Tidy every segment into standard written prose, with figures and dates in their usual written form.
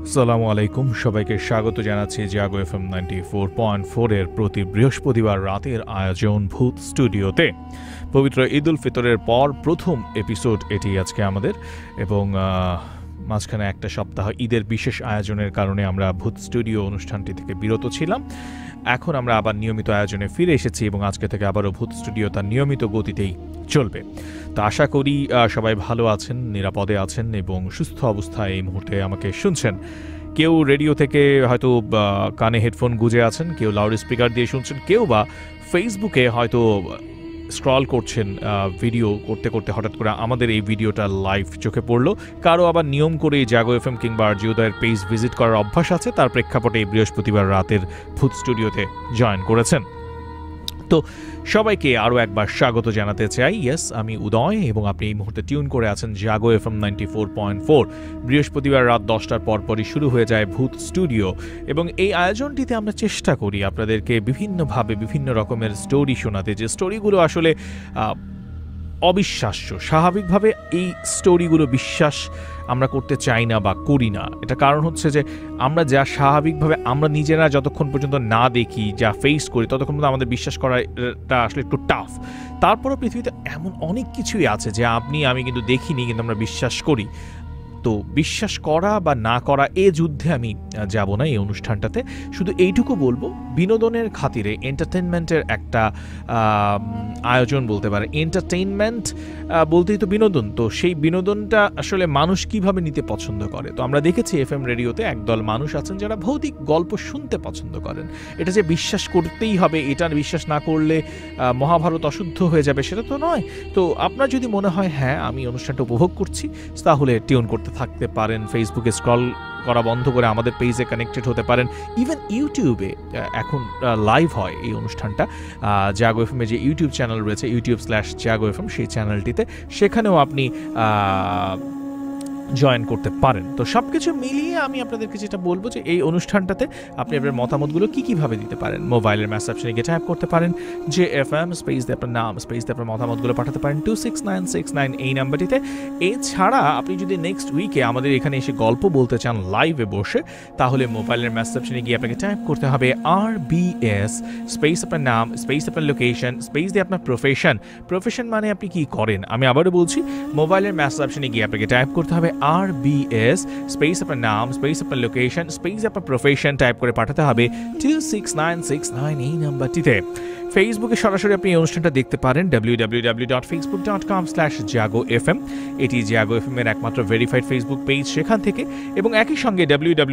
আসসালামু আলাইকুম, সবাইকে স্বাগত জানাচ্ছি জাগো এফএম 94.4 এর প্রতি বৃহস্পতিবার রাতের আয়োজন ভূত স্টুডিওতে। পবিত্র ঈদ উল ফিতরের পর প্রথম এপিসোড এটি আজকে আমাদের, এবং মাঝখানে একটা সপ্তাহ ঈদের বিশেষ আয়োজনের কারণে আমরা ভূত স্টুডিও অনুষ্ঠানটি থেকে বিরত ছিলাম। এখন আমরা আবার নিয়মিত আয়োজনে ফিরে এসেছি এবং আজকে থেকে আবারও ভূত স্টুডিও তার নিয়মিত গতিতেই চলবে। তো আশা করি সবাই ভালো আছেন, নিরাপদে আছেন এবং সুস্থ অবস্থায় এই মুহূর্তে আমাকে শুনছেন। কেউ রেডিও থেকে হয়তো কানে হেডফোন গুঁজে আছেন, কেউ লাউড স্পিকার দিয়ে শুনছেন, কেউ বা ফেসবুকে হয়তো স্ক্রল করছেন, ভিডিও করতে করতে হঠাৎ করে আমাদের এই ভিডিওটা লাইভ চোখে পড়লো। কারো আবার নিয়ম করে জাগো এফএম কিংবা আরজি উদয়ের পেজ ভিজিট করার অভ্যাস আছে, তার প্রেক্ষাপটে এই বৃহস্পতিবার রাতের ভূত স্টুডিওতে জয়েন করেছেন। তো সবাইকে আরও একবার স্বাগত জানাতে চাই। ইয়েস, আমি উদয় এবং আপনি এই মুহূর্তে টিউন করে আছেন জাগো এফএম 94.4। বৃহস্পতিবার রাত 10টার পরপরই শুরু হয়ে যায় ভূত স্টুডিও, এবং এই আয়োজনটিতে আমরা চেষ্টা করি আপনাদেরকে বিভিন্নভাবে বিভিন্ন রকমের স্টোরি শোনাতে, যে স্টোরিগুলো আসলে অবিশ্বাস্য। স্বাভাবিকভাবে এই স্টোরিগুলো বিশ্বাস আমরা করতে চাই না বা করি না। এটা কারণ হচ্ছে যে আমরা যা স্বাভাবিকভাবে আমরা নিজেরা যতক্ষণ পর্যন্ত না দেখি, যা ফেস করি, ততক্ষণ পর্যন্ত আমাদের বিশ্বাস করাটা আসলে একটু টাফ। তারপরও পৃথিবীতে এমন অনেক কিছুই আছে যে আমি কিন্তু দেখিনি, কিন্তু আমরা বিশ্বাস করি। তো বিশ্বাস করা বা না করা এ যুদ্ধে আমি যাব না এই অনুষ্ঠানটাতে। শুধু এইটুকু বলবো, বিনোদনের খাতিরে এন্টারটেনমেন্টের একটা আয়োজন বলতে পারে। এন্টারটেইনমেন্ট বলতেই তো বিনোদন, তো সেই বিনোদনটা আসলে মানুষ কিভাবে নিতে পছন্দ করে। তো আমরা দেখেছি এফএম রেডিওতে একদল মানুষ আছেন যারা ভৌতিক গল্প শুনতে পছন্দ করেন। এটা যে বিশ্বাস করতেই হবে, এটা বিশ্বাস না করলে মহাভারত অশুদ্ধ হয়ে যাবে, সেটা তো নয়। তো আপনার যদি মনে হয় হ্যাঁ আমি অনুষ্ঠানটা উপভোগ করছি, তাহলে টিউন করতে থাকতে পারেন। ফেসবুকে স্ক্রল করা বন্ধ করে আমাদের পেজে কানেক্টেড হতে পারেন। ইভেন ইউটিউবে এখন লাইভ হয় এই অনুষ্ঠানটা। জাগো এফএম এর যে ইউটিউব চ্যানেল রয়েছে, YouTube/জাগো এফএম, সেই চ্যানেলটিতে, সেখানেও আপনি জয়েন করতে পারেন। তো সব কিছু মিলিয়ে আমি আপনাদেরকে যেটা বলবো যে এই অনুষ্ঠানটাতে আপনি আপনার মতামতগুলো কীভাবে দিতে পারেন। মোবাইলের মেসেজ অপশনে গিয়ে টাইপ করতে পারেন JFM, স্পেস দিয়ে আপনার নাম, স্পেস দিয়ে আপনার মতামতগুলো পাঠাতে পারেন 26969 এই নাম্বারটিতে। এছাড়া আপনি যদি নেক্সট উইকে আমাদের এখানে এসে গল্প বলতে চান লাইভে বসে, তাহলে মোবাইলের মেসেজ অপশনে গিয়ে আপনাকে টাইপ করতে হবে RBS, স্পেস আপনার নাম, স্পেস আপনার লোকেশন, স্পেস দিয়ে আপনার প্রফেশন মানে আপনি কি করেন। আমি আবারও বলছি, মোবাইলের মেসেজ অপশনে গিয়ে আপনাকে টাইপ করতে হবে RBS, স্পেস আপনার নাম, স্পেস আপনার লোকেশন, স্পেস আপনার প্রফেশন টাইপ করে পাঠাতে হবে 26969 এই নাম্বারটিতে। ফেসবুকে সরাসরি আপনি এই অনুষ্ঠানটা দেখতে পারেন www.facebook.com/jagofm। এটি জাগো এফএম এর একমাত্র ভেরিফাইড ফেসবুক পেজ, সেখান থেকে, এবং একই সঙ্গে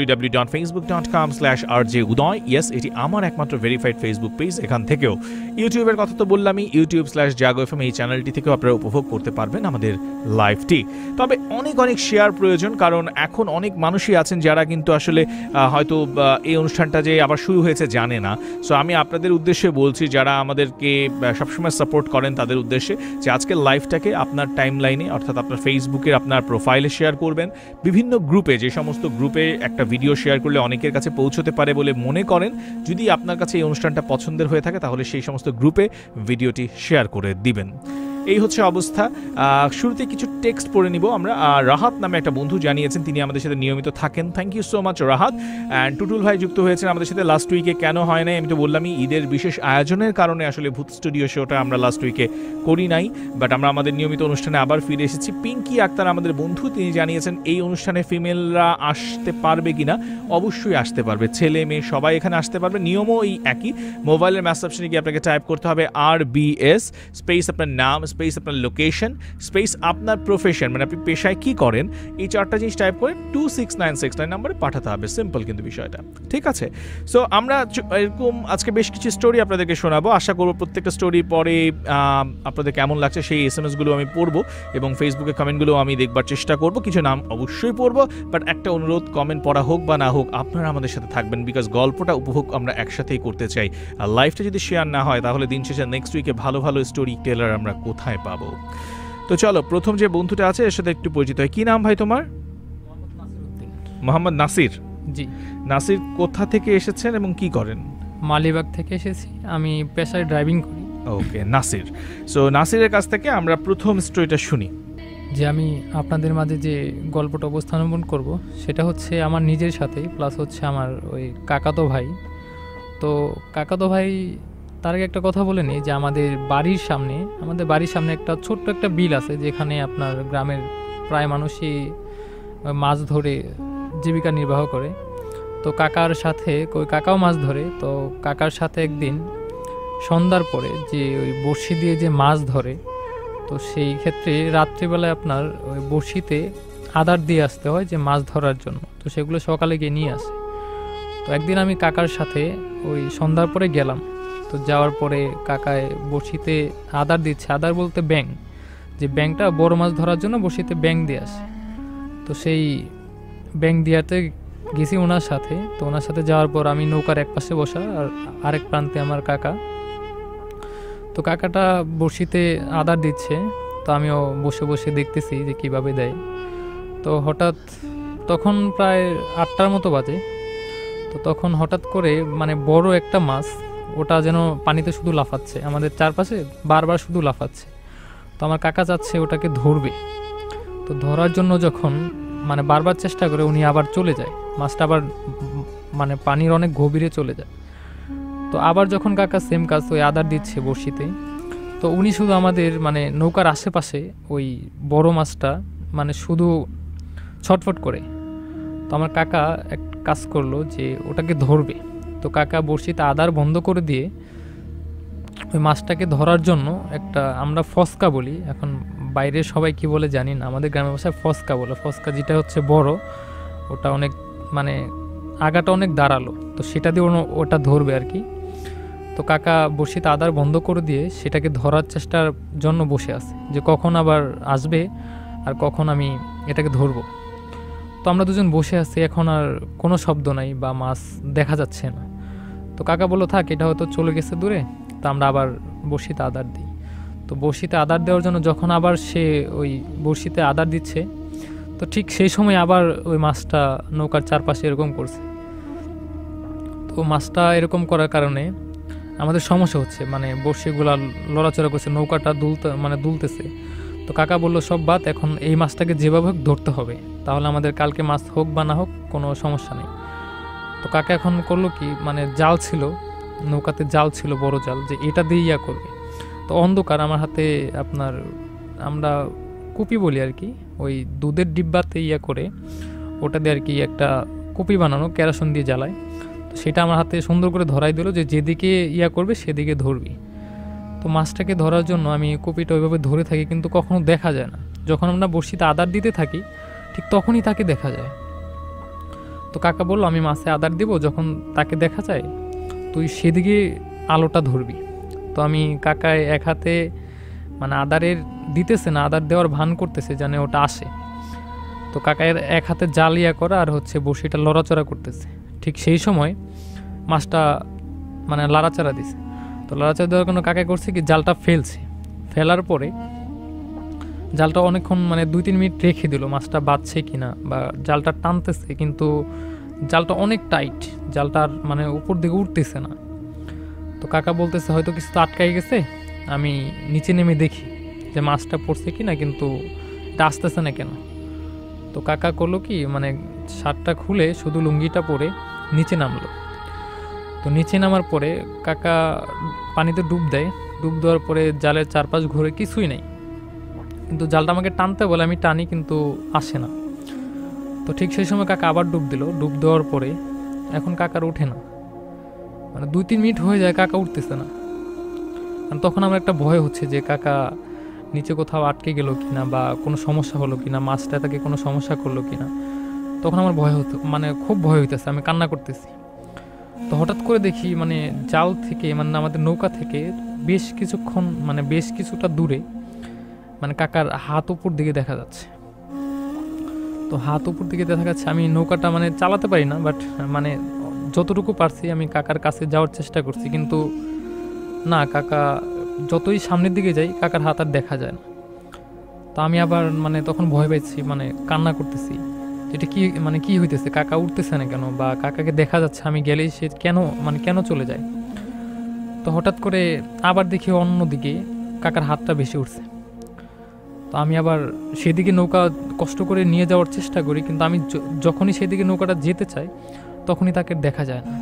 www.facebook.com/rjudoy। ইয়েস, এটি আমার একমাত্র ভেরিফাইড ফেসবুক পেজ, এখান থেকেও। ইউটিউবের কথা তো বললামই, YouTube/জাগোএফএম এই চ্যানেলটি থেকেও আপনারা উপভোগ করতে পারবেন আমাদের লাইভটি। তবে অনেক শেয়ার প্রয়োজন, কারণ এখন অনেক মানুষই আছেন যারা কিন্তু আসলে হয়তো এই অনুষ্ঠানটা যে আবার শুরু হয়েছে জানে না। সো আমি আপনাদের উদ্দেশ্যে বলছি, যারা আমাদেরকে সবসময় সাপোর্ট করেন তাদের উদ্দেশ্যে, যে আজকের লাইভটাকে আপনার টাইম লাইনে, অর্থাৎ আপনার ফেসবুকের আপনার প্রোফাইলে শেয়ার করবেন। বিভিন্ন গ্রুপে, যে সমস্ত গ্রুপে একটা ভিডিও শেয়ার করলে অনেকের কাছে পৌঁছতে পারে বলে মনে করেন, যদি আপনার কাছে এই অনুষ্ঠানটা পছন্দের হয়ে থাকে, তাহলে সেই সমস্ত গ্রুপে ভিডিওটি শেয়ার করে দিবেন। এই হচ্ছে অবস্থা। শুরুতে কিছু টেক্সট পড়ে নিব আমরা। রাহাত নামে একটা বন্ধু জানিয়েছেন তিনি আমাদের সাথে নিয়মিত থাকেন। Thank you so much Rahat. And Tutul ভাই যুক্ত হয়েছেন আমাদের সাথে লাস্ট উইকে। কেন হয় নাই আমি তো বললামই, ঈদের বিশেষ আয়োজনের কারণে আসলে ভূত স্টুডিও শোটা আমরা লাস্ট উইকে করি নাই, বাট আমরা আমাদের নিয়মিত অনুষ্ঠানে আবার ফিরে এসেছি। পিঙ্কি আক্তার আমাদের বন্ধু, তিনি জানিয়েছেন এই অনুষ্ঠানে ফিমেলরা আসতে পারবে কিনা। অবশ্যই আসতে পারবে, ছেলে মেয়ে সবাই এখানে আসতে পারবে। নিয়মও এই একই। মোবাইলের মেসেজ অপশনে গিয়ে আপনাকে টাইপ করতে হবে RBS, স্পেস আপনার নাম, স্পেস আপনার লোকেশন, স্পেস আপনার প্রফেশন মানে আপনি পেশায় কি করেন, এই চারটা জিনিস টাইপ করে 26969 নম্বরে পাঠাতে হবে। সিম্পল কিন্তু বিষয়টা, ঠিক আছে। সো আমরা এরকম আজকে বেশ কিছু স্টোরি আপনাদেরকে শোনাবো। আশা করবো প্রত্যেকটা স্টোরি পরে আপনাদের কেমন লাগছে সেই SMS-গুলো আমি পড়বো, এবং ফেসবুকে কমেন্টগুলো আমি দেখবার চেষ্টা করবো। কিছু নাম অবশ্যই পড়বো, বাট একটা অনুরোধ, কমেন্ট পড়া হোক বা না হোক, আপনারা আমাদের সাথে থাকবেন, বিকজ গল্পটা উপভোগ আমরা একসাথেই করতে চাই। আর লাইফটা যদি শেয়ার না হয়, তাহলে দিন শেষে নেক্সট উইকে ভালো স্টোরি টেলার আমরা কোথায় পাবো। তো চলো, প্রথম যে বন্ধুটা আছে এর সাথে একটু পরিচিত হয়। কি নাম ভাই তোমার? মোহাম্মদ নাসির। জি। নাসির কোথা থেকে এসেছেন এবং কি করেন? মালিবাগ থেকে এসেছি, আমি পেশায় ড্রাইভিং করি। ওকে নাসির। সো নাসিরের কাছ থেকে আমরা প্রথম স্টোরিটা শুনি। যে আমি আপনাদের মাঝে যে গল্পটা উপস্থাপন করব সেটা হচ্ছে আমার নিজের সাথে, প্লাস হচ্ছে আমার ওই কাকাতো ভাই। তো কাকাতো ভাই, তার আগে একটা কথা বলে নিই যে আমাদের বাড়ির সামনে একটা ছোট্ট একটা বিল আছে, যেখানে আপনার গ্রামের প্রায় মানুষই মাছ ধরে জীবিকা নির্বাহ করে। তো কাকার সাথে ওই কাকাও মাছ ধরে, তো কাকার সাথে একদিন সন্ধ্যার পরে যে ওই বড়শি দিয়ে যে মাছ ধরে, তো সেই ক্ষেত্রে রাত্রিবেলায় আপনার ওই বড়শিতে আদার দিয়ে আসতে হয় যে মাছ ধরার জন্য, তো সেগুলো সকালে গিয়ে নিয়ে আসে। তো একদিন আমি কাকার সাথে ওই সন্ধ্যার পরে গেলাম। তো যাওয়ার পরে কাকায় বড়শিতে আদার দিচ্ছে, আদার বলতে ব্যাং, যে ব্যাংটা বড় মাছ ধরার জন্য বড়শিতে ব্যাং দিয়ে আসে। তো সেই ব্যাং দিয়াতে গেছি ওনার সাথে। তো ওনার সাথে যাওয়ার পর আমি নৌকার এক পাশে বসা, আর আরেক প্রান্তে আমার কাকা। তো কাকাটা বড়শিতে আদার দিচ্ছে, তো আমিও বসে বসে দেখতেছি যে কিভাবে দেয়। তো হঠাৎ তখন প্রায় 8টার মতো বাজে। তো তখন হঠাৎ করে মানে বড় একটা মাছ, ওটা যেন পানিতে শুধু লাফাচ্ছে, আমাদের চারপাশে বারবার শুধু লাফাচ্ছে। তো আমার কাকা যাচ্ছে ওটাকে ধরবে। তো ধরার জন্য যখন মানে বারবার চেষ্টা করে, উনি আবার চলে যায়, মাছটা আবার মানে পানির অনেক গভীরে চলে যায়। তো আবার যখন কাকা সেম কাজ ওই আদার দিচ্ছে বড়শিতে, তো উনি শুধু আমাদের মানে নৌকার আশেপাশে ওই বড় মাছটা মানে শুধু ছটফট করে। তো আমার কাকা এক কাজ করলো যে ওটাকে ধরবে। তো কাকা বড়শিতে আদার বন্ধ করে দিয়ে ওই মাছটাকে ধরার জন্য একটা, আমরা ফসকা বলি, এখন বাইরে সবাই কি বলে জানি না, আমাদের গ্রামের ভাষায় ফসকা বলে। ফসকা যেটা হচ্ছে বড়, ওটা অনেক মানে আগাটা অনেক দাঁড়ালো, তো সেটা দিয়ে ওটা ধরবে আর কি। তো কাকা বড়শিতে আদার বন্ধ করে দিয়ে সেটাকে ধরার চেষ্টার জন্য বসে আছে, যে কখন আবার আসবে আর কখন আমি এটাকে ধরবো। তো আমরা দুজন বসে আছি, এখন আর কোনো শব্দ নাই বা মাছ দেখা যাচ্ছে না। তো কাকা বললো থাক, এটা হয়তো চলে গেছে দূরে, তো আমরা আবার বড়শিতে আদার দিই। তো বড়শিতে আদার দেওয়ার জন্য যখন আবার সে ওই বড়শিতে আদার দিচ্ছে, তো ঠিক সেই সময় আবার ওই মাছটা নৌকার চারপাশে এরকম করছে। তো মাছটা এরকম করার কারণে আমাদের সমস্যা হচ্ছে, মানে বড়শিগুলা লড়াচড়া করছে, নৌকাটা দুলতেছে। তো কাকা বললো সব বাদ, এখন এই মাছটাকে যেভাবে হোক ধরতে হবে, তাহলে আমাদের কালকে মাছ হোক বা না হোক কোনো সমস্যা নেই। তো কাকা এখন করলো কি, মানে জাল ছিল নৌকাতে, জাল ছিল বড় জাল, যে এটা দিয়ে ইয়া করবে। তো অন্ধকার, আমার হাতে আপনার আমরা কুপি বলি আর কি, ওই দুধের ডিব্বাতে ইয়া করে ওটা দিয়ে আর কি একটা কুপি বানানো, কেরোসিন দিয়ে জ্বালায়। তো সেটা আমার হাতে সুন্দর করে ধরাই দিল যে যেদিকে ইয়া করবে সেদিকে ধরবি। তো মাছটাকে ধরার জন্য আমি কুপিটা ওইভাবে ধরে থাকি, কিন্তু কখনো দেখা যায় না। যখন আমরা বড়শিতে আদার দিতে থাকি ঠিক তখনই তাকে দেখা যায়। তো কাকা বললো আমি মাছে আদার দিব, যখন তাকে দেখা যায় তুই সেদিকে আলোটা ধরবি। তো আমি কাকায় এক হাতে মানে আদারের দিতেছে না, আদার দেওয়ার ভান করতেছে জানে ওটা আসে। তো কাকায়ের এক হাতে জাল ইয়া করা আর হচ্ছে বড়শিটা লড়াচড়া করতেছে। ঠিক সেই সময় মাছটা মানে লাড়াচাড়া দিছে। তো লাড়াচাড়া দেওয়ার কোনো কাকায় করছে কি, জালটা ফেলার পরে জালটা অনেকক্ষণ মানে 2-3 মিনিট রেখে দিল, মাছটা বাঁচছে কিনা বা জালটা টানতেছে, কিন্তু জালটা অনেক টাইট, জালটা মানে উপর দিকে উঠতেছে না। তো কাকা বলতেছে হয়তো কিছু তো আটকাই গেছে, আমি নিচে নেমে দেখি যে মাছটা পড়ছে কিনা, কিন্তু এটা আসতেছে না কেন। তো কাকা করলো কি, মানে শার্টটা খুলে শুধু লুঙ্গিটা পরে নিচে নামলো। তো নিচে নামার পরে কাকা পানিতে ডুব দেয়, ডুব দেওয়ার পরে জালের চারপাশ ঘুরে কিছুই নেই, কিন্তু জালটা আমাকে টানতে বলে, আমি টানি কিন্তু আসে না। তো ঠিক সেই সময় কাকা আবার ডুব দিল, ডুব দেওয়ার পরে এখন কাকার ওঠে না, মানে 2-3 মিনিট হয়ে যায় কাকা উঠতেছে না। কারণ তখন আমার একটা ভয় হচ্ছে যে কাকা নিচে কোথাও আটকে গেল কিনা বা কোনো সমস্যা হলো কিনা, মাছটা তাকে কোনো সমস্যা করলো কিনা। তখন আমার ভয় হতো, মানে খুব ভয় হইতেছে, আমি কান্না করতেছি। তো হঠাৎ করে দেখি মানে জাল থেকে মানে আমাদের নৌকা থেকে বেশ কিছুক্ষণ মানে বেশ কিছুটা দূরে মানে কাকার হাত উপর দিকে দেখা যাচ্ছে। তো হাত উপর দিকে দেখা যাচ্ছে, আমি নৌকাটা মানে চালাতে পারি না, বাট মানে যতটুকু পারছি আমি কাকার কাছে যাওয়ার চেষ্টা করছি, কিন্তু না, কাকা যতই সামনের দিকে যাই কাকার হাত আর দেখা যায় না। তো আমি আবার মানে তখন ভয় পাইছি, মানে কান্না করতেছি, এটা কি মানে কি হইতেছে, কাকা উঠতেছে না কেন, বা কাকাকে দেখা যাচ্ছে আমি গেলেই সে কেন চলে যায়। তো হঠাৎ করে আবার দেখি অন্যদিকে কাকার হাতটা বেশি উঠছে। তো আমি আবার সেদিকে নৌকা কষ্ট করে নিয়ে যাওয়ার চেষ্টা করি, কিন্তু আমি যখনই সেদিকে নৌকাটা যেতে চাই তখনই তাকে দেখা যায় না।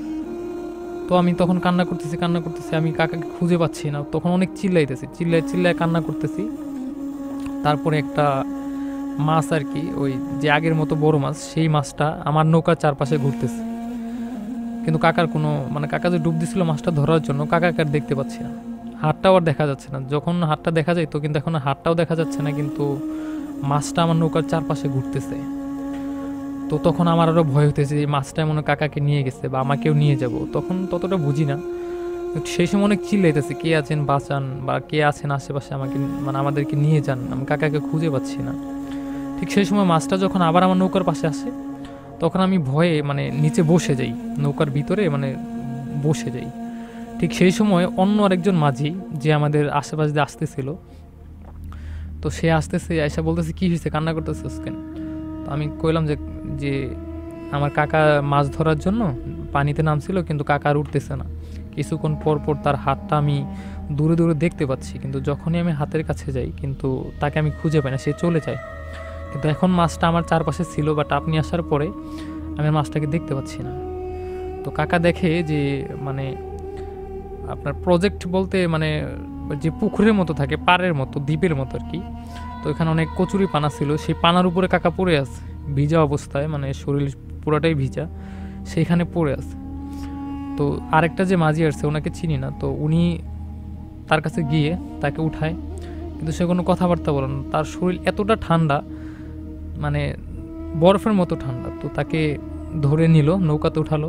তো আমি তখন কান্না করতেছি, আমি কাকাকে খুঁজে পাচ্ছি না। তখন অনেক চিল্লায় কান্না করতেছি। তারপরে একটা মাছ আর কি, ওই যে আগের মতো বড় মাছ, সেই মাছটা আমার নৌকার চারপাশে ঘুরতেছে, কিন্তু কাকার কোনো মানে কাকা যে ডুব দিছিল মাছটা ধরার জন্য, কাকাকে আর দেখতে পাচ্ছি না। হাতটাও আর দেখা যাচ্ছে না। যখন হাতটা দেখা যায় তো কিন্তু এখন হাতটাও দেখা যাচ্ছে না, কিন্তু মাছটা আমার নৌকার চারপাশে ঘুরতেছে। তো তখন আমার আরও ভয় হতেছে যে মাছটা মনে কাকাকে নিয়ে গেছে বা আমাকেও নিয়ে যাব। তখন ততটা বুঝি না, সেই সময় অনেক চিল্লাইতেছে, কে আছেন বাঁচান, বা কে আছেন আশেপাশে, আমাকে মানে আমাদেরকে নিয়ে যান, আমি কাকাকে খুঁজে পাচ্ছি না। ঠিক সেই সময় মাছটা যখন আবার আমার নৌকার পাশে আসে, তখন আমি ভয়ে মানে নিচে বসে যাই, নৌকার ভিতরে মানে বসে যাই। ঠিক সেই সময় অন্য আরেকজন মাঝি যে আমাদের আশেপাশে দিয়ে আসতেছিল, তো সে আসতেছে, আয়সা বলতেছে কি হয়েছে, কান্না করতেছিস কেন? তো আমি কইলাম যে আমার কাকা মাছ ধরার জন্য পানিতে নামছিল, কিন্তু কাকা আর উঠতেছে না। কিছুক্ষণ পর পর তার হাতটা আমি দূরে দূরে দেখতে পাচ্ছি, কিন্তু যখনই আমি হাতের কাছে যাই কিন্তু তাকে আমি খুঁজে পাই না, সে চলে যায়। কিন্তু এখন মাছটা আমার চারপাশে ছিল, বাট আপনি আসার পরে আমি মাছটাকে দেখতে পাচ্ছি না। তো কাকা দেখে যে মানে আপনার প্রজেক্ট বলতে মানে যে পুকুরের মতো থাকে, পাড়ের মতো, দ্বীপের মতো আর কি। তো এখানে অনেক কচুরি পানা ছিল, সেই পানার উপরে কাকা পড়ে আছে ভিজা অবস্থায়, মানে শরীর পুরোটাই ভিজা, সেইখানে পড়ে আছে। তো আরেকটা যে মাঝি আসছে, ওনাকে চিনি না, তো উনি তার কাছে গিয়ে তাকে উঠায়, কিন্তু সে কোনো কথাবার্তা বলে না। তার শরীর এতটা ঠান্ডা, মানে বরফের মতো ঠান্ডা। তো তাকে ধরে নিল, নৌকাতে উঠালো,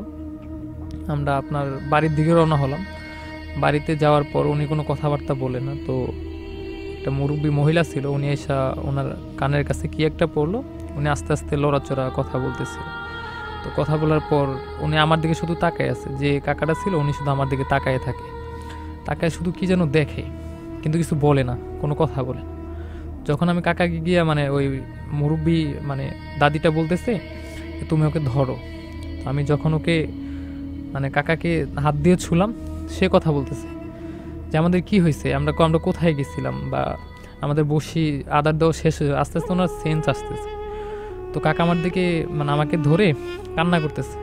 আমরা আপনার বাড়ির দিকে রওনা হলাম। বাড়িতে যাওয়ার পর উনি কোনো কথাবার্তা বলে না। তো একটা মুরব্বী মহিলা ছিল, উনি এসে ওনার কানের কাছে কি একটা পড়লো, উনি আস্তে আস্তে লড়াচড়া কথা বলতেছিল। তো কথা বলার পর উনি আমার দিকে শুধু তাকায় আছে, যে কাকাটা ছিল উনি শুধু আমার দিকে তাকায় থাকে, তাকায় শুধু কি যেন দেখে, কিন্তু কিছু বলে না, কোনো কথা বলে না। যখন আমি কাকাকে গিয়ে মানে ওই মুরব্বী মানে দাদিটা বলতেছে তুমি ওকে ধরো, আমি যখন ওকে মানে কাকাকে হাত দিয়ে ছুলাম, সে কথা বলতেছে যে আমাদের কি হয়েছে, আমরা কোথায় গেছিলাম, বা আমাদের বসি আদার দেওয়া শেষ হয়ে আস্তে আস্তে ওনার সেন্স আসতেছে। তো কাকা আমার দিকে মানে আমাকে ধরে কান্না করতেছে।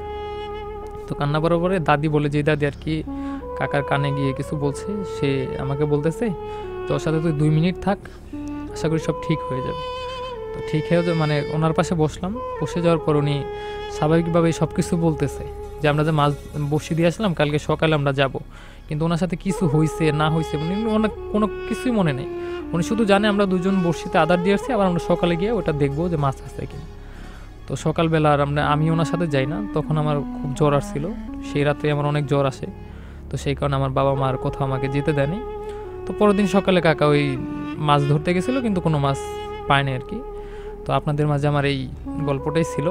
তো কান্না করার পরে দাদি বলে, যে দাদি আর কি কাকার কানে গিয়ে কিছু বলছে, সে আমাকে বলতেছে তোর সাথে তুই 2 মিনিট থাক, আশা করি সব ঠিক হয়ে যাবে। তো ঠিক হয়ে যাবে মানে ওনার পাশে বসলাম, বসে যাওয়ার পর উনি স্বাভাবিকভাবেই সব কিছু বলতেছে যে আমরা যে মাছ বসি দিয়ে আসলাম, কালকে সকালে আমরা যাব, কিন্তু ওনার সাথে কিছু হয়েছে না হয়েছে অনেক কোনো কিছুই মনে নেই। উনি শুধু জানে আমরা দুজন বড়শিতে আদার দিয়ে আসছি, আবার আমরা সকালে গিয়ে ওটা দেখবো যে মাছ আসছে কিনা। তো সকালবেলা আর আমি ওনার সাথে যাই না, তখন আমার খুব জ্বর আসছিল, সেই রাতে আমার অনেক জ্বর আসে। তো সেই কারণে আমার বাবা মার কোথাও আমাকে যেতে দেয়নি। তো পরের দিন সকালে কাকা ওই মাছ ধরতে গেছিলো, কিন্তু কোনো মাছ পায়নি আর কি। তো আপনাদের মাঝে আমার এই গল্পটাই ছিল।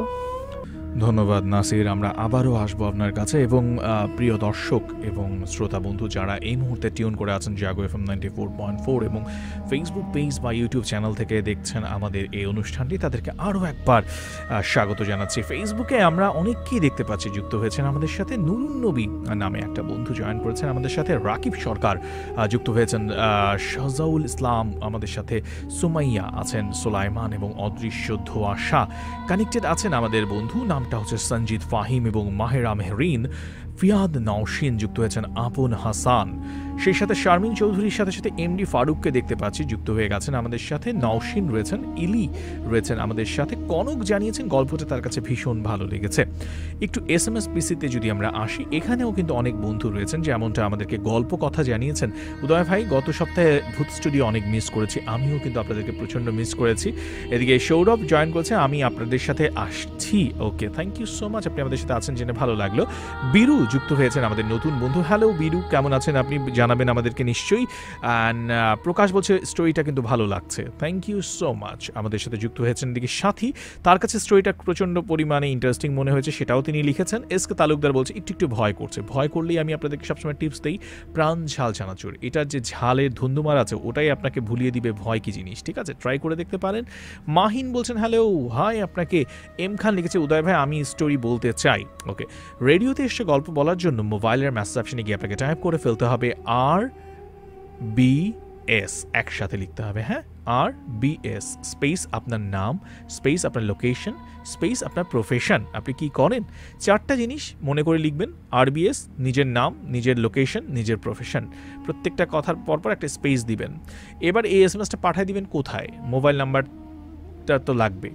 ধন্যবাদ নাসির, আমরা আবারও আসবো আপনার কাছে। এবং প্রিয় দর্শক এবং শ্রোতা বন্ধু যারা এই মুহূর্তে টিউন করে আছেন জাগো FM 94.4 এবং ফেসবুক পেজ বা ইউটিউব চ্যানেল থেকে দেখছেন আমাদের এই অনুষ্ঠানটি, তাদেরকে আরও একবার স্বাগত জানাচ্ছি। ফেসবুকে আমরা অনেককেই দেখতে পাচ্ছি যুক্ত হয়েছেন আমাদের সাথে। নুরুন নবী নামে একটা বন্ধু জয়েন করেছেন আমাদের সাথে, রাকিব সরকার যুক্ত হয়েছেন, শাহজাউল ইসলাম আমাদের সাথে, সুমাইয়া আছেন, সোলাইমান এবং অদৃশ্য ধোঁয়াশা কানেক্টেড আছেন আমাদের বন্ধু, নামটা হচ্ছে সঞ্জিত ফাহিম এবং মাহেরা মেহরিন, ফিয়াদ নওশিন যুক্ত হয়েছেন, আপন হাসান, সেই সাথে শারমিন চৌধুরীর সাথে সাথে এমডি ফারুককে দেখতে পাচ্ছি যুক্ত হয়ে গেছেন আমাদের সাথে, নওশিন রয়েছেন, ইলি রয়েছেন আমাদের সাথে, কনক জানিয়েছেন গল্পটা তার কাছে ভীষণ ভালো লেগেছে। একটু SMS পিসিতে যদি আমরা আসি, এখানেও কিন্তু অনেক বন্ধু রয়েছেন যেমনটা আমাদেরকে গল্প কথা জানিয়েছেন। উদয় ভাই, গত সপ্তাহে ভূত স্টুডিও অনেক মিস করেছি, আমিও কিন্তু আপনাদেরকে প্রচণ্ড মিস করেছি। এদিকে সৌরভ জয়েন করেছে, আমি আপনাদের সাথে আসছি। Okay, thank you so much, আপনি আমাদের সাথে আছেন জেনে ভালো লাগলো। বীরু যুক্ত হয়েছেন আমাদের নতুন বন্ধু, হ্যালো বীরু, কেমন আছেন আপনি জানাবেন আমাদেরকে নিশ্চয়ই। অ্যান্ড প্রকাশ বলছে স্টোরিটা কিন্তু ভালো লাগছে, থ্যাংক ইউ সো মাচ। আমাদের সাথে যুক্ত হয়েছেন এদিকে সাথী, তার কাছে স্টোরিটা প্রচণ্ড পরিমাণে ইন্টারেস্টিং মনে হয়েছে, সেটাও তিনি লিখেছেন। এসকে তালুকদার বলছে একটু ভয় করছে, ভয় করলেই আমি আপনাদেরকে সবসময় টিপস দিই, প্রাণ ঝাল চানাচুর, এটার যে ঝালের ধুন্দুমার আছে ওটাই আপনাকে ভুলিয়ে দিবে ভয় কি জিনিস, ঠিক আছে, ট্রাই করে দেখতে পারেন। মাহিন বলছেন হ্যালো হাই আপনাকে। এম খান লিখেছে উদয় ভাই আমি স্টোরি বলতে চাই। ওকে, রেডিওতে এসে গল্প বলার জন্য মোবাইলের মেসেজ অপশনে গিয়ে আপনাকে টাইপ করে ফেলতে হবে RBS, একসাথে লিখতে হবে, হ্যাঁ RBS স্পেস আপনার নাম, স্পেস আপনার লোকেশন, স্পেস আপনার প্রফেশন, আপনি কি করেন, 4টা জিনিস মনে করে লিখবেন। RBS, নিজের নাম, নিজের লোকেশন, নিজের প্রফেশন, প্রত্যেকটা কথার পরপর একটা স্পেস দিবেন। এবার এই এসএমএসটা পাঠিয়ে দিবেন কোথায়? মোবাইল নাম্বারটা তো লাগবে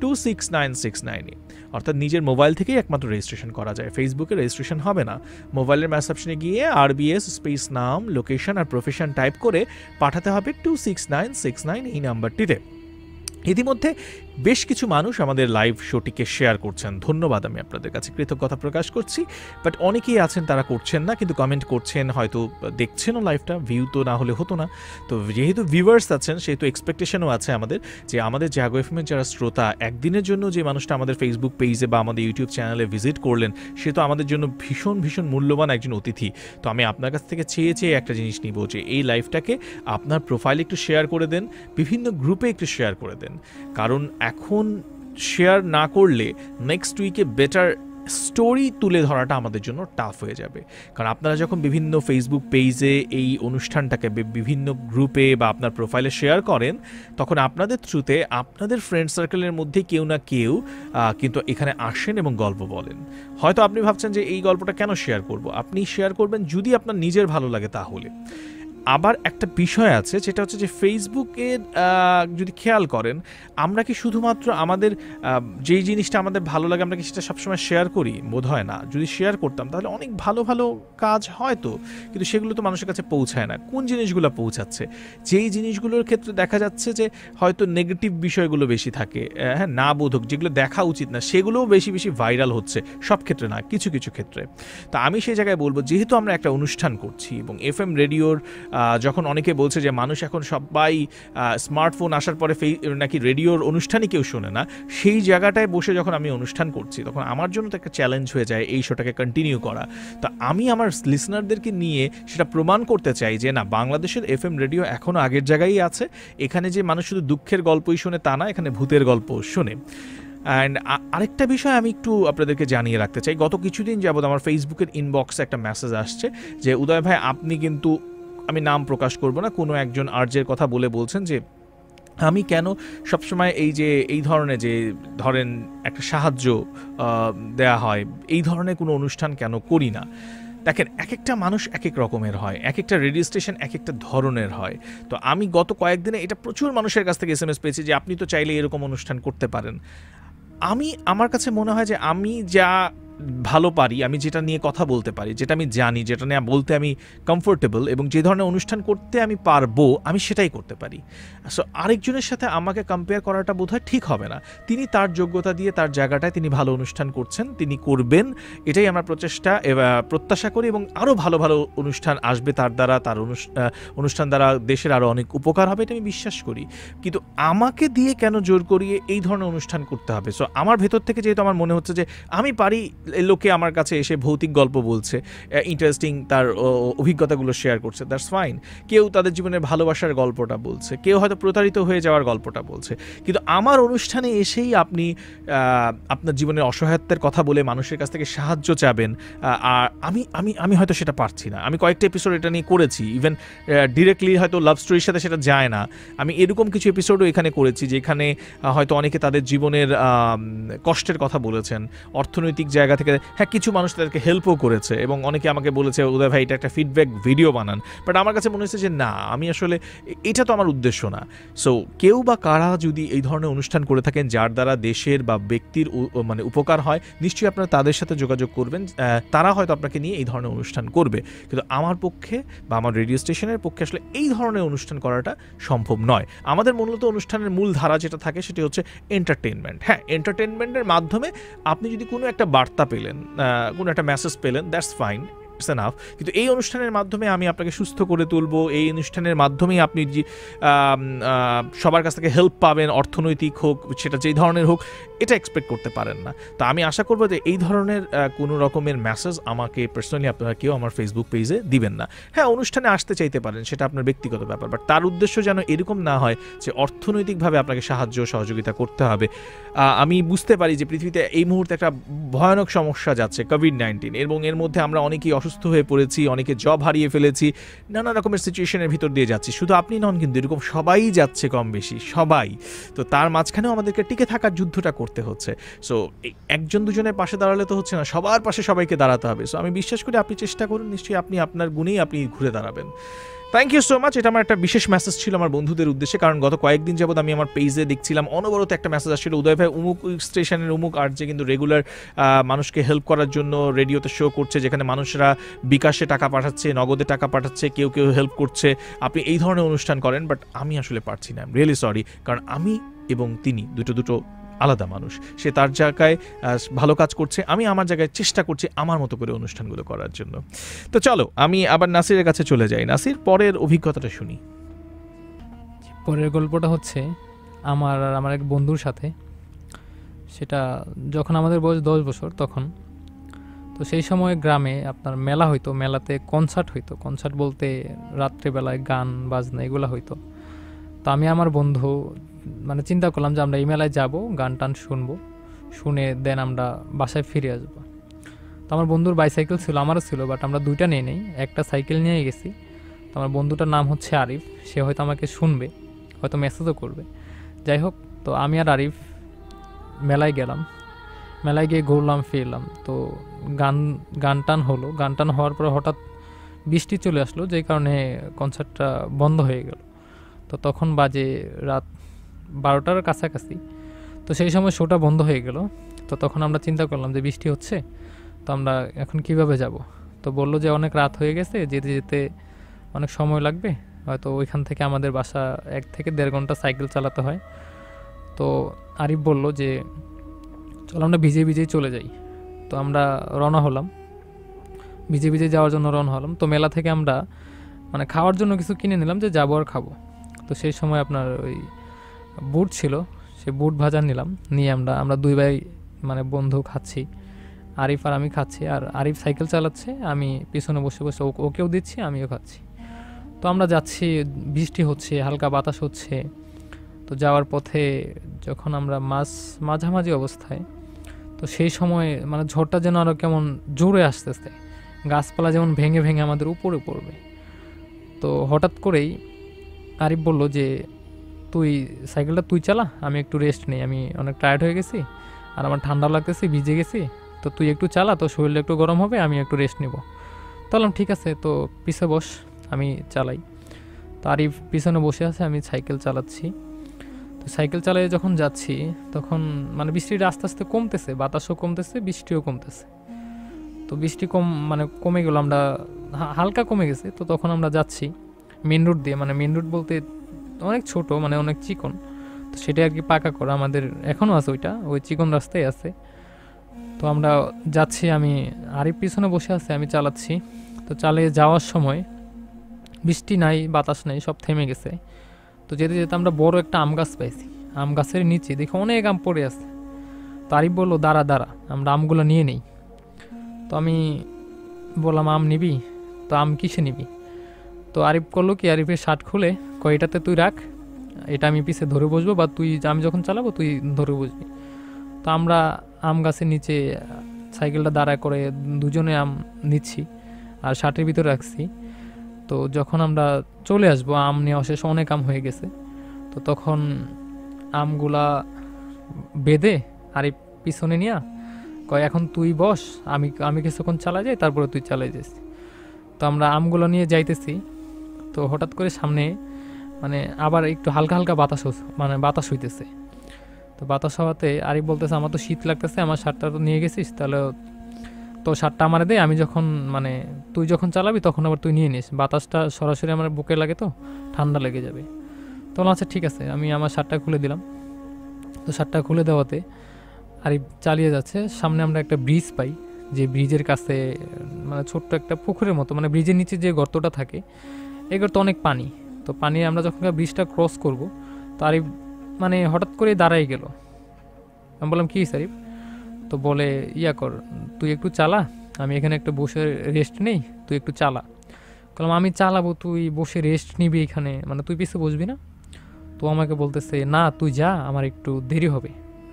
26969 অর্থাৎ নিজের মোবাইল থেকেই একমাত্র রেজিস্ট্রেশন করা যায়, ফেসবুকে রেজিস্ট্রেশন হবে না। মোবাইলের ম্যাচ অপশনে গিয়ে RBS স্পেস নাম, লোকেশন আর প্রফেশন টাইপ করে পাঠাতে হবে 26969 এই নাম্বারটিতে। ইতিমধ্যে বেশ কিছু মানুষ আমাদের লাইভ শোটিকে শেয়ার করছেন, ধন্যবাদ, আমি আপনাদের কাছে কৃতজ্ঞতা প্রকাশ করছি। বাট অনেকেই আছেন তারা করছেন না, কিন্তু কমেন্ট করছেন, হয়তো দেখছেনও লাইভটা, ভিউ তো না হলে হতো না। তো যেহেতু ভিউয়ার্স আছেন সেহেতু এক্সপেকটেশনও আছে আমাদের যে আমাদের জাগো এফএমের যারা শ্রোতা, একদিনের জন্য যে মানুষটা আমাদের ফেসবুক পেজে বা আমাদের ইউটিউব চ্যানেলে ভিজিট করলেন, সে তো আমাদের জন্য ভীষণ ভীষণ মূল্যবান একজন অতিথি। তো আমি আপনার কাছ থেকে চেয়ে একটা জিনিস নিব যে এই লাইভটাকে আপনার প্রোফাইলে একটু শেয়ার করে দেন, বিভিন্ন গ্রুপে একটু শেয়ার করে দেন, কারণ এখন শেয়ার না করলে নেক্সট উইকে বেটার স্টোরি তুলে ধরাটা আমাদের জন্য টাফ হয়ে যাবে। কারণ আপনারা যখন বিভিন্ন ফেসবুক পেজে এই অনুষ্ঠানটাকে বিভিন্ন গ্রুপে বা আপনার প্রোফাইলে শেয়ার করেন, তখন আপনাদের থ্রুতে আপনাদের ফ্রেন্ড সার্কেলের মধ্যে কেউ না কেউ কিন্তু এখানে আসেন এবং গল্প বলেন। হয়তো আপনি ভাবছেন যে এই গল্পটা কেন শেয়ার করব, আপনি শেয়ার করবেন যদি আপনার নিজের ভালো লাগে তাহলে। আবার একটা বিষয় আছে যেটা হচ্ছে যে ফেসবুকের যদি খেয়াল করেন, আমরা কি শুধুমাত্র আমাদের যেই জিনিসটা আমাদের ভালো লাগে আমরা কি সেটা সবসময় শেয়ার করি? বোধ হয় না। যদি শেয়ার করতাম তাহলে অনেক ভালো ভালো কাজ হয়তো, কিন্তু সেগুলো তো মানুষের কাছে পৌঁছায় না। কোন জিনিসগুলো পৌঁছাচ্ছে? যেই জিনিসগুলোর ক্ষেত্রে দেখা যাচ্ছে যে হয়তো নেগেটিভ বিষয়গুলো বেশি থাকে, হ্যাঁ, না বোধক, যেগুলো দেখা উচিত না সেগুলোও বেশি বেশি ভাইরাল হচ্ছে, সব ক্ষেত্রে না, কিছু কিছু ক্ষেত্রে। তো আমি সেই জায়গায় বলবো, যেহেতু আমরা একটা অনুষ্ঠান করছি এবং FM রেডিওর যখন অনেকে বলছে যে মানুষ এখন সবাই স্মার্টফোন আসার পরে নাকি রেডিওর অনুষ্ঠানই কেউ শোনে না, সেই জায়গাটায় বসে যখন আমি অনুষ্ঠান করছি তখন আমার জন্য তো একটা চ্যালেঞ্জ হয়ে যায় এই শোটাকে কন্টিনিউ করা। তো আমি আমার লিসনারদেরকে নিয়ে সেটা প্রমাণ করতে চাই যে না, বাংলাদেশের FM রেডিও এখনও আগের জায়গায় আছে। এখানে যে মানুষ শুধু দুঃখের গল্পই শোনে তা না, এখানে ভূতের গল্পও শোনে। অ্যান্ড আরেকটা বিষয় আমি একটু আপনাদেরকে জানিয়ে রাখতে চাই, গত কিছুদিন যাবত আমার ফেসবুকের ইনবক্সে একটা মেসেজ আসছে যে উদয় ভাই, আপনি কিন্তু, আমি নাম প্রকাশ করব না, কোনো একজন আর্জের কথা বলছেন যে আমি কেন সবসময় এই ধরনের যে ধরেন একটা সাহায্য দেয়া হয়, এই ধরনের কোনো অনুষ্ঠান কেন করি না। দেখেন, এক একটা মানুষ এক এক রকমের হয়, এক একটা রেডিও স্টেশন এক একটা ধরনের হয়। তো আমি গত কয়েকদিনে এটা প্রচুর মানুষের কাছ থেকে SMS পেয়েছি যে আপনি তো চাইলে এরকম অনুষ্ঠান করতে পারেন। আমার কাছে মনে হয় যে আমি যা ভালো পারি, আমি যেটা নিয়ে কথা বলতে পারি, যেটা আমি জানি, যেটা নিয়ে বলতে আমি কমফোর্টেবল এবং যে ধরনের অনুষ্ঠান করতে আমি পারবো, আমি সেটাই করতে পারি। সো আরেকজনের সাথে আমাকে কম্পেয়ার করাটা বোধহয় ঠিক হবে না। তিনি তার যোগ্যতা দিয়ে তার জায়গাটায় তিনি ভালো অনুষ্ঠান করছেন, তিনি করবেন, এটাই আমরা প্রত্যাশা করি এবং আরও ভালো ভালো অনুষ্ঠান আসবে তার দ্বারা, তার অনুষ্ঠান দ্বারা দেশের আরও অনেক উপকার হবে, এটা আমি বিশ্বাস করি। কিন্তু আমাকে দিয়ে কেন জোর করিয়ে এই ধরনের অনুষ্ঠান করতে হবে? সো আমার ভেতর থেকে যেহেতু আমার মনে হচ্ছে যে আমি পারি, লোকে আমার কাছে এসে ভৌতিক গল্প বলছে, ইন্টারেস্টিং তার অভিজ্ঞতাগুলো শেয়ার করছে, দ্যাটস ফাইন। কেউ তাদের জীবনের ভালোবাসার গল্পটা বলছে, কেউ হয়তো প্রতারিত হয়ে যাওয়ার গল্পটা বলছে, কিন্তু আমার অনুষ্ঠানে এসেই আপনি আপনার জীবনের অসহায়ত্বের কথা বলে মানুষের কাছ থেকে সাহায্য চাবেন, আর আমি হয়তো সেটা পারছি না। আমি কয়েকটা এপিসোড এটা নিয়ে করেছি, ইভেন ডিরেক্টলি হয়তো লাভ স্টোরির সাথে সেটা যায় না। আমি এরকম কিছু এপিসোডও এখানে করেছি যেখানে হয়তো অনেকে তাদের জীবনের কষ্টের কথা বলেছেন, অর্থনৈতিক জায়গা থেকে, হ্যাঁ, কিছু মানুষ তাদেরকে হেল্পও করেছে এবং অনেকে আমাকে বলেছে উদয় ভাই এটা একটা ফিডব্যাক ভিডিও বানান। বাট আমার কাছে মনে হয়েছে যে না, আমি আসলে এটা তো আমার উদ্দেশ্য না। সো কেউ বা কারা যদি এই ধরনের অনুষ্ঠান করে থাকেন যার দ্বারা দেশের বা ব্যক্তির মানে উপকার হয়, নিশ্চয়ই আপনারা তাদের সাথে যোগাযোগ করবেন, তারা হয়তো আপনাকে নিয়ে এই ধরনের অনুষ্ঠান করবে। কিন্তু আমার পক্ষে বা আমার রেডিও স্টেশনের পক্ষে আসলে এই ধরনের অনুষ্ঠান করাটা সম্ভব নয়। আমাদের মূলত অনুষ্ঠানের মূল ধারা যেটা থাকে সেটি হচ্ছে এন্টারটেনমেন্ট। হ্যাঁ, এন্টারটেনমেন্টের মাধ্যমে আপনি যদি কোনো একটা বার্তা পেলেন, কোনো একটা মেসেজ পেলেন, দ্যাটস ফাইন, ইটস এনাফ। কিন্তু এই অনুষ্ঠানের মাধ্যমে আমি আপনাকে সুস্থ করে তুলবো, এই অনুষ্ঠানের মাধ্যমেই আপনি সবার কাছ থেকে হেল্প পাবেন, অর্থনৈতিক হোক, সেটা যেই ধরনের হোক, এটা এক্সপেক্ট করতে পারেন না। তো আমি আশা করবো যে এই ধরনের কোনো রকমের মেসেজ আমাকে পার্সোনালি আপনারা কেউ আমার ফেসবুক পেজে দিবেন না। হ্যাঁ, অনুষ্ঠানে আসতে চাইতে পারেন, সেটা আপনার ব্যক্তিগত ব্যাপার, বাট তার উদ্দেশ্য যেন এরকম না হয় যে অর্থনৈতিকভাবে আপনাকে সাহায্য সহযোগিতা করতে হবে। আমি বুঝতে পারি যে পৃথিবীতে এই মুহূর্তে একটা ভয়ানক সমস্যা যাচ্ছে, কোভিড-19, এবং এর মধ্যে আমরা অনেকেই অসুস্থ হয়ে পড়েছি, অনেকে জব হারিয়ে ফেলেছি, নানা রকমের সিচুয়েশনের ভিতর দিয়ে যাচ্ছি। শুধু আপনি নন কিন্তু, এরকম সবাই যাচ্ছে কম বেশি, সবাই। তো তার মাঝখানেও আমাদেরকে টিকে থাকার যুদ্ধটা করতে হচ্ছে। সো একজন দুজনের পাশে দাঁড়ালে তো হচ্ছে না, সবার পাশে সবাইকে দাঁড়াতে হবে। সো আমি বিশ্বাস করি আপনি চেষ্টা করুন, নিশ্চয়ই আপনি আপনার গুণেই আপনি ঘুরে দাঁড়াবেন। Thank you so much. এটা আমার একটা বিশেষ মেসেজ ছিল আমার বন্ধুদের উদ্দেশ্যে, কারণ গত কয়েকদিন যাবত আমি আমার পেজে দেখছিলাম অনবরত একটা মেসেজ আসছিল, উদয় ভাই অমুক স্টেশনের অমুক আর্টে কিন্তু রেগুলার মানুষকে হেল্প করার জন্য রেডিওতে শো করছে, যেখানে মানুষরা বিকাশে টাকা পাঠাচ্ছে, নগদে টাকা পাঠাচ্ছে, কেউ কেউ হেল্প করছে, আপনি এই ধরনের অনুষ্ঠান করেন। বাট আমি আসলে পারছি না, রিয়েলি সরি, কারণ আমি এবং তিনি দুটো আলাদা মানুষ। সে তার জায়গায় ভালো কাজ করছে, আমি আমার জায়গায় চেষ্টা করছি আমার মতো করে অনুষ্ঠানগুলো করার জন্য। তো চলো আমি আবার নাসিরের কাছে চলে যাই। নাসির, পরের অভিজ্ঞতাটা শুনি। পরের গল্পটা হচ্ছে আমার আর আমার এক বন্ধুর সাথে। সেটা যখন আমাদের বয়স 10 বছর তখন। তো সেই সময় গ্রামে আপনার মেলা হইতো, মেলাতে কনসার্ট হইতো। কনসার্ট বলতে রাত্রেবেলায় গান বাজনা এগুলো হইতো। তো আমি আমার বন্ধু মানে চিন্তা করলাম যে আমরা এই মেলায় যাব, গান টান শুনবো, শুনে দেন আমরা বাসায় ফিরে আসবো। তো আমার বন্ধুর বাইসাইকেল ছিল, আমারও ছিল, বাট আমরা দুইটা নিয়ে নেই, একটা সাইকেল নিয়ে গেছি। তো আমার বন্ধুটার নাম হচ্ছে আরিফ, সে হয়তো আমাকে শুনবে, হয়তো মেসেজও করবে। যাই হোক, তো আমি আর আরিফ মেলায় গেলাম, মেলায় গিয়ে ঘুরলাম ফিরলাম। তো গান টান হলো, গান টান হওয়ার পর হঠাৎ বৃষ্টি চলে আসলো, যেই কারণে কনসার্টটা বন্ধ হয়ে গেল। তো তখন বাজে রাত 12টার কাছাকাছি। তো সেই সময় শোটা বন্ধ হয়ে গেল। তো তখন আমরা চিন্তা করলাম যে বৃষ্টি হচ্ছে, তো আমরা এখন কিভাবে যাব। তো বললো যে অনেক রাত হয়ে গেছে, যেতে যেতে অনেক সময় লাগবে, হয়তো ওইখান থেকে আমাদের বাসা 1 থেকে 1.5 ঘন্টা সাইকেল চালাতে হয়। তো আরিফ বলল যে চলো আমরা ভিজে ভিজেই চলে যাই। তো আমরা রওনা হলাম, ভিজে ভিজে যাওয়ার জন্য রওনা হলাম। তো মেলা থেকে আমরা মানে খাওয়ার জন্য কিছু কিনে নিলাম যে যাবো আর খাবো। তো সেই সময় আপনার ওই বুট ছিল, সে বুট ভাজা নিলাম, নিয়ে আমরা দুই ভাই মানে বন্ধু খাচ্ছি, আরিফ আর আমি খাচ্ছি। আর আরিফ সাইকেল চালাচ্ছে, আমি পিছনে বসে বসে ওকেও দিচ্ছি, আমিও খাচ্ছি। তো আমরা যাচ্ছি, বৃষ্টি হচ্ছে, হালকা বাতাস হচ্ছে। তো যাওয়ার পথে যখন আমরা মাঝামাঝি অবস্থায়, তো সেই সময় মানে ঝড়টা যেন আরও কেমন জোরে আসতেছে, গাছপালা যেমন ভেঙে ভেঙে আমাদের উপরে পড়বে। তো হঠাৎ করেই আরিফ বলল যে তুই সাইকেলটা তুই চালা, আমি একটু রেস্ট নেই, আমি অনেক টায়ার্ড হয়ে গেছি আর আমার ঠান্ডা লাগতেছে, ভিজে গেছি, তো তুই একটু চালা, তো শরীরটা একটু গরম হবে, আমি একটু রেস্ট নেব। তো বললাম ঠিক আছে, তো পিছে বস, আমি চালাই। তো আরিফ পিছনে বসে আছে, আমি সাইকেল চালাচ্ছি। তো সাইকেল চালিয়ে যখন যাচ্ছি তখন মানে বৃষ্টিটা আস্তে আস্তে কমতেছে, বাতাসও কমতেছে, বৃষ্টিও কমতেছে। তো বৃষ্টি কমে গেল, আমরা হালকা কমে গেছে। তো তখন আমরা যাচ্ছি মেন রোড দিয়ে, মানে মেন রোড বলতে অনেক ছোট, মানে অনেক চিকন। তো সেটা আর কি পাকা করা, আমাদের এখনও আছে ওই চিকন রাস্তায় আছে। তো আমরা যাচ্ছি, আমি আরিফ পিছনে বসে আছে, আমি চালাচ্ছি। তো চালিয়ে যাওয়ার সময় বৃষ্টি নাই, বাতাস নাই, সব থেমে গেছে। তো যেতে যেতে আমরা বড় একটা আম গাছ পাইছি, আম গাছের নিচে দেখি অনেক আম পড়ে আছে। তো আরিফ বললো দাঁড়া আমরা আমগুলো নিয়ে নেই। তো আমি বললাম আম নিবি? তো আম কিসে নিবি? তো আরিফ করলো কি, আরিফের শার্ট খুলে এটাতে তুই রাখ, এটা আমি পিছে ধরে বসবো, বা আমি যখন চালাবো তুই ধরে বসবি। তো আমরা আম গাছের নিচে সাইকেলটা দাঁড়ায় করে দুজনে আম নিচ্ছি আর শার্টের ভিতরে রাখছি। তো যখন আমরা চলে আসবো, আম নেওয়া শেষ, অনেক আম হয়ে গেছে। তো তখন আমগুলা বেঁধে আরিফ পিছনে নিয়ে কয় এখন তুই বস, আমি কিছুক্ষণ চালা যাই, তারপরে তুই চালাই যাস। তো আমরা আমগুলো নিয়ে যাইতেছি। তো হঠাৎ করে সামনে মানে আবার একটু হালকা হালকা বাতাস হইতেছে। তো বাতাস হওয়াতে আরিফ বলতেছে আমার তো শীত লাগতেছে, আমার শার্টটা তো নিয়ে গেছিস, তাহলে তো শার্টটা আমার দে, আমি যখন মানে তুই যখন চালাবি তখন আবার তুই নিয়ে নিস, বাতাসটা সরাসরি আমার বুকে লাগে তো ঠান্ডা লেগে যাবে। তো আচ্ছা ঠিক আছে, আমি আমার শার্টটা খুলে দিলাম। তো শার্টটা খুলে দেওয়াতে আরিফ চালিয়ে যাচ্ছে। সামনে আমরা একটা ব্রিজ পাই, যে ব্রিজের কাছে মানে ছোট্ট একটা পুকুরের মতো, মানে ব্রিজের নিচে যে গর্তটা থাকে, এই গর্ত অনেক পানি। তো পানি আমরা যখন ব্রিজটা ক্রস করব, তো আরিফ মানে হঠাৎ করে দাঁড়াই গেল। আমি বললাম কি আরিফ? তো বলে ইয়া কর, তুই একটু চালা, আমি এখানে একটা বসে রেস্ট নেই, তুই একটু চালা। বললাম আমি চালাবো, তুই বসে রেস্ট নিবি এখানে, মানে তুই পিছু বসবি না? তো আমাকে বলতেছে না তুই যা, আমার একটু দেরি হবে।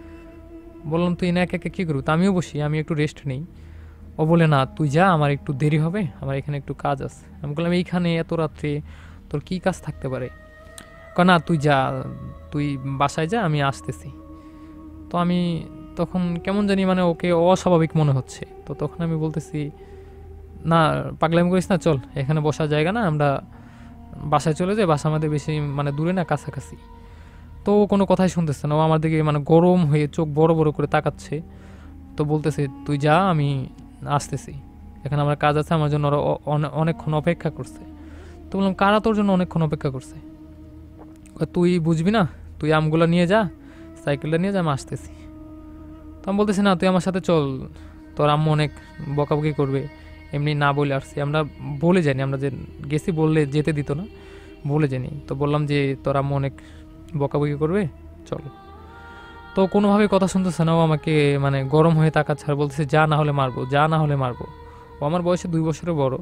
বললাম তুই না একা একা কী করবি, তো আমিও বসি, আমি একটু রেস্ট নেই। ও বলে না তুই যা, আমার একটু দেরি হবে, আমার এখানে একটু কাজ আছে। আমি বললাম এইখানে এত রাত্রে তোর কী কাজ থাকতে পারে? না তুই যা, তুই বাসায় যা, আমি আসতেছি। তো আমি তখন কেমন জানি মানে ওকে অস্বাভাবিক মনে হচ্ছে। তো তখন আমি বলতেছি না পাগলামি করিস না, চল, এখানে বসার জায়গা না, আমরা বাসায় চলে যাই, বাসা আমাদের বেশি মানে দূরে না, কাছাকাছি। তো ও কোনো কথাই শুনতেছে না, ও আমার দিকে মানে গরম হয়ে চোখ বড় বড় করে তাকাচ্ছে। তো বলতেছে তুই যা, আমি আসতেছি, এখানে আমার কাজ আছে, আমার জন্য ওরা অনেকক্ষণ অপেক্ষা করছে। তো বললাম কারা তোর জন্য অনেকক্ষণ অপেক্ষা করছে? তুই বুঝবি না, তুই আমগুলো নিয়ে যা, সাইকেলটা নিয়ে যা, আমি আসতেছি। তো আমি বলতেছি না তুই আমার সাথে চল, তোর আম্মু অনেক বকাবকি করবে, এমনি না বলে আসছি, আমরা বলে জানি, আমরা যে গেছি বললে যেতে দিত না, বলে জানি। তো বললাম যে তোর আম্মু অনেক বকাবকি করবে, চল। তো কোনোভাবে কথা শুনতেছে না, ও আমাকে মানে গরম হয়ে তাকাচ্ছে আর বলতেছে যা, না হলে মারবো, যা, না হলে মারবো। ও আমার বয়সে 2 বছরের বড়।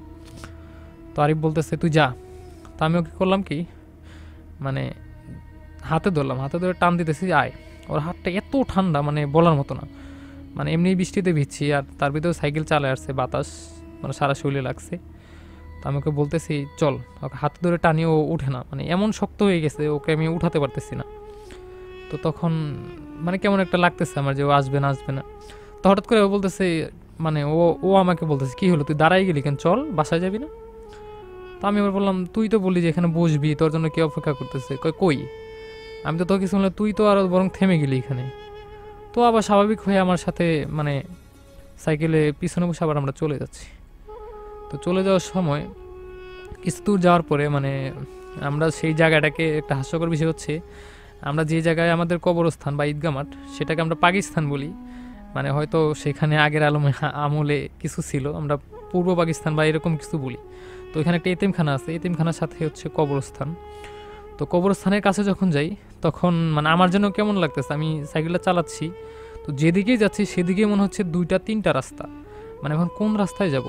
তো আরিফ বলতেছে তুই যা। তো আমি ওকে করলাম কি, মানে হাতে ধরলাম, হাতে ধরে টান দিতেছি, আয়। ওর হাতটা এত ঠান্ডা মানে বলার মতো না, মানে এমনি বৃষ্টিতে ভিজছি, আর তার ভিতরে সাইকেল চালায় আসছে, বাতাস মানে সারা শরীরে লাগছে। তো আমি ওকে বলতেছি চল, ওকে হাতে ধরে টানিয়ে ও উঠে না, মানে এমন শক্ত হয়ে গেছে, ওকে আমি উঠাতে পারতেছি না। তো তখন মানে কেমন একটা লাগতেছে আমার যে ও আসবে না, আসবে না। তো হঠাৎ করে ও বলতেছে, মানে ও আমাকে বলতেছে কি হলো, তুই দাঁড়াই গেলি কেন, চল বাসায় যাবি না? তো আমি এবার বললাম তুই তো বললি যে এখানে বসবি, তোর জন্য কে অপেক্ষা করতেছে? কই, আমি তো তোকে শুনলাম, তুই তো আরও বরং থেমে গেলি এখানে। তো আবার স্বাভাবিক হয়ে আমার সাথে মানে সাইকেলে পিছনে বসে আবার আমরা চলে যাচ্ছি। তো চলে যাওয়ার সময় কিছু দূর যাওয়ার পরে মানে আমরা সেই জায়গাটাকে, একটা হাস্যকর বিষয় হচ্ছে, আমরা যে জায়গায় আমাদের কবরস্থান বা ঈদগাহ মাঠ, সেটাকে আমরা পাকিস্তান বলি। মানে হয়তো সেখানে আগের আমলে কিছু ছিল, আমরা পূর্ব পাকিস্তান বা এরকম কিছু বলি। তো এখানে একটা এতিমখানা আছে, এতিমখানার সাথে হচ্ছে কবরস্থান। তো কবরস্থানের কাছে যখন যাই, তখন মানে আমার জন্য কেমন লাগতেছে, আমি সাইকেলটা চালাচ্ছি, তো যেদিকেই যাচ্ছি সেদিকেই মনে হচ্ছে 2-3টা রাস্তা, মানে এখন কোন রাস্তায় যাব,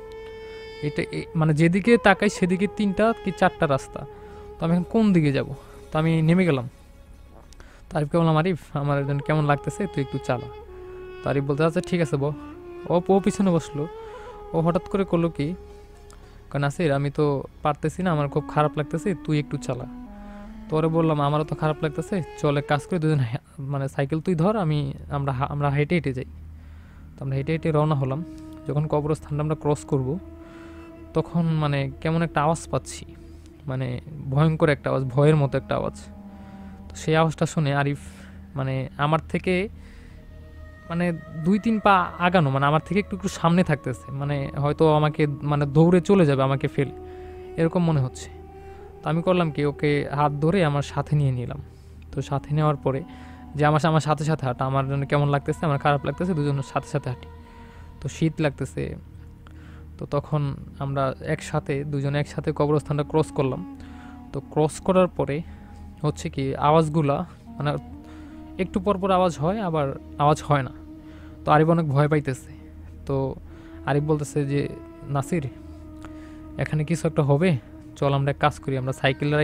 এটা মানে যেদিকে তাকাই সেদিকে 3টা কি 4টা রাস্তা। তো আমি এখন কোন দিকে যাব? তো আমি নেমে গেলাম। তো আরিফকে বললাম আরিফ আমার একজন কেমন লাগতেছে, তুই একটু চালা। তো আরিফ বলতে আচ্ছা ঠিক আছে ও পিছনে বসলো। ও হঠাৎ করে করলো কি, কারণ নাসির আমি তো পারতেছি না, আমার খুব খারাপ লাগতেছে, তুই একটু চালা। তো ওরে বললাম আমারও তো খারাপ লাগতেছে, চল এক কাজ করে দুজন মানে সাইকেল তুই ধর, আমরা হেঁটে হেঁটে যাই। তো আমরা হেঁটে হেঁটে রওনা হলাম। যখন কবরস্থানটা আমরা ক্রস করব, তখন মানে কেমন একটা আওয়াজ পাচ্ছি, মানে ভয়ঙ্কর একটা আওয়াজ, ভয়ের মতো একটা আওয়াজ। তো সেই আওয়াজটা শুনে আরিফ মানে আমার থেকে মানে 2-3 পা আগানো, মানে আমার থেকে একটু একটু সামনে থাকতেছে, মানে হয়তো আমাকে মানে দৌড়ে চলে যাবে আমাকে ফেলে, এরকম মনে হচ্ছে। তো আমি করলাম কি, ওকে হাত ধরে আমার সাথে নিয়ে নিলাম। তো সাথে নেওয়ার পরে যে আমার সাথে সাথে হাঁটা, আমার জন্য কেমন লাগতেছে, আমার খারাপ লাগতেছে, দুজনের সাথে সাথে হাঁটি। তো শীত লাগতেছে। তো তখন আমরা দুজনে একসাথে কবরস্থানটা ক্রস করলাম। তো ক্রস করার পরে হচ্ছে কি আওয়াজগুলা মানে একটু পর পর আওয়াজ হয়, আবার আওয়াজ হয় না। তো আরিফ অনেক ভয় পাইতেছে। তো আরিফ বলতেছে যে নাসির এখানে কিছু একটা হবে, চল আমরা এক কাজ করি, আমরা সাইকেলটা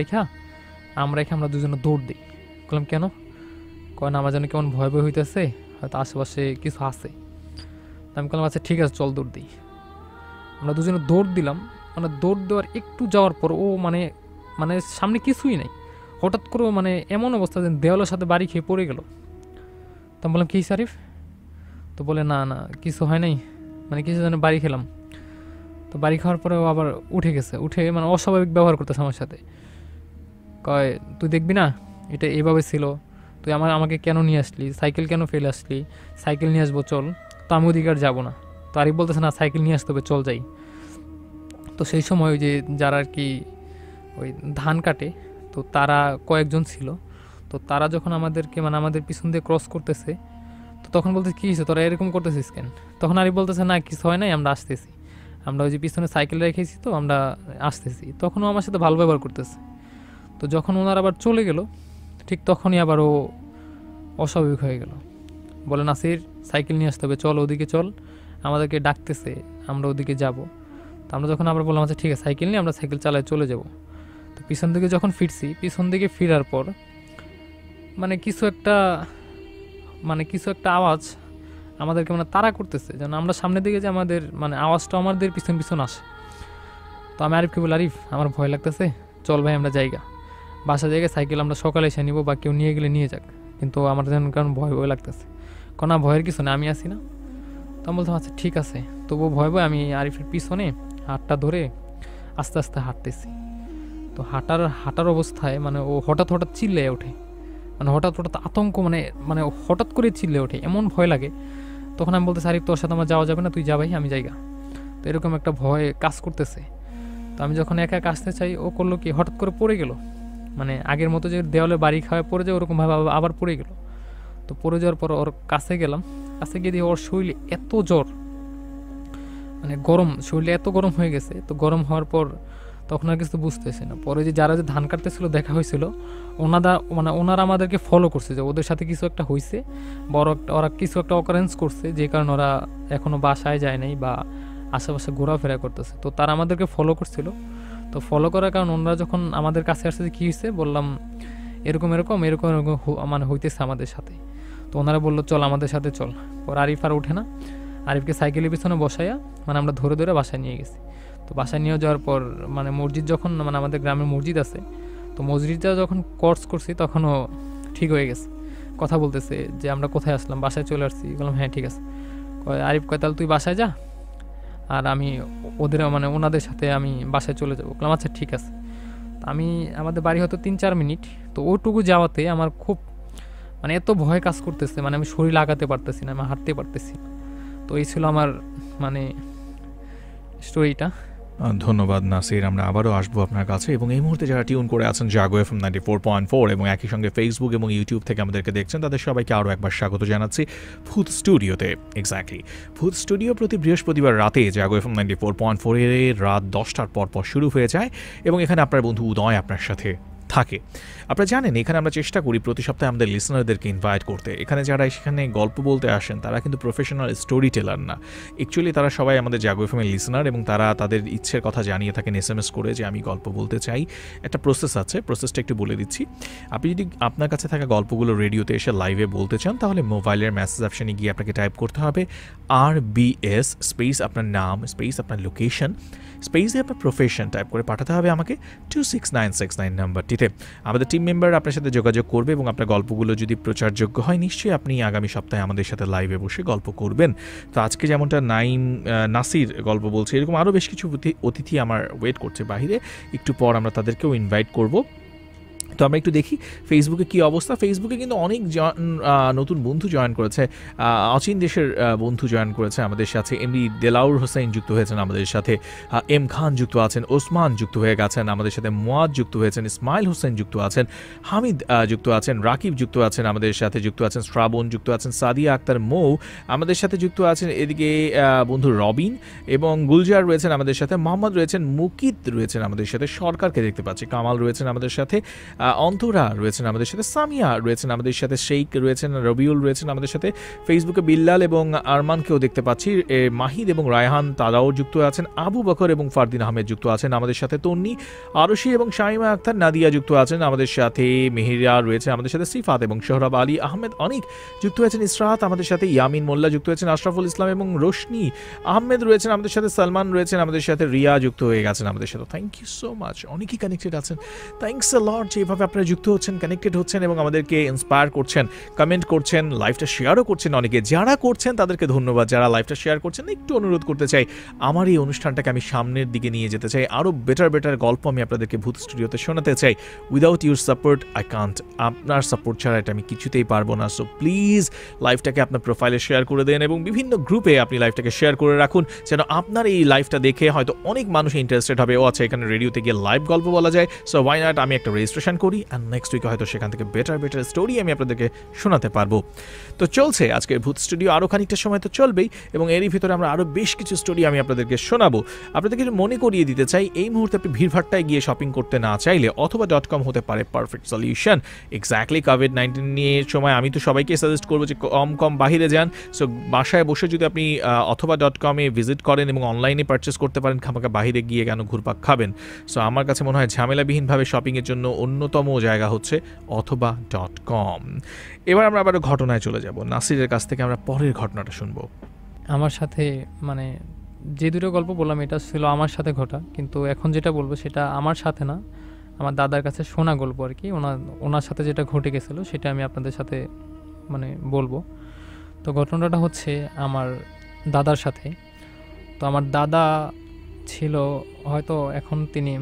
আমরা দুজনে দৌড় দিই। বললাম কেন? কয় না আমার যেন কেমন ভয় ভয় হইতেছে, হয়তো আশেপাশে কিছু আছে। আমি বললাম আচ্ছা ঠিক আছে চল দৌড় দিই। আমরা দুজনে দৌড় দিলাম। মানে দৌড় দেওয়ার একটু যাওয়ার পর ও মানে মানে সামনে কিছুই নাই, হঠাৎ করে মানে এমন অবস্থা যে দেওয়ালের সাথে বাড়ি খেয়ে পড়ে গেল। তো আমি বললাম কি সারিফ? তো বলে না না কিছু হয় নাই, মানে কিছু যেন বাড়ি খেলাম। তো বাড়ি খাওয়ার পরে ও আবার উঠে গেছে, উঠে মানে অস্বাভাবিক ব্যবহার করতেছে আমার সাথে। কয় তুই দেখবি না এটা এভাবে ছিল, তুই আমাকে কেন নিয়ে আসলি, সাইকেল কেন ফেলে আসলি, সাইকেল নিয়ে আসবো চল। তো আমি ওদিকে আর যাবো না। তো আরিফ বলতেছে না সাইকেল নিয়ে আসতে হবে, চল যাই। তো সেই সময় ওই যে যারা আর কি ওই ধান কাটে, তো তারা কয়েকজন ছিল। তো তারা যখন আমাদেরকে মানে আমাদের পিছন দিয়ে ক্রস করতেছে, তো তখন বলতে কী হয়েছে তোরা এরকম করতেছিস কেন? তখন আরিফ বলতেছে না কিছু হয় নাই, আমরা আসতেছি, আমরা ওই যে পিছনে সাইকেল রেখেছি, তো আমরা আসতেছি। তখনও আমার সাথে ভালো ব্যবহার করতেছে। তো যখন ওনার আবার চলে গেল, ঠিক তখনই আবার ও অস্বাভাবিক হয়ে গেল। বলে নাসির সাইকেল নিয়ে আসতে হবে, চল ওদিকে চল, আমাদেরকে ডাকতেছে, আমরা ওদিকে যাব। তো আমরা যখন আবার বললাম আচ্ছা ঠিক আছে সাইকেল নিয়ে আমরা সাইকেল চালায় চলে যাব। তো পিছন দিকে যখন ফিরছি, পিছন দিকে ফিরার পর মানে কিছু একটা আওয়াজ আমাদেরকে মানে তাড়া করতেছে, যেন আমরা সামনের দিকে যে আমাদের মানে আওয়াজটা আমাদের পিছন পিছন আসে। তো আমি আরিফকে বলি আরিফ আমার ভয় লাগতেছে, চল ভাই আমরা জায়গা বাসা জায়গায় সাইকেল আমরা সকালে এসে নিব, বা কেউ নিয়ে গেলে নিয়ে যাক, কিন্তু আমার যেন কারণ ভয় ভয় লাগতেছে। না ভয়ের কিছু না, আমি আসি না। তো আমি বলতাম আচ্ছা ঠিক আছে। তবুও ভয় ভয় আমি আরিফের পিছনে হাতটা ধরে আস্তে আস্তে হাঁটতেছি। তো হাঁটার অবস্থায় মানে ও হঠাৎ চিল্লে ওঠে, মানে হঠাৎ আতঙ্ক, মানে মানে হঠাৎ করে চিল্লে ওঠে, এমন ভয় লাগে। তখন আমি বলতেছি আরিফ তোর সাথে আমার যাওয়া যাবে না, তুই যা ভাই আমি জায়গা। তো এরকম একটা ভয় কাজ করতেছে। তো আমি যখন একা একা আসতে চাই, ও করলো কি হঠাৎ করে পড়ে গেল, মানে আগের মতো যে দেওয়ালে বাড়ি খাওয়ায় পড়ে যায় ওরকমভাবে আবার পড়ে গেল। তো পড়ে যাওয়ার পর ওর কাছে গেলাম, কাছে গিয়ে দিয়ে ওর শরীরে এত জ্বর, মানে গরম, শরীরে এত গরম হয়ে গেছে। তো গরম হওয়ার পর তখন আর কিছু বুঝতেছে না। পরে যে যারা যে ধান কাটতেছিল দেখা হয়েছিল, ওনারা আমাদেরকে ফলো করছে, যে ওদের সাথে কিছু একটা হয়েছে, ওরা কিছু একটা অকারেন্স করছে, যে কারণে ওরা এখনও বাসায় যায় নাই বা আশেপাশে ঘোরাফেরা করতেছে। তো তারা আমাদেরকে ফলো করছিল। তো ফলো করার কারণ ওনারা যখন আমাদের কাছে আসছে যে কী হয়েছে, বললাম এরকম মানে হইতেছে আমাদের সাথে। তো ওনারা বললো চল আমাদের সাথে চল। পর আরিফ আর ওঠে না, আরিফকে সাইকেলের পিছনে বসাইয়া মানে আমরা ধরে ধরে বাসায় নিয়ে গেছি। তো বাসায় নিয়ে যাওয়ার পর মানে মসজিদ যখন মানে আমাদের গ্রামের মসজিদ আছে, তো মসজিদটা যখন কোর্স করছি তখনও ঠিক হয়ে গেছে, কথা বলতেছে যে আমরা কোথায় আসলাম, বাসায় চলে আসছি। বললাম হ্যাঁ ঠিক আছে। আরিফ কয় তাহলে তুই বাসায় যা, আর আমি ওনাদের সাথে আমি বাসায় চলে যাবো। বললাম আচ্ছা ঠিক আছে। আমি আমাদের বাড়ি হয়তো 3-4 মিনিট, তো ওটুকু যাওয়াতে আমার খুব মানে এত ভয় কাজ করতেছে, মানে আমি শরীর লাগাতে পারতেছি না, আমি হাঁটতে পারতেছি না। তো এই ছিল আমার মানে স্টোরিটা। ধন্যবাদ নাসির, আমরা আবারও আসবো আপনার কাছে। এবং এই মুহূর্তে যারা টিউন করে আছেন জাগো এফএম 94.4 এবং একই সঙ্গে ফেসবুক এবং ইউটিউব থেকে আমাদেরকে দেখছেন, তাদের সবাইকে আরও একবার স্বাগত জানাচ্ছি ভূত স্টুডিওতে। এক্স্যাক্টলি, ভূত স্টুডিও প্রতি বৃহস্পতিবার রাতে জাগো এফএম 94.4 এর রাত 10টার পর শুরু হয়ে যায় এবং এখানে আপনার বন্ধু উদয় আপনার সাথে থাকে। আপনারা জানেন এখানে আমরা চেষ্টা করি প্রতি সপ্তাহে আমাদের লিসনারদেরকে ইনভাইট করতে। এখানে যারা সেখানে গল্প বলতে আসেন তারা কিন্তু প্রফেশনাল স্টোরি টেলার না, অ্যাকচুয়ালি তারা সবাই আমাদের জাগো এফএমের লিসনার এবং তারা তাদের ইচ্ছের কথা জানিয়ে থাকেন SMS করে যে আমি গল্প বলতে চাই। একটা প্রসেস আছে, প্রসেসটা একটু বলে দিচ্ছি। আপনি যদি আপনার কাছে থাকা গল্পগুলো রেডিওতে এসে লাইভে বলতে চান, তাহলে মোবাইলের মেসেজ অপশানে গিয়ে আপনাকে টাইপ করতে হবে RBS স্পেস আপনার নাম স্পেস আপনার লোকেশন স্পেসে আপনার প্রফেশন টাইপ করে পাঠাতে হবে আমাকে 26969 নাম্বারটিতে। আমাদের টিম মেম্বার আপনার সাথে যোগাযোগ করবে এবং আপনার গল্পগুলো যদি প্রচারযোগ্য হয় নিশ্চয়ই আপনি আগামী সপ্তাহে আমাদের সাথে লাইভে বসে গল্প করবেন। তো আজকে যেমনটা নাসির গল্প বলছে, এরকম আরও বেশ কিছু অতিথি আমার ওয়েট করছে বাহিরে, একটু পর আমরা তাদেরকেও ইনভাইট করব। তো আমরা একটু দেখি ফেসবুকে কী অবস্থা। ফেসবুকে কিন্তু অনেক নতুন বন্ধু জয়েন করেছে, অচিন দেশের বন্ধু জয়েন করেছে আমাদের সাথে। এমনি দেলাউর হোসেন যুক্ত হয়েছেন আমাদের সাথে, এম খান যুক্ত আছেন, ওসমান যুক্ত হয়ে গেছেন আমাদের সাথে, মুয়াদ যুক্ত হয়েছেন, ইসমাইল হোসেন যুক্ত আছেন, হামিদ যুক্ত আছেন, রাকিব যুক্ত আছেন আমাদের সাথে, যুক্ত আছেন শ্রাবণ যুক্ত আছেন, সাদিয়া আক্তার মৌ আমাদের সাথে যুক্ত আছেন, এদিকে বন্ধু রবিন এবং গুলজার রয়েছেন আমাদের সাথে, মোহাম্মদ রয়েছেন, মুকিত রয়েছেন আমাদের সাথে, সরকারকে দেখতে পাচ্ছি, কামাল রয়েছেন আমাদের সাথে, অন্তরা রয়েছেন আমাদের সাথে, সামিয়া রয়েছেন আমাদের সাথে, শেখ রয়েছেন, রবিউল রয়েছেন আমাদের সাথে, ফেসবুকে বিল্লাল এবং আরমানকেও দেখতে পাচ্ছি, মাহিদ এবং রায়হান তারাও যুক্ত আছেন, আবু বকর এবং ফারদিন আহমেদ যুক্ত আছেন আমাদের সাথে, তন্নি, আরশি এবং শাইমা আক্তার, নাদিয়া যুক্ত আছেন আমাদের সাথে, মেহেরিয়া রয়েছে আমাদের সাথে, সিফাত এবং সোহরাব আলী আহমেদ অনেক যুক্ত হয়েছেন, ইসরাত আমাদের সাথে, ইয়ামিন মোল্লা যুক্ত হয়েছেন, আশরাফুল ইসলাম এবং রোশনি আহমেদ রয়েছেন আমাদের সাথে, সালমান রয়েছেন আমাদের সাথে, রিয়া যুক্ত হয়ে গেছেন আমাদের সাথে। থ্যাংক ইউ সো মাচ, অনেকেই কানেক্টেড আছেন, থ্যাংকস আ লট যেভাবে আপনারা যুক্ত হচ্ছেন, কানেক্টেড হচ্ছেন এবং আমাদেরকে ইন্সপায়ার করছেন, কমেন্ট করছেন, লাইভটা শেয়ারও করছেন। অনেকে যারা করছেন তাদেরকে ধন্যবাদ, যারা লাইভটা শেয়ার করছেন একটু অনুরোধ করতে চাই, আমার এই অনুষ্ঠানটাকে আমি সামনের দিকে নিয়ে যেতে চাই, আরও বেটার গল্প আমি আপনাদেরকে ভূত স্টুডিওতে শোনাতে চাই। Without your support I can't, আপনার সাপোর্ট ছাড়া এটা আমি কিছুতেই পারবো না। সো প্লিজ লাইভটাকে আপনার প্রোফাইলে শেয়ার করে দেন এবং বিভিন্ন গ্রুপে আপনি লাইভটাকে শেয়ার করে রাখুন, যেন আপনার এই লাইভটা দেখে হয়তো অনেক মানুষ ইন্টারেস্টেড হবে, ও আচ্ছা এখানে রেডিওতে গিয়ে লাইভ গল্প বলা যায়, সো ওয়াই নট আমি একটা রেজিস্ট্রেশন করি, অ্যান্ড নেক্সট উইকে হয়তো সেখান থেকে বেটার স্টোরি আমি আপনাদেরকে শোনাতে পারবো। তো চলছে আজকের ভূত স্টুডিও, আরও খানিকটা সময় তো চলবেই, এবং এরই ভিতরে আমরা আরও বেশ কিছু স্টোরি আমি আপনাদেরকে শোনাবো। আপনাদেরকে মনে করিয়ে দিতে চাই, এই মুহূর্তে আপনি ভিড়ভাট্টায় গিয়ে শপিং করতে না চাইলে অথবা .com হতে পারে পারফেক্ট সলিউশন। এক্স্যাক্টলি কোভিড-19 নিয়ে সময় আমি তো সবাইকে সাজেস্ট করবো যে কম বাহিরে যান। সো বাসায় বসে যদি আপনি অথবা .com-এ ভিজিট করেন এবং অনলাইনে পারচেস করতে পারেন, খামাকা বাহিরে গিয়ে কেন ঘুরপাক খাবেন। সো আমার কাছে মনে হয় ঝামেলাবিহীনভাবে শপিংয়ের জন্য অন্যতম জায়গা হচ্ছে অথবা .com। এবার আমরা আবার ঘটনায় চলে যাব। নাসিরের কাছ থেকে আমরা পরের ঘটনাটা শুনবো। আমার সাথে মানে যে দুটো গল্প বললাম এটা ছিল আমার সাথে ঘটা, কিন্তু এখন যেটা বলবো সেটা আমার সাথে না, আমার দাদার কাছে শোনা গল্প আর কি। ওনার সাথে যেটা ঘটে গেছিলো সেটা আমি আপনাদের সাথে মানে বলবো। তো ঘটনাটা হচ্ছে আমার দাদার সাথে। তো আমার দাদা ছিল হয়তো এখন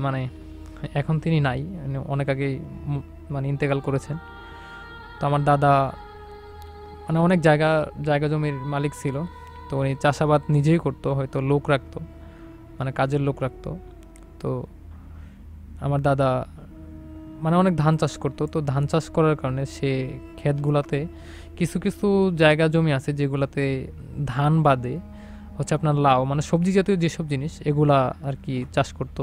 তিনি নাই, অনেক আগেই মানে ইন্তেকাল করেছেন। তো আমার দাদা মানে অনেক জায়গা জমির মালিক ছিল। তো উনি চাষাবাদ নিজেই করতো, হয়তো লোক রাখতো, মানে কাজের লোক রাখতো। তো আমার দাদা মানে অনেক ধান চাষ করতো। তো ধান চাষ করার কারণে সে ক্ষেতগুলাতে কিছু কিছু জায়গা জমি আছে যেগুলাতে ধান বাদে হচ্ছে আপনার লাউ, মানে সবজি জাতীয় যেসব জিনিস এগুলা আর কি চাষ করতো।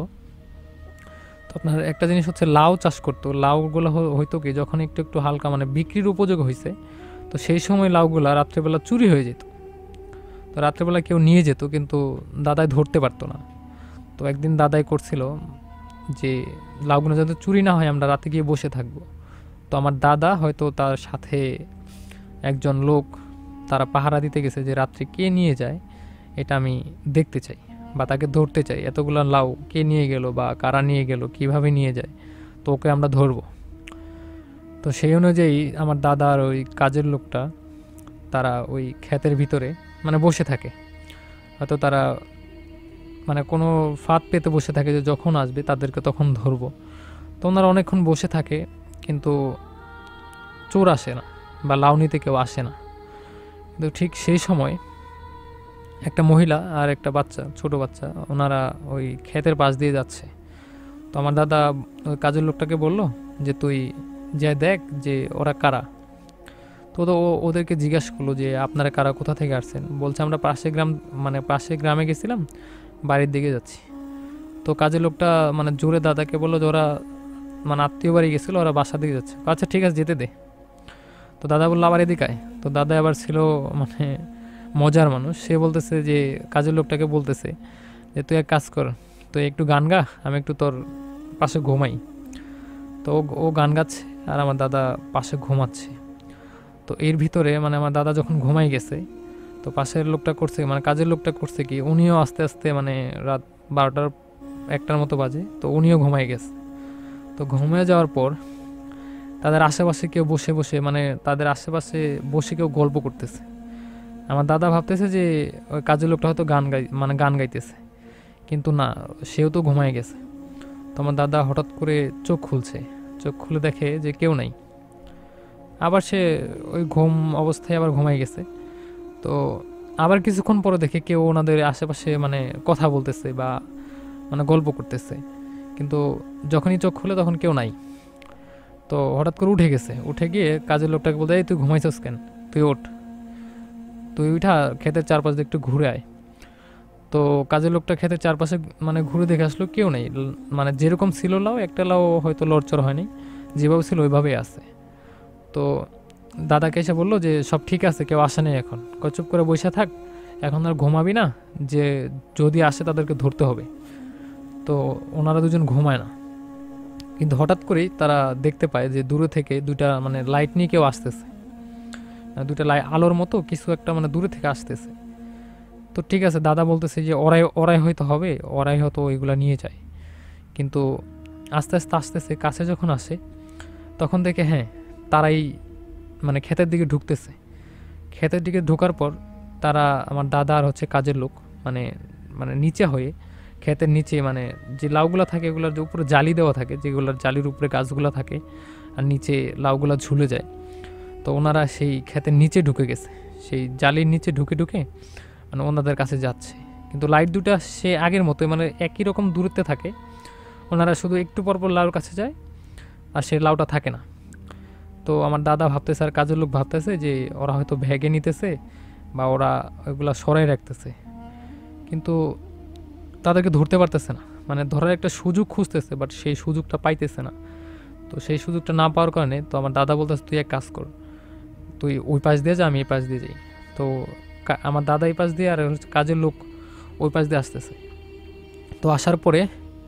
তো আপনার একটা জিনিস হচ্ছে লাউ চাষ করতো। লাউগুলো হয়তো কি যখন একটু একটু হালকা মানে বিক্রির উপযোগ হয়েছে, তো সেই সময় লাউগুলা রাত্রেবেলা চুরি হয়ে যেত। তো রাত্রেবেলা কেউ নিয়ে যেত, কিন্তু দাদাই ধরতে পারতো না। তো একদিন দাদাই করছিল যে লাউগুলো যাতে চুরি না হয় আমরা রাতে গিয়ে বসে থাকবো। তো আমার দাদা হয়তো তার সাথে একজন লোক তারা পাহারা দিতে গেছে যে রাত্রে কে নিয়ে যায় এটা আমি দেখতে চাই বা তাকে ধরতে চাই। এতগুলো লাউ কে নিয়ে গেল বা কারা নিয়ে গেল, কিভাবে নিয়ে যায়, তো ওকে আমরা ধরবো। তো সেই অনুযায়ী আমার দাদার ওই কাজের লোকটা তারা ওই ক্ষেতের ভিতরে মানে বসে থাকে। হয়তো তারা মানে কোনো ফাঁদ পেতে বসে থাকে যে যখন আসবে তাদেরকে তখন ধরবো। তো ওনারা অনেকক্ষণ বসে থাকে, কিন্তু চোর আসে না বা লাউ নিতে কেউ আসে না। কিন্তু ঠিক সেই সময় একটা মহিলা আর একটা বাচ্চা, ছোট বাচ্চা, ওনারা ওই ক্ষেতের পাশ দিয়ে যাচ্ছে। তো আমার দাদা ওই কাজের লোকটাকে বলল যে তুই যা দেখ যে ওরা কারা। তো ওদেরকে জিজ্ঞাসা করলো যে আপনারা কারা, কোথা থেকে আসছেন। বলছে আমরা পাশে গ্রামে গেছিলাম, বাড়ির দিকে যাচ্ছি। তো কাজের লোকটা মানে জোরে দাদাকে বললো যে ওরা মানে আত্মীয় বাড়ি গেছিলো, ওরা বাসা দিকে যাচ্ছে। আচ্ছা ঠিক আছে, যেতে দে। তো দাদা বললো আবার এদিকে আয়। তো দাদা আবার ছিল মানে মজার মানুষ, সে বলতেছে যে কাজের লোকটাকে বলতেছে যে তুই এক কাজ কর, তুই একটু গান গা, আমি একটু তোর পাশে ঘুমাই। তো ও গান গাচ্ছে আর আমার দাদা পাশে ঘুমাচ্ছে। তো এর ভিতরে মানে আমার দাদা যখন ঘুমাই গেছে, তো পাশের লোকটা করছে মানে কাজের লোকটা করছে কি, উনিও আস্তে আস্তে মানে রাত 12টা-1টার মতো বাজে, তো উনিও ঘুমাই গেছে। তো ঘুমিয়ে যাওয়ার পর তাদের আশেপাশে কেউ বসে মানে তাদের আশেপাশে বসে কেউ গল্প করতেছে। আমার দাদা ভাবতেছে যে ওই কাজের লোকটা হয়তো গান গাইতেছে, কিন্তু না, সেও তো ঘুমায় গেছে। তো আমার দাদা হঠাৎ করে চোখ খুলে দেখে যে কেউ নাই। আবার সে ওই ঘুম অবস্থায় আবার ঘুমাই গেছে। তো আবার কিছুক্ষণ পরে দেখে কেউ ওনাদের আশেপাশে মানে কথা বলতেছে বা মানে গল্প করতেছে, কিন্তু যখনই চোখ খুলে তখন কেউ নাই। তো হঠাৎ করে উঠে গিয়ে কাজের লোকটাকে বলতে, এই তুই ঘুমাইছিস কেন, তুই ওঠ, তুই উঠা ক্ষেতের চারপাশে একটু ঘুরে আয়। তো কাজের লোকটা ক্ষেতের চারপাশে মানে ঘুরে দেখে আসলো কেউ নেই, মানে যেরকম ছিল লাউ, একটা লাউ হয়তো লড়চড় হয়নি, যেভাবে ছিল ওইভাবেই আছে। তো দাদাকে এসে বললো যে সব ঠিক আছে, কেউ আসে নেই এখন, চুপ করে বসে থাক, এখন আর ঘুমাবি না, যে যদি আসে তাদেরকে ধরতে হবে। তো ওনারা দুজন ঘুমায় না, কিন্তু হঠাৎ করেই তারা দেখতে পায় যে দূরে থেকে দুইটা মানে লাইট নিয়ে কেউ আসতেছে, দুইটা আলোর মতো কিছু একটা মানে দূরে থেকে আসতেছে। তো ঠিক আছে, দাদা বলতেছে যে ওরাই হয়তো হবে, ওরাই হয়তো ওইগুলা নিয়ে যায়। কিন্তু আস্তে আস্তে আসতেছে, কাছে যখন আসে তখন দেখে হ্যাঁ তারাই মানে ক্ষেতের দিকে ঢুকতেছে। ক্ষেতের দিকে ঢোকার পর তারা আমার দাদা আর হচ্ছে কাজের লোক মানে মানে নিচে হয়ে ক্ষেতের নিচে মানে যে লাউগুলো থাকে এগুলোর উপরে জালি দেওয়া থাকে, যেগুলোর জালির উপরে গাছগুলো থাকে আর নিচে লাউগুলো ঝুলে যায়। তো ওনারা সেই ক্ষেতের নিচে ঢুকে গেছে, সেই জালির নিচে ঢুকে মানে ওনাদের কাছে যাচ্ছে। কিন্তু লাইট দুটা সে আগের মতোই মানে একই রকম দূরত্বে থাকে। ওনারা শুধু একটু পরপর লাউর কাছে যায়, আর সেই লাউটা থাকে না। তো আমার দাদা ভাবতেছে আর কাজের লোক ভাবতেছে যে ওরা হয়তো ভেগে নিতেছে বা ওরা ওইগুলা সরাই রাখতেছে, কিন্তু তাদেরকে ধরতে পারতেছে না, মানে ধরার একটা সুযোগ খুঁজতেছে, বাট সেই সুযোগটা পাইতেছে না। তো সেই সুযোগটা না পাওয়ার কারণে তো আমার দাদা বলতেছে তুই এক কাজ কর, তুই ওই পাশ দিয়ে যা, আমি এই পাশ দিয়ে যাই। তো আমার দাদা এই পাশ দিয়ে আর কাজের লোক ওই পাশ দিয়ে আসতেছে। তো আসার পরে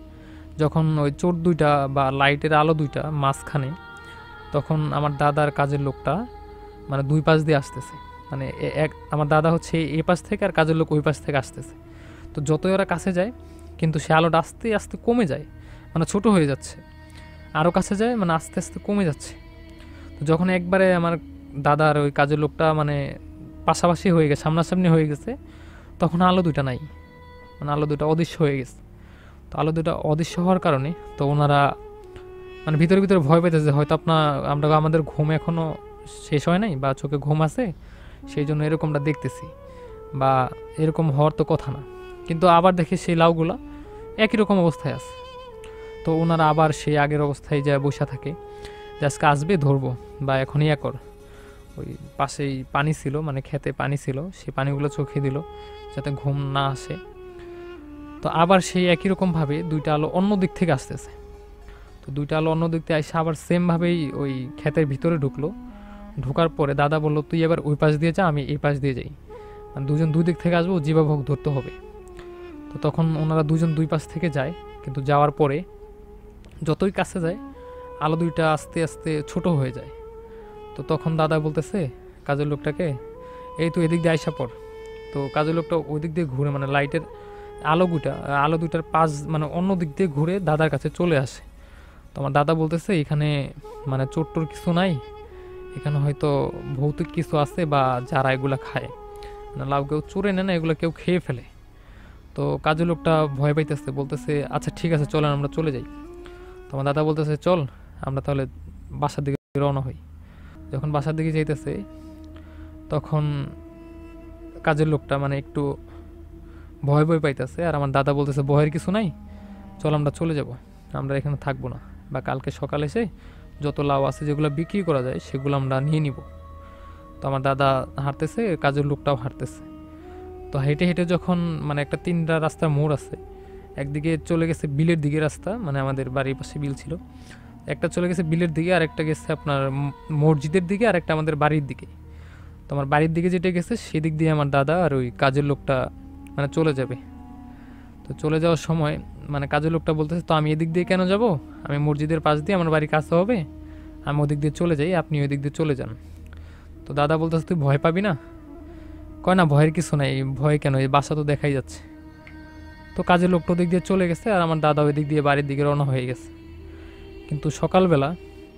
যখন ওই চোর দুইটা বা লাইটের আলো দুইটা মাঝখানে, তখন আমার দাদার কাজের লোকটা মানে দুই পাশ দিয়ে আসতেছে, মানে আমার দাদা হচ্ছে এই পাশ থেকে আর কাজের লোক ওই পাশ থেকে আসতেছে। তো যতই ওরা কাছে যায় কিন্তু সে আলোটা আস্তে আস্তে কমে যায়, মানে ছোট হয়ে যাচ্ছে, আরও কাছে যায় মানে আস্তে আস্তে কমে যাচ্ছে। তো যখন একবারে আমার দাদার ওই কাজের লোকটা মানে পাশাপাশি হয়ে গেছে, সামনাসামনি হয়ে গেছে, তখন আলো দুইটা নাই, মানে আলো দুটো অদৃশ্য হয়ে গেছে। তো আলো দুটো অদৃশ্য হওয়ার কারণে তো ওনারা মানে ভিতরে ভিতরে ভয় পেতেছে, হয়তো আমাদের ঘুম এখনও শেষ হয় নাই বা চোখে ঘুম আছে, সেই জন্য এরকমটা দেখতেছি, বা এরকম হওয়ার তো কথা না। কিন্তু আবার দেখি সেই লাউগুলা একই রকম অবস্থায় আছে। তো ওনারা আবার সেই আগের অবস্থায় যায় বসে থাকে যে আজকে আসবে ধরবো, বা এখন ইয়া কর। ওই পাশেই পানি ছিল, মানে খেতে পানি ছিল, সেই পানিগুলো চোখে দিল যাতে ঘুম না আসে। তো আবার সেই একই রকমভাবে দুইটা আলো অন্য দিক থেকে আসতেছে। তো দুইটা আলো অন্য দিক থেকে এসে আবার সেমভাবেই ওই ক্ষেতের ভিতরে ঢুকলো। ঢোকার পরে দাদা বললো তুই এবার ওই পাশ দিয়ে যা, আমি এই পাশ দিয়ে যাই, মানে দুজন দুই দিক থেকে আসবো, জীবাভোগ ধরতে হবে। তো তখন ওনারা দুজন দুই পাশ থেকে যায়, কিন্তু যাওয়ার পরে যতই কাছে যায় আলো দুইটা আস্তে আস্তে ছোট হয়ে যায়। তো তখন দাদা বলতেছে কাজের লোকটাকে, এই তুই এদিক দিয়ে আইসা পড়। তো কাজের লোকটা ওই দিক দিয়ে ঘুরে, মানে লাইটের আলো দুইটার পাশ মানে অন্য দিক দিয়ে ঘুরে দাদার কাছে চলে আসে। তো আমার দাদা বলতেছে এখানে মানে চোট্টোর কিছু নাই, এখানে হয়তো ভৌতিক কিছু আছে, বা যারা এগুলা খায়, মানে লাউ কেউ চোরে নেয় না, এগুলো কেউ খেয়ে ফেলে। তো কাজের লোকটা ভয় পাইতেছে, বলতেছে আচ্ছা ঠিক আছে চলেন আমরা চলে যাই। তো আমার দাদা বলতেছে চল আমরা তাহলে বাসার দিকে রওনা হই। যখন বাসার দিকে যাইতেছে তখন কাজের লোকটা মানে একটু ভয় পাইতেছে, আর আমার দাদা বলতেছে ভয়ের কিছু নাই, চল আমরা চলে যাব, আমরা এখানে থাকবো না, বা কালকে সকালে এসে যত লাউ আছে যেগুলো বিক্রি করা যায় সেগুলো আমরা নিয়ে নিব। তো আমার দাদা হাঁটতেছে, কাজের লোকটাও হাঁটতেছে। তো হেঁটে হেঁটে যখন মানে একটা 3টা রাস্তার মোড় আছে, একদিকে চলে গেছে বিলের দিকে রাস্তা, মানে আমাদের বাড়ির পাশে বিল ছিল, একটা চলে গেছে বিলের দিকে, আর একটা গেছে আপনার মসজিদের দিকে, আর একটা আমাদের বাড়ির দিকে। তো আমার বাড়ির দিকে যেটা গেছে সেদিক দিয়ে আমার দাদা আর ওই কাজের লোকটা মানে চলে যাবে। তো চলে যাওয়ার সময় মানে কাজের লোকটা বলতেছে তো আমি এদিক দিয়ে কেন যাব, আমি মসজিদের পাশ দিয়ে আমার বাড়ির কাছে হবে, আমি ওদিক দিয়ে চলে যাই, আপনি ওই দিক দিয়ে চলে যান। তো দাদা বলতেছে তুই ভয় পাবি না? কয় না ভয়ের কিছু নাই, ভয় কেন, এই বাসা তো দেখাই যাচ্ছে। তো কাজের লোকটা ওদিক দিয়ে চলে গেছে, আর আমার দাদা ওই দিক দিয়ে বাড়ির দিকে রওনা হয়ে গেছে। কিন্তু সকালবেলা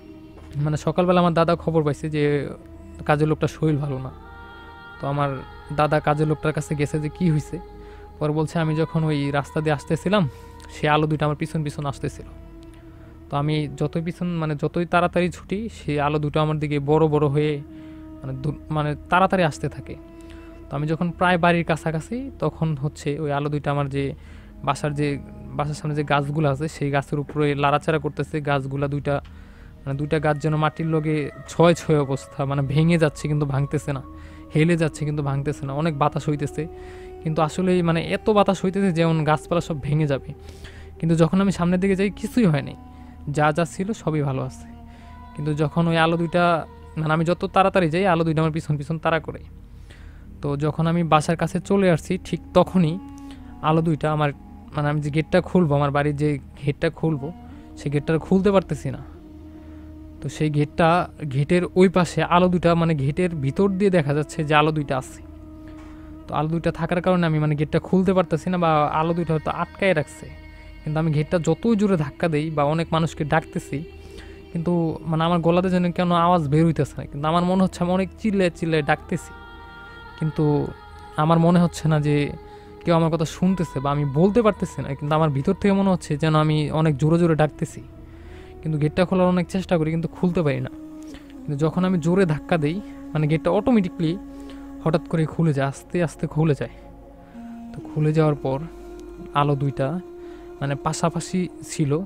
আমার দাদা খবর পাইছে যে কাজের লোকটার শরীর ভালো না। তো আমার দাদা কাজের লোকটার কাছে গেছে যে কি হয়েছে। পরে বলছে আমি যখন ওই রাস্তা দিয়ে আসতেছিলাম সে আলো দুইটা আমার পিছন পিছন আসতেছিল। তো আমি যতই তাড়াতাড়ি ছুটি সেই আলো দুটো আমার দিকে বড় বড় হয়ে মানে তাড়াতাড়ি আসতে থাকে। তো আমি যখন প্রায় বাড়ির কাছাকাছি তখন হচ্ছে ওই আলো দুইটা আমার যে বাসার সামনে যে গাছগুলো আছে সেই গাছের উপরে লাড়াচাড়া করতেছে। গাছগুলা দুইটা গাছ যেন মাটির লগে ছয় ছয় অবস্থা, মানে ভেঙে যাচ্ছে কিন্তু ভাঙতেছে না, হেলে যাচ্ছে কিন্তু ভাঙতেছে না। অনেক বাতাস হইতেছে, কিন্তু আসলে মানে এত বাতাস হইতেছে যেমন গাছপালা সব ভেঙে যাবে। কিন্তু যখন আমি সামনের দিকে যাই কিছুই হয়নি, যা ছিল সবই ভালো আছে। কিন্তু যখন ওই আলো দুইটা মানে আমি যত তাড়াতাড়ি যাই আলো দুইটা আমার পিছন পিছন তাড়া করে। তো যখন আমি বাসার কাছে চলে আসছি ঠিক তখনই আলো দুইটা আমার মানে আমি যে গেটটা খুলবো, আমার বাড়ির যে গেটটা খুলবো সেই গেটটা খুলতে পারতেছি না। তো সেই গেটের ওই পাশে আলো দুইটা মানে গেটের ভিতর দিয়ে দেখা যাচ্ছে যে আলো দুইটা আছে। তো আলো দুইটা থাকার কারণে আমি মানে গেটটা খুলতে পারতেছি না, বা আলো দুইটা হয়তো আটকায় রাখছে। কিন্তু আমি গেটটা যতই জোরে ধাক্কা দেই বা অনেক মানুষকে ডাকতেছি, কিন্তু মানে আমার গলাতে যেন কেন আওয়াজ বের হইতেছে না। কিন্তু আমার মনে হচ্ছে আমি অনেক চিল্লায় ডাকতেছি, কিন্তু আমার মনে হচ্ছে না যে কেউ আমার কথা শুনতেছে বা আমি বলতে পারতেছি না। কিন্তু আমার ভিতর থেকে মনে হচ্ছে যেন আমি অনেক জোরে জোরে ডাকতেছি। কিন্তু গেটটা খোলার অনেক চেষ্টা করি কিন্তু খুলতে পারি না। কিন্তু যখন আমি জোরে ধাক্কা দিই মানে গেটটা অটোমেটিকলি হঠাৎ করে খুলে যায়, আস্তে আস্তে খুলে যায়। তো খুলে যাওয়ার পর আলো দুইটা মানে পাশাপাশি ছিল,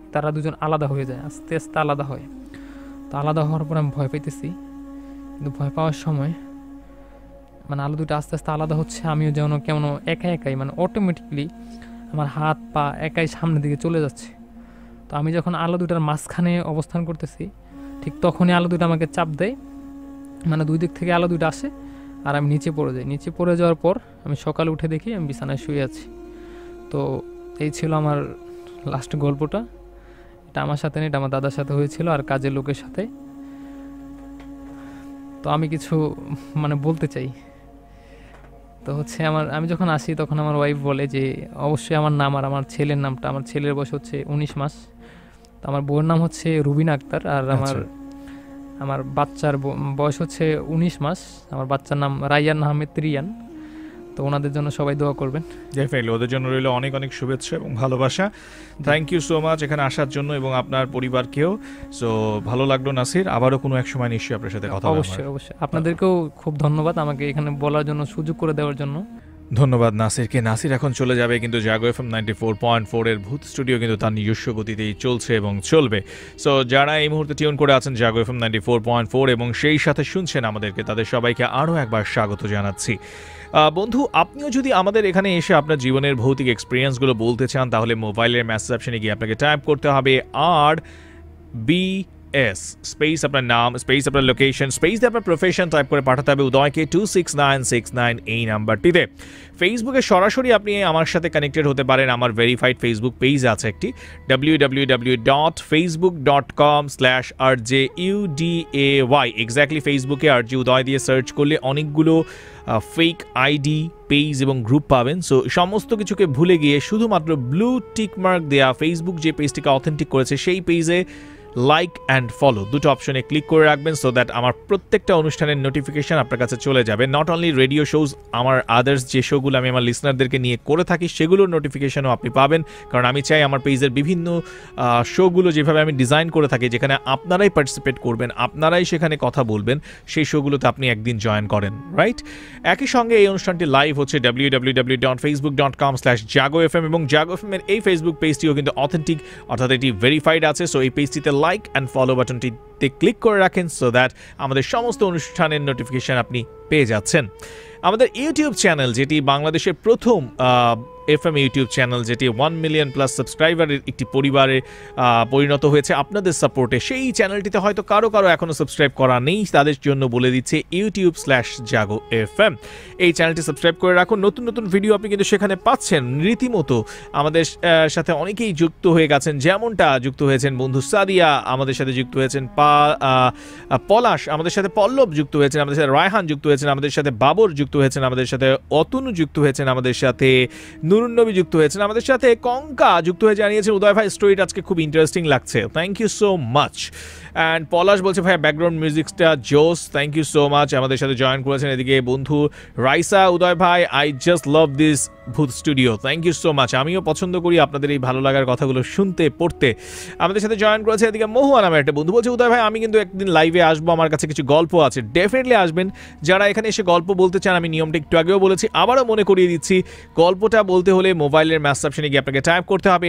তারা দুজন আলাদা হয়ে যায়, আস্তে আস্তে আলাদা হয়। তো আলাদা হওয়ার পর আমি ভয় পাইতেছি, কিন্তু ভয় পাওয়ার সময় মানে আলো দুটো আস্তে আস্তে আলাদা হচ্ছে, আমিও যেন কেমন একাই মানে অটোমেটিকলি আমার হাত পা একাই সামনের দিকে চলে যাচ্ছে। তো আমি যখন আলো দুটার মাঝখানে অবস্থান করতেছি, ঠিক তখনই আলো দুটো আমাকে চাপ দেয়, মানে দুই দিক থেকে আলো দুটো আসে আর আমি নিচে পড়ে যাই। নিচে পড়ে যাওয়ার পর আমি সকালে উঠে দেখি আমি বিছানায় শুয়ে আছি। তো এই ছিল আমার লাস্ট গল্পটা। এটা আমার সাথে নেই, এটা আমার দাদার সাথে হয়েছিল আর কাজের লোকের সাথে। তো আমি কিছু মানে বলতে চাই। তো হচ্ছে আমি যখন আসি তখন আমার ওয়াইফ বলে যে অবশ্যই আমার নাম আর আমার ছেলের নামটা, আমার ছেলের বয়স হচ্ছে 19 মাস, তো আমার বউয়ের নাম হচ্ছে রুবিনা আক্তার, আর আমার বাচ্চার বয়স হচ্ছে 19 মাস, আমার বাচ্চার নাম রাইয়ান আহমেদ রিয়ান। তো ওনাদের জন্য সবাই দোয়া করবেন। ডেফিনেটলি ওদের জন্য রইল অনেক অনেক শুভেচ্ছা এবং ভালোবাসা। থ্যাংক ইউ সো মাচ এখানে আসার জন্য এবং আপনার পরিবারকেও। সো ভালো লাগলো নাসির, আবারও কোনো এক সময় নিশ্চয়ই আপনার সাথে কথা হবে। অবশ্যই অবশ্যই, আপনাদেরকেও খুব ধন্যবাদ আমাকে এখানে বলার জন্য, সুযোগ করে দেওয়ার জন্য। ধন্যবাদ নাসিরকে। নাসির এখন চলে যাবে কিন্তু জাগো এফএম 94.4 এর ভূত স্টুডিও কিন্তু তার নিজস্ব গতিতেই চলছে এবং চলবে। সো যারা এই মুহূর্তে টিউন করে আছেন জাগো এফএম 94.4 এবং সেই সাথে শুনছেন আমাদেরকে, তাদের সবাইকে আরও একবার স্বাগত জানাচ্ছি। বন্ধু, আপনিও যদি আমাদের এখানে এসে আপনার জীবনের ভৌতিক এক্সপিরিয়েন্সগুলো বলতে চান, তাহলে মোবাইলের মেসেজ অপশনে গিয়ে আপনাকে টাইপ করতে হবে RBS স্পেস আপনার নাম, স্পেস আপনার লোকেশন, স্পেস দিয়ে আপনার প্রফেশন টাইপ করে পাঠাতে হবে উদয়কে 26969 এই নাম্বারটিতে। ফেসবুকে সরাসরি আপনি আমার সাথে কানেক্টেড হতে পারেন। আমার ভেরিফাইড ফেসবুক পেজ আছে একটি, www.facebook.com/RJUDAY। এক্স্যাক্টলি ফেসবুকে RJ উদয় দিয়ে সার্চ করলে অনেকগুলো ফেক আইডি, পেজ এবং গ্রুপ পাবেন। সো সমস্ত কিছুকে ভুলে গিয়ে শুধুমাত্র ব্লু টিক মার্ক দেয়া ফেসবুক যে পেজটিকে অথেন্টিক করেছে সেই পেজে লাইক অ্যান্ড ফলো দুটো অপশনে ক্লিক করে রাখবেন, সো দ্যাট আমার প্রত্যেকটা অনুষ্ঠানের নোটিফিকেশন আপনার কাছে চলে যাবে। নট অনলি রেডিও শোজ, আমার আদার্স যে শোগুলো আমি আমার লিসনারদেরকে নিয়ে করে থাকি সেগুলোর নোটিফিকেশনও আপনি পাবেন। কারণ আমি চাই আমার পেজের বিভিন্ন শোগুলো যেভাবে আমি ডিজাইন করে থাকি, যেখানে আপনারাই পার্টিসিপেট করবেন, আপনারাই সেখানে কথা বলবেন, সেই শোগুলোতে আপনি একদিন জয়েন করেন, রাইট? একই সঙ্গে এই অনুষ্ঠানটি লাইভ হচ্ছে www.facebook.com/jago.fm এবং জাগো এফএম এর এই ফেসবুক পেজটিও কিন্তু অথেন্টিক, অর্থাৎ এটি ভেরিফাইড আছে। সো এই পেজটিতে লাইক অ্যান্ড ফলো বাটনটিতে ক্লিক করে রাখেন, সো দ্যাট আমাদের সমস্ত অনুষ্ঠানের নোটিফিকেশন আপনি পেয়ে যাচ্ছেন। আমাদের ইউটিউব চ্যানেল, যেটি বাংলাদেশের প্রথম এফএম ইউটিউব চ্যানেল, যেটি 1 মিলিয়ন প্লাস সাবস্ক্রাইবারের একটি পরিবারে পরিণত হয়েছে আপনাদের সাপোর্টে, সেই চ্যানেলটিতে হয়তো কারো এখনও সাবস্ক্রাইব করা নেই, তাদের জন্য বলে দিচ্ছে youtube/jago fm। এই চ্যানেলটি সাবস্ক্রাইব করে রাখুন। নতুন নতুন ভিডিও আপনি কিন্তু সেখানে পাচ্ছেন। রীতিমতো আমাদের সাথে অনেকেই যুক্ত হয়ে গেছেন, যেমনটা যুক্ত হয়েছেন বন্ধু সাদিয়া, আমাদের সাথে যুক্ত হয়েছেন পলাশ, আমাদের সাথে পল্লব যুক্ত হয়েছেন, আমাদের সাথে রায়হান যুক্ত হয়েছেন, আমাদের সাথে বাবর যুক্ত হয়েছেন, আমাদের সাথে অতনু যুক্ত হয়েছেন, আমাদের সাথে নুরুন্নবী যুক্ত হয়েছেন, আমাদের সাথে কঙ্কা যুক্ত হয়ে জানিয়েছেন উদয় ভাই স্টোরিটা আজকে খুব ইন্টারেস্টিং লাগছে, thank you so much. And Palash বলছে ভাই ব্যাকগ্রাউন্ড মিউজিকটা জোস, থ্যাংক ইউ সো মাচ, আমাদের সাথে জয়েন করেছেন। এদিকে বন্ধু রাইসা, উদয় ভাই I just love this Bhoot studio, thank you so much, আমিও পছন্দ করি আপনাদের এই ভালো লাগার কথাগুলো শুনতে পড়তে। আমাদের সাথে জয়েন করেছে এদিকে মহুয়া নামের একটা বন্ধু, বলছে উদয় ভাই আমি কিন্তু একদিন লাইভে আসবো, আমার কাছে কিছু গল্প আছে। ডেফিনেটলি আসবেন। যারা এখানে এসে গল্প বলতে চান, আমি নিয়মটা একটু আগেও বলেছি, আবারও মনে করিয়ে দিচ্ছি, গল্পটা বলতে হলে মোবাইলের মেসেজ অপশনে গিয়ে আপনাকে টাইপ করতে হবে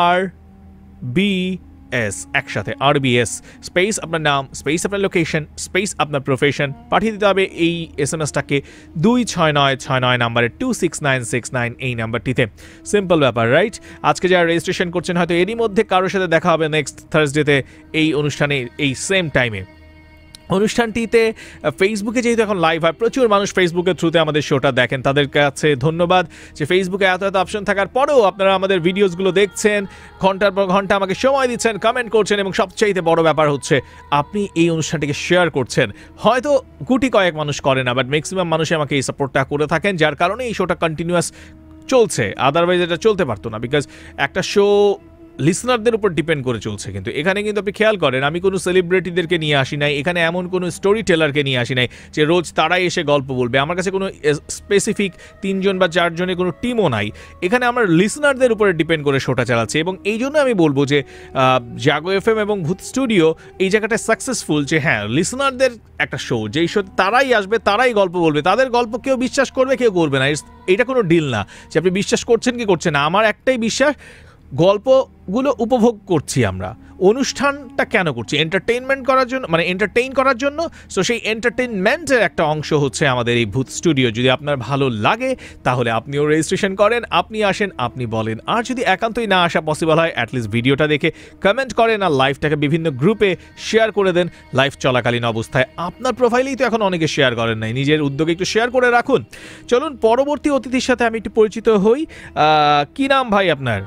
RBS, একসাথে RBS স্পেস আপনার নাম, স্পেস আপনার লোকেশন, স্পেস আপনার প্রফেশন, পাঠিয়ে দিতে হবে এই SMS-টাকে 26969 নাম্বারে 26969 এই নাম্বারটিতে। সিম্পল ব্যাপার, রাইট? আজকে যারা রেজিস্ট্রেশন করছেন, হয়তো এরই মধ্যে কারোর সাথে দেখা হবে নেক্সট থার্সডেতে এই অনুষ্ঠানে এই সেম টাইমে। অনুষ্ঠানটিতে ফেসবুকে যেহেতু এখন লাইভ হয়, প্রচুর মানুষ ফেসবুকের থ্রুতে আমাদের শোটা দেখেন, তাদের কাছে ধন্যবাদ যে ফেসবুকে এত অপশন থাকার পরেও আপনারা আমাদের ভিডিওসগুলো দেখছেন, ঘন্টার পর ঘন্টা আমাকে সময় দিচ্ছেন, কমেন্ট করছেন এবং সবচাইতে বড় ব্যাপার হচ্ছে আপনি এই অনুষ্ঠানটিকে শেয়ার করছেন। হয়তো গুটি কয়েক মানুষ করে না, বাট ম্যাক্সিমাম মানুষই আমাকে এই সাপোর্টটা করে থাকেন, যার কারণে এই শোটা কন্টিনিউয়াস চলছে। আদারওয়াইজ এটা চলতে পারতো না, বিকজ একটা শো লিসনারদের উপর ডিপেন্ড করে চলছে। কিন্তু এখানে কিন্তু আপনি খেয়াল করেন, আমি কোনো সেলিব্রিটিদেরকে নিয়ে আসি নাই, এখানে এমন কোনো স্টোরি টেলারকে নিয়ে আসি নাই যে রোজ তারাই এসে গল্প বলবে। আমার কাছে কোনো স্পেসিফিক 3 জন বা 4 জনের কোনো টিমও নাই। এখানে আমার লিসনারদের উপরে ডিপেন্ড করে শোটা চালাচ্ছে এবং এই জন্য আমি বলবো যে জাগো এফএম এবং ভূত স্টুডিও এই জায়গাটায় সাকসেসফুল, যে হ্যাঁ লিসনারদের একটা শো, যেই শো তারাই আসবে, তারাই গল্প বলবে, তাদের গল্প কেউ বিশ্বাস করবে কেউ করবে না, এটা কোনো ডিল না যে আপনি বিশ্বাস করছেন কি করছেন না। আমার একটাই বিশ্বাস, গল্পগুলো উপভোগ করছি আমরা, অনুষ্ঠানটা কেন করছি? এন্টারটেইনমেন্ট করার জন্য, মানে এন্টারটেইন করার জন্য। সো সেই এন্টারটেইনমেন্টের একটা অংশ হচ্ছে আমাদের এই ভূত স্টুডিও। যদি আপনার ভালো লাগে তাহলে আপনিও রেজিস্ট্রেশন করেন, আপনি আসেন, আপনি বলেন। আর যদি একান্তই না আসা পসিবল হয়, অ্যাটলিস্ট ভিডিওটা দেখে কমেন্ট করেন আর লাইভটাকে বিভিন্ন গ্রুপে শেয়ার করে দেন। লাইভ চলাকালীন অবস্থায় আপনার প্রোফাইলেই তো এখন অনেকে শেয়ার করেন নাই, নিজের উদ্যোগে একটু শেয়ার করে রাখুন। চলুন পরবর্তী অতিথির সাথে আমি একটু পরিচিত হই। কি নাম ভাই আপনার?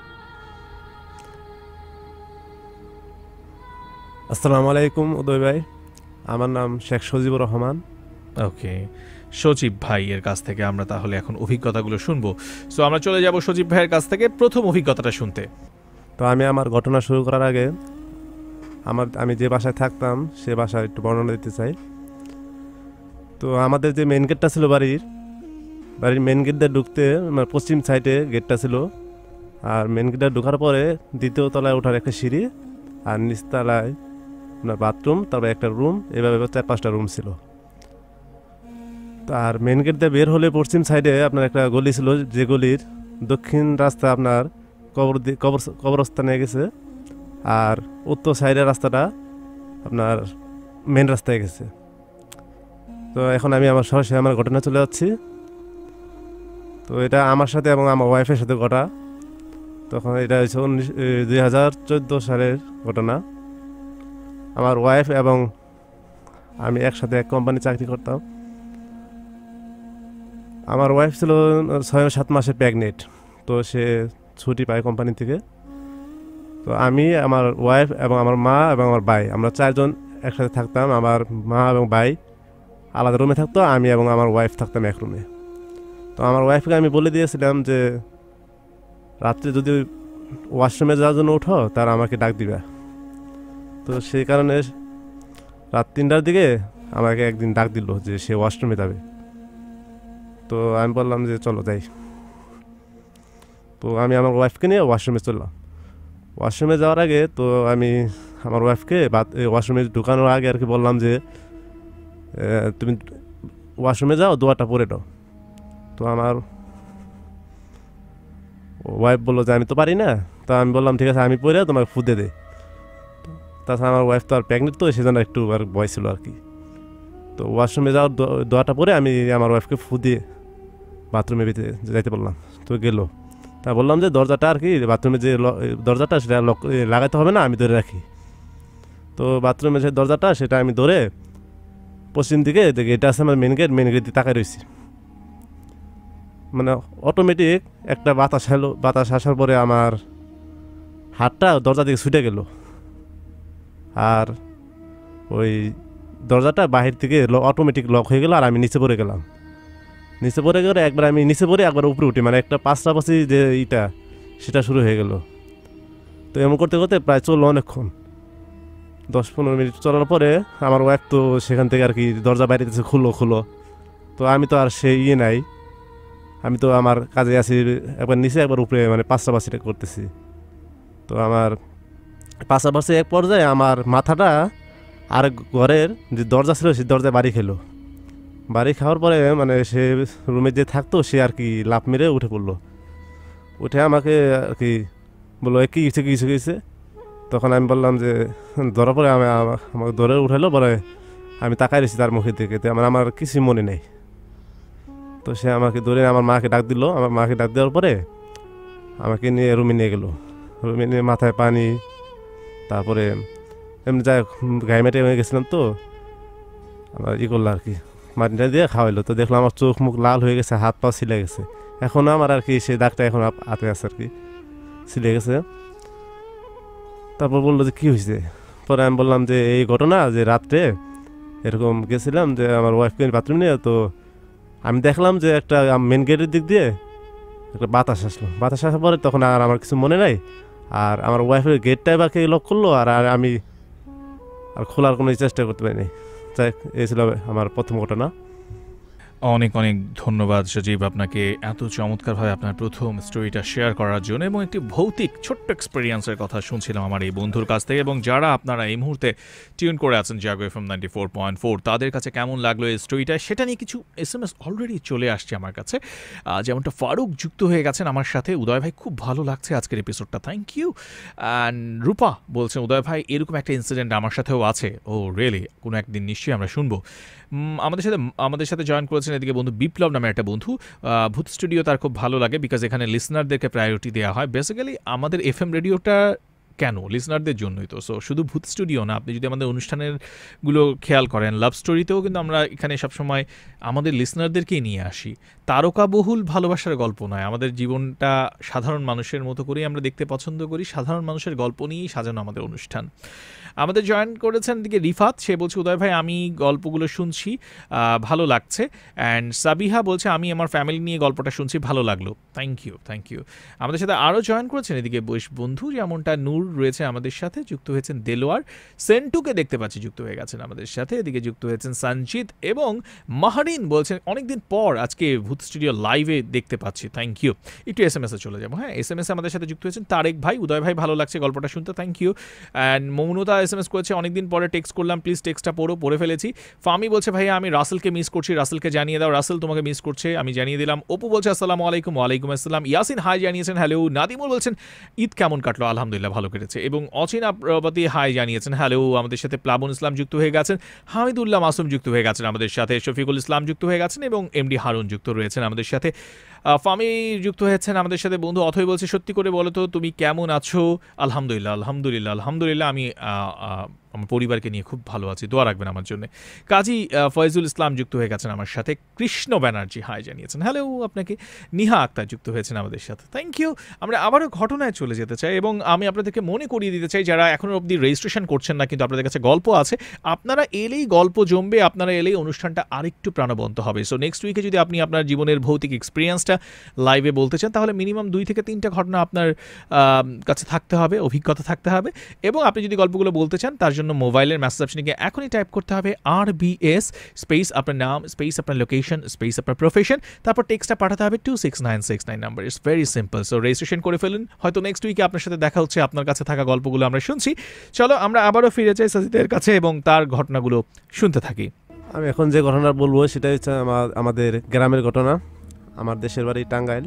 আসসালামু আলাইকুম উদয় ভাই, আমার নাম শেখ সজিবুর রহমান। ওকে, সজীব ভাইয়ের কাছ থেকে আমরা তাহলে এখন অভিজ্ঞতাগুলো শুনবো। সো আমরা চলে যাব সজীব ভাইয়ের কাছ থেকে প্রথম অভিজ্ঞতাটা শুনতে। তো আমি আমার ঘটনা শুরু করার আগে আমি যে বাসায় থাকতাম সে বাসায় একটু বর্ণনা দিতে চাই। তো আমাদের যে মেন গেটটা ছিল বাড়ির মেন গেট দিয়ে ঢুকতে পশ্চিম সাইডে গেটটা ছিল, আর মেন গেটটা ঢোকার পরে দ্বিতীয় তলায় ওঠার একটা সিঁড়ি, আর নিচতলায় আপনার বাথরুম, তারপরে একটা রুম, এভাবে 4-5টা রুম ছিল। তো আর মেন গেট দিয়ে বের হলে পশ্চিম সাইডে আপনার একটা গলি ছিল, যে গলির দক্ষিণ রাস্তা আপনার কবরস্থানে গেছে, আর উত্তর সাইডের রাস্তাটা আপনার মেন রাস্তায় গেছে। তো এখন আমি সরাসরি আমার ঘটনা চলে যাচ্ছি। তো এটা আমার সাথে এবং আমার ওয়াইফের সাথে ঘটা। তখন এটা হচ্ছে 2014 সালের ঘটনা। আমার ওয়াইফ এবং আমি একসাথে এক কোম্পানি চাকরি করতাম। আমার ওয়াইফ ছিল 6-7 মাসের প্রেগনেন্ট, তো সে ছুটি পায় কোম্পানি থেকে। তো আমি, আমার ওয়াইফ এবং আমার মা এবং আমার ভাই, আমরা 4 জন একসাথে থাকতাম। আমার মা এবং ভাই আলাদা রুমে থাকতো, আমি এবং আমার ওয়াইফ থাকতাম এক রুমে। তো আমার ওয়াইফকে আমি বলে দিয়েছিলাম যে রাত্রে যদি ওয়াশরুমে যাওয়ার জন্য উঠো তার আমাকে ডাক দিবা। তো সেই কারণে রাত 3টার দিকে আমাকে একদিন ডাক দিল যে সে ওয়াশরুমে যাবে। তো আমি বললাম যে চলো যাই। তো আমি আমার ওয়াইফকে নিয়ে ওয়াশরুমে চললাম। ওয়াশরুমে যাওয়ার আগে তো আমি আমার ওয়াইফকে ওয়াশরুমে ঢুকানোর আগে আর কি বললাম যে তুমি ওয়াশরুমে যাও, দোয়াটা পরে দাও। তো আমার ওয়াইফ বললো যে আমি তো পারি না। তো আমি বললাম ঠিক আছে, আমি পরে তোমাকে ফুদে দে। তাছাড়া আমার ওয়াইফ তো আর প্রেগনেন্ট, তো সেজন্য একটু আর ভয় ছিল আর কি। তো ওয়াশরুমে যাওয়ার দোয়াটা পরে আমি আমার ওয়াইফকে ফুদিয়ে বাথরুমে যাইতে বললাম। তো গেল। তা বললাম যে দরজাটা আর কি, বাথরুমে যে দরজাটা সেটা লাগাইতে হবে না, আমি ধরে রাখি। তো বাথরুমের যে দরজাটা সেটা আমি ধরে পশ্চিম দিকে দেখি, এটা আছে আমার মেন গেট দিয়ে তাকাই রয়েছি। মানে অটোমেটিক একটা বাতাস আসার পরে আমার হাতটা দরজা দিকে ছুটে গেল, আর ওই দরজাটা বাহির থেকে অটোমেটিক লক হয়ে গেল, আর আমি নিচে পড়ে গেলাম। নিচে পড়ে গেলে একবার আমি নিচে পড়ে একবার উপরে উঠি, মানে একটা পাশাপাশি যে সেটা শুরু হয়ে গেল। তো এমন করতে করতে প্রায় চললো অনেকক্ষণ, 10-15 মিনিট চলার পরে আমার ওয়াইফ তো সেখান থেকে আর কি দরজা বাইরে দিয়েছে, খুলো। তো আমি তো আর সেই নাই, আমি তো আমার কাজে আছি, একবার নিচে একবার উপরে, মানে পাশাপাশিটা করতেছি। তো আমার পাশাপাশি এক পর্যায়ে আমার মাথাটা আর ঘরের যে দরজা ছিল সেই দরজায় বাড়ি খাওয়ার পরে মানে সে রুমে যে থাকতো সে আর কি লাফ মেরে উঠে পড়লো। উঠে আমাকে আর কি বললো কি হয়েছে। তখন আমি বললাম যে ধরার পরে আমাকে ধরে উঠালো, পরে আমি তাকাই রয়েছি তার মুখের দিকে। তো আমার কিছুই মনে নেই। তো সে আমাকে ধরে আমার মাকে ডাক দিল। আমার মাকে ডাক দেওয়ার পরে আমাকে নিয়ে রুমে নিয়ে গেলো। রুমে নিয়ে মাথায় পানি, তারপরে এমনি যা গায়ে মেটে হয়ে গেছিলাম, তো আমার করলো আর কি, মাটিটা দিয়ে খাওয়াইলো। তো দেখলাম আমার চোখ মুখ লাল হয়ে গেছে, হাত পা ছিলে গেছে। এখনও আমার আর কি সেই দাগটা এখন হাতে আছে আর কি, ছিলে গেছে। তারপর বললো যে কী হয়েছে। পরে আমি বললাম যে এই ঘটনা, যে রাত্রে এরকম গেছিলাম যে আমার ওয়াইফকে বাথরুম নিয়ে, তো আমি দেখলাম যে একটা মেন গেটের দিক দিয়ে একটা বাতাস আসার পরে তখন আর আমার কিছু মনে নাই, আর আমার ওয়াইফের গেটটাই বা কে লক করলো, আর আমি আর খোলার কোনো চেষ্টা করতে পারিনি। যাই, এই ছিল আমার প্রথম ঘটনা। অনেক অনেক ধন্যবাদ সজীব আপনাকে এত চমৎকারভাবে আপনার প্রথম স্টোরিটা শেয়ার করার জন্য, এবং একটি ভৌতিক ছোট্ট এক্সপিরিয়েন্সের কথা শুনছিলাম আমার এই বন্ধুর কাছ থেকে। এবং যারা আপনারা এই মুহূর্তে টিউন করে আছেন জাগো এফএম 94.4, তাদের কাছে কেমন লাগলো এই স্টোরিটা সেটা নিয়ে কিছু SMS অলরেডি চলে আসছে আমার কাছে। যেমনটা ফারুক যুক্ত হয়ে গেছেন আমার সাথে, উদয় ভাই খুব ভালো লাগছে আজকের এপিসোডটা, থ্যাংক ইউ। অ্যান্ড রূপা বলছেন উদয় ভাই এরকম একটা ইনসিডেন্ট আমার সাথেও আছে, ও রিয়েলি, কোনো একদিন নিশ্চয়ই আমরা শুনবো। আমাদের সাথে জয়েন করেছেন এদিকে বন্ধু বিপ্লব নামে একটা বন্ধু। ভূত স্টুডিও তার খুব ভালো লাগে, বিকজ এখানে লিসনারদেরকে প্রায়োরিটি দেওয়া হয়। বেসিক্যালি আমাদের FM রেডিওটা কেন লিসনারদের জন্যই তো। সো শুধু ভূত স্টুডিও না, আপনি যদি আমাদের অনুষ্ঠানেরগুলো খেয়াল করেন, লাভ স্টোরিতেও কিন্তু আমরা এখানে সবসময় আমাদের লিসনারদেরকেই নিয়ে আসি। তারকাবহুল ভালোবাসার গল্প নয়, আমাদের জীবনটা সাধারণ মানুষের মতো করেই আমরা দেখতে পছন্দ করি, সাধারণ মানুষের গল্প নিয়েই সাজানো আমাদের অনুষ্ঠান। আমাদের জয়েন করেছেন দিকে রিফাত, সে বলছে উদয় ভাই আমি গল্পগুলো শুনছি, ভালো লাগছে। অ্যান্ড সাবিহা বলছে আমি আমার ফ্যামিলি নিয়ে গল্পটা শুনছি, ভালো লাগলো, থ্যাংক ইউ। আমাদের সাথে আরও জয়েন করেছেন এদিকে বন্ধু, যেমনটা নূর রয়েছে আমাদের সাথে, যুক্ত হয়েছেন দেলোয়ার, সেন্টুকে দেখতে পাচ্ছি যুক্ত হয়ে গেছেন আমাদের সাথে, এদিকে যুক্ত হয়েছেন সঞ্জিত এবং মাহারিন বলছেন অনেকদিন পর আজকে ভূত স্টুডিও লাইভে দেখতে পাচ্ছি, থ্যাংক ইউ। একটু SMS-এ চলে যাবো। হ্যাঁ, SMS-এ আমাদের সাথে যুক্ত হয়েছেন তারেক ভাই, উদয় ভাই ভালো লাগছে গল্পটা শুনতে, thank you. And Mounota SMS করেছে অনেকদিন পরে টেক্সট করলাম, প্লিজ টেক্সটটা পড়ে ফেলেছি। ফামি বলছে ভাইয়া আমি রাসেলকে মিস করছি, রাসেলকে জানিয়ে দাও, রাসেল তোমাকে মিস করছে, আমি জানিয়ে দিলাম। অপু বলছে আসসালামু আলাইকুম, ওয়ালাইকুম আসসালাম। ইয়াসিন হাই জানিয়েছেন, হ্যালো। নাদিমুল বলছেন ঈদ কেমন কাটলো, আলহামদুলিল্লাহ ভালো কেটেছে। এবং অচিনা প্রবতী হাই জানিয়েছেন, হ্যালো। আমাদের সাথে প্লাবন ইসলাম যুক্ত হয়ে গেছেন, হামিদুল্লাহ মাসুম যুক্ত হয়ে গেছেন আমাদের সাথে, শফিকুল ইসলাম যুক্ত হয়ে গেছেন এবং MD হারুন যুক্ত রয়েছেন আমাদের সাথে। ফামি যুক্ত হয়েছেন আমাদের সাথে বন্ধু অথই বলছে সত্যি করে বলো তো তুমি কেমন আছো। আলহামদুলিল্লাহ আমি আমার পরিবারকে নিয়ে খুব ভালো আছি, দোয়া রাখবেন আমার জন্য। কাজী ফয়জুল ইসলাম যুক্ত হয়ে গেছেন আমার সাথে, কৃষ্ণ ব্যানার্জি হাই জানিয়েছেন, হ্যালো আপনাকে। নিহা আক্তার যুক্ত হয়েছেন আমাদের সাথে, থ্যাংক ইউ। আমরা আবারও ঘটনায় চলে যেতে চাই এবং আমি আপনাদেরকে মনে করিয়ে দিতে চাই যারা এখনও অবধি রেজিস্ট্রেশন করছেন না কিন্তু আপনাদের কাছে গল্প আছে, আপনারা এলেই গল্প জমবে, আপনারা এলেই অনুষ্ঠানটা আরেকটু প্রাণবন্ত হবে। সো নেক্সট উইকে যদি আপনি আপনার জীবনের ভৌতিক এক্সপিরিয়েন্সটা লাইভে বলতে চান তাহলে মিনিমাম 2 থেকে 3টা ঘটনা আপনার কাছে থাকতে হবে, অভিজ্ঞতা থাকতে হবে। এবং আপনি যদি গল্পগুলো বলতে চান তার জন্য মোবাইলের মেসেজ অপশনে গিয়ে এখনই টাইপ করতে হবে RBS স্পেস আপনার নাম স্পেস আপনার লোকেশন স্পেস আপনার প্রফেশন, তারপর টেক্সটটা পাঠাতে হবে 26969 number. It's very simple. So registration করে ফেলুন, হয়তো নেক্সট উইকে আপনার সাথে দেখা হচ্ছে, আপনার কাছে থাকা গল্পগুলো আমরা শুনছি। চলো আমরা আবারও ফিরে যাই সাজিদের কাছে এবং তার ঘটনাগুলো শুনতে থাকি। আমি এখন যে ঘটনা বলবো সেটা হচ্ছে আমাদের গ্রামের ঘটনা। আমার দেশের বাড়ি টাঙ্গাইল।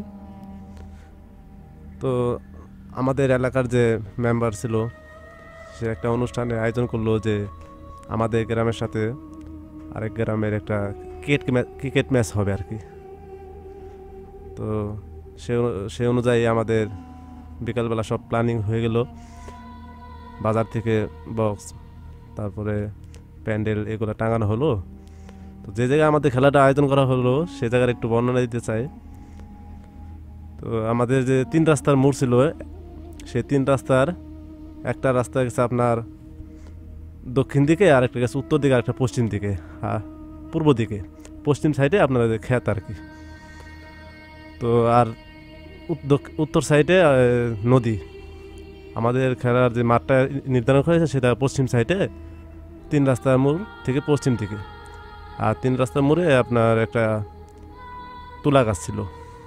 তো আমাদের এলাকার যে মেম্বার ছিল সে একটা অনুষ্ঠানের আয়োজন করলো যে আমাদের গ্রামের সাথে আরেক গ্রামের একটা ক্রিকেট ম্যাচ হবে আর কি। তো সে অনুযায়ী আমাদের বিকালবেলা সব প্ল্যানিং হয়ে গেল, বাজার থেকে বক্স তারপরে প্যান্ডেল এগুলো টাঙানো হলো। তো যে জায়গায় আমাদের খেলাটা আয়োজন করা হলো সে জায়গার একটু বর্ণনা দিতে চাই। তো আমাদের যে 3 রাস্তার মোড় ছিল, সেই 3 রাস্তার একটা রাস্তা গেছে আপনার দক্ষিণ দিকে, আর একটা গেছে উত্তর দিকে, আর একটা পশ্চিম দিকে, পূর্ব দিকে। পশ্চিম সাইডে আপনাদের ক্ষেত আর কি। তো আর উত্তর সাইডে নদী। আমাদের খেলার যে মাঠটা নির্ধারণ করেছে সেটা পশ্চিম সাইডে 3 রাস্তার মোড় থেকে পশ্চিম দিকে। আর 3 রাস্তার মোড়ে আপনার একটা তুলা গাছ ছিল।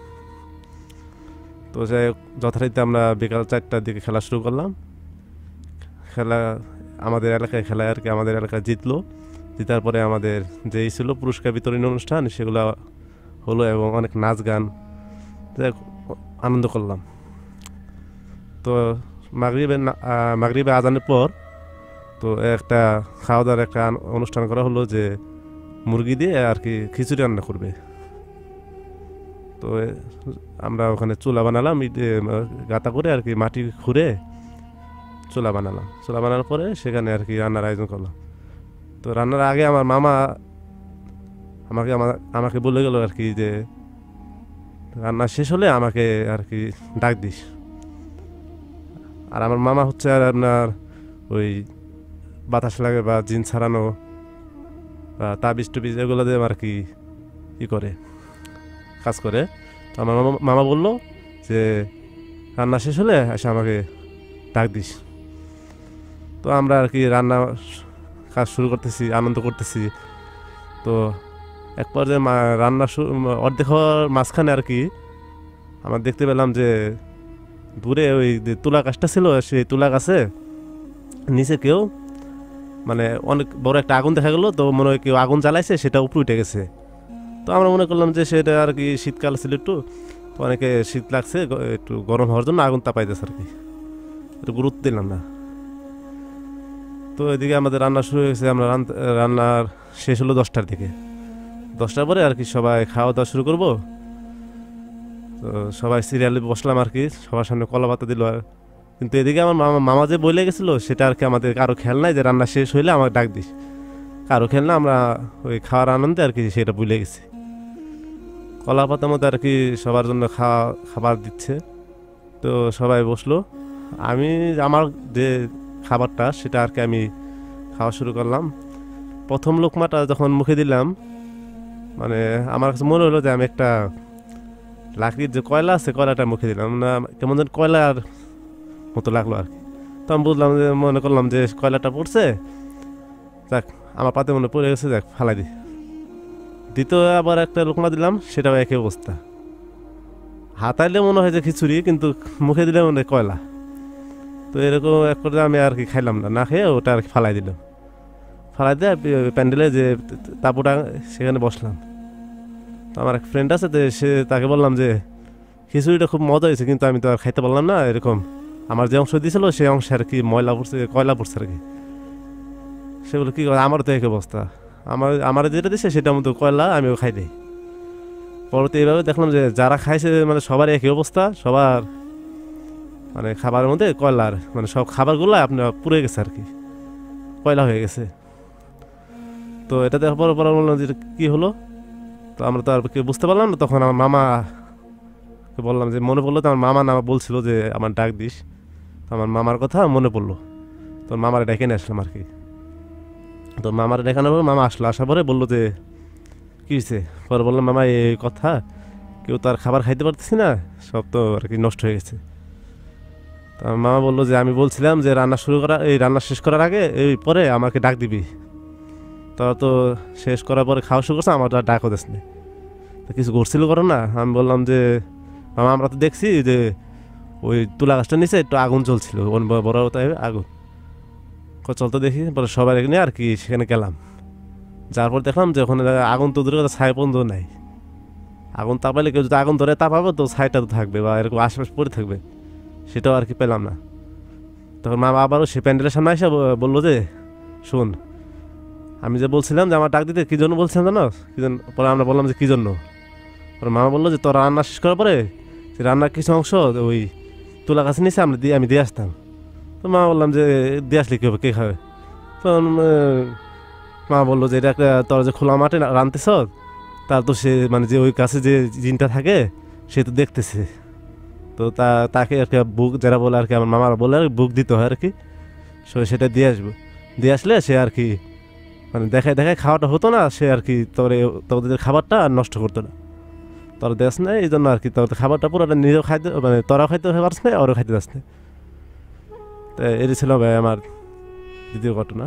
তো যাই হোক, যথারীতি আমরা বিকাল 4টার দিকে খেলা শুরু করলাম। খেলা আমাদের এলাকায় খেলায় আর কি, আমাদের এলাকায় জিতলো। জেতার পরে আমাদের যেই ছিল পুরস্কার বিতরণী অনুষ্ঠান সেগুলো হলো এবং অনেক নাচ গান আনন্দ করলাম। তো মাগরিবে আজানের পর তো একটা খাওয়া দাওয়ার একটা অনুষ্ঠান করা হলো যে মুরগি দিয়ে আর কি খিচুড়ি রান্না করবে। তো আমরা ওখানে চুলা বানালাম, গাঁথা করে আর কি মাটি খুঁড়ে চুলা বানালাম। চুলা বানানোর পরে সেখানে আর কি রান্নার আয়োজন করলাম। তো রান্নার আগে আমার মামা আমাকে বলে গেল আর কি যে রান্না শেষ হলে আমাকে আর কি ডাক দিস। আর আমার মামা হচ্ছে আর আপনার ওই বাতাস লাগে বা জিন ছাড়ানো বা তাবিজ টুবিজ এগুলো দিয়ে আর কি করে কাজ করে। তো আমার মামা বললো যে রান্না শেষ হলে এসে আমাকে ডাক দিস। তো আমরা আর কি রান্না কাজ শুরু করতেছি, আনন্দ করতেছি। তো এক পর্যায়ে রান্না অর্ধেক হওয়ার মাঝখানে আর কি আমরা দেখতে পেলাম যে দূরে ওই যে তুলা গাছটা ছিল সেই তুলা গাছে নিচে কেউ মানে অনেক বড় একটা আগুন দেখা গেলো, তো মনে হয় কেউ আগুন জ্বালাইছে, সেটা উপরে উঠে গেছে। তো আমরা মনে করলাম যে সেটা আর কি শীতকাল ছিল একটু, তো অনেকে শীত লাগছে, একটু গরম হওয়ার জন্য আগুন তাপাইতেছে আর কি, একটু গুরুত্ব দিলাম না। তো এদিকে আমাদের রান্না শুরু হয়েছে, আমরা রান্নার শেষ হলো 10টার দিকে। 10টার পরে আর কি সবাই খাওয়া দাওয়া শুরু করবো। তো সবাই সিরিয়ালে বসলাম আর কি, সবার সামনে কলা পাতা দিল। কিন্তু এদিকে আমার মামা যে বলে গেছিলো সেটা আর কি আমাদের কারো খেয়াল নাই, যে রান্না শেষ হইলে আমাকে ডাক দিস, কারো খেয়াল না, আমরা ওই খাওয়ার আনন্দে আর কি সেটা ভুলে গেছি। কলা পাতার মধ্যে আর কি সবার জন্য খাবার দিচ্ছে। তো সবাই বসলো, আমি আমার যে খাবারটা সেটা আর কি আমি খাওয়া শুরু করলাম। প্রথম লোকমাটা যখন মুখে দিলাম, মানে আমার কাছে মনে হলো যে আমি একটা লাকড়ির যে কয়লা আছে কয়লাটা মুখে দিলাম না, কেমন যেন কয়লার মতো লাগলো আর কি। তো আমি বুঝলাম যে, মনে করলাম যে কয়লাটা পড়ছে, যাক আমার পাতে মনে পড়ে গেছে, যাক ফালাই দিই। দ্বিতীয় আবার একটা লোকমা দিলাম, সেটাও একই অবস্থা। হাতাইলে মনে হয় যে খিচুড়ি, কিন্তু মুখে দিলে মনে হয় কয়লা। তো এরকম এক করে আমি আর কি খাইলাম না, না খেয়ে ওটা আর কি ফালাই দিলাম। ফালাই দিয়ে প্যান্ডেলে যে তাঁবুটা সেখানে বসলাম। তো আমার এক ফ্রেন্ড আছে, তাকে বললাম যে খিচুড়িটা খুব মজা হয়েছে, কিন্তু আমি তো আর খাইতে পারলাম না, এরকম আমার যে অংশ দিয়েছিল সেই অংশে আর কি ময়লা পড়ছে, কয়লা পড়ছে আর কি। সেগুলো কী করে, আমারও তো এক অবস্থা, আমার যেটা দিচ্ছে সেটার মতো কয়লা, আমিও খাই দিই। পরবর্তী এইভাবে দেখলাম যে যারা খাইছে মানে সবার একই অবস্থা, সবার মানে খাবারের মধ্যে কয়লার মানে সব খাবারগুলো আপনার পুড়ে গেছে আর কি, কয়লা হয়ে গেছে। তো এটা দেখার পরে বললাম যে কী হলো, তো আমরা তো আর কেউ বুঝতে পারলাম না। তখন আমার মামাকে বললাম যে, মনে পড়লো তো আমার মামা না বলছিল যে আমার ডাক দিস, তো আমার মামার কথা মনে পড়লো, তো মামার ডেকে নিয়ে আসলাম আর কি। তো মামার দেখানোর পর মামা আসলো, আসার পরে বললো যে কী হয়েছে। পরে বললাম, মামা এই কথা, কেউ তো আর খাবার খাইতে পারতেছি না, সব তো আর কি নষ্ট হয়ে গেছে। তো আমার মামা বললো যে, আমি বলছিলাম যে রান্না শেষ করার আগে এই পরে আমাকে ডাক দিবি। তারা তো শেষ করার পরে খাওয়া শুরু করছে, আমার ডাকও দিস না, তো কিছু করছিল করো না। আমি বললাম যে, মামা আমরা তো দেখছি যে ওই তুলা গাছটার নিচে একটু আগুন জ্বলছিল, বড় আগুন, চলতে দেখি। পরে সবাই নিয়ে আর কি সেখানে গেলাম, যার পর দেখলাম যে ওখানে আগুন তো দূরে কথা, ছাই পর্যন্ত নাই। আগুন তাপাইলে কেউ যদি আগুন ধরে তাপাবে তো ছাইটা তো থাকবে, বা এরকম আশেপাশে পড়ে থাকবে, সেটাও আর কি পেলাম না। তখন মামা আবারও সে প্যান্ডেলের সামনে এসে বললো যে, শোন, আমি যে বলছিলাম যে আমার ডাক দিতে কী জন্য বলছিলাম জানো, কী জন্য? পরে আমরা বললাম যে কী জন্য। পরে মামা বললো যে, তোর রান্না শেষ করার পরে রান্নার কিছু অংশ ওই তুলা গাছে নিচে আমি দিয়ে আসতাম। তো মা বললাম যে, দিয়ে আসলে কী হবে, কে খাবে? তখন মা বললো যে, এটা একটা তোর যে খোলা মাঠে রাঁধতেছ, তার তো সে মানে যে ওই কাছে যে জিনটা থাকে সে তো দেখতেছে, তো তাকে আর কি বুক যারা বলে আর কি, আমার মামারা বলে আর বুক দিতে হয় আর কি, সেটা দিয়ে আসবো। দিয়ে আসলে সে আর কি মানে দেখায় খাওয়াটা হতো না, সে আর কি তোদের খাবারটা আর নষ্ট করতো না। তোরা দেশ না, এই জন্য আর কি তোর খাবারটা পুরোটা নিজেও খাইতে, মানে তোরাও খাইতে পারছ না, ওরও খাইতে যাস না। তো এটি ছিল ভাই আমার দ্বিতীয় ঘটনা।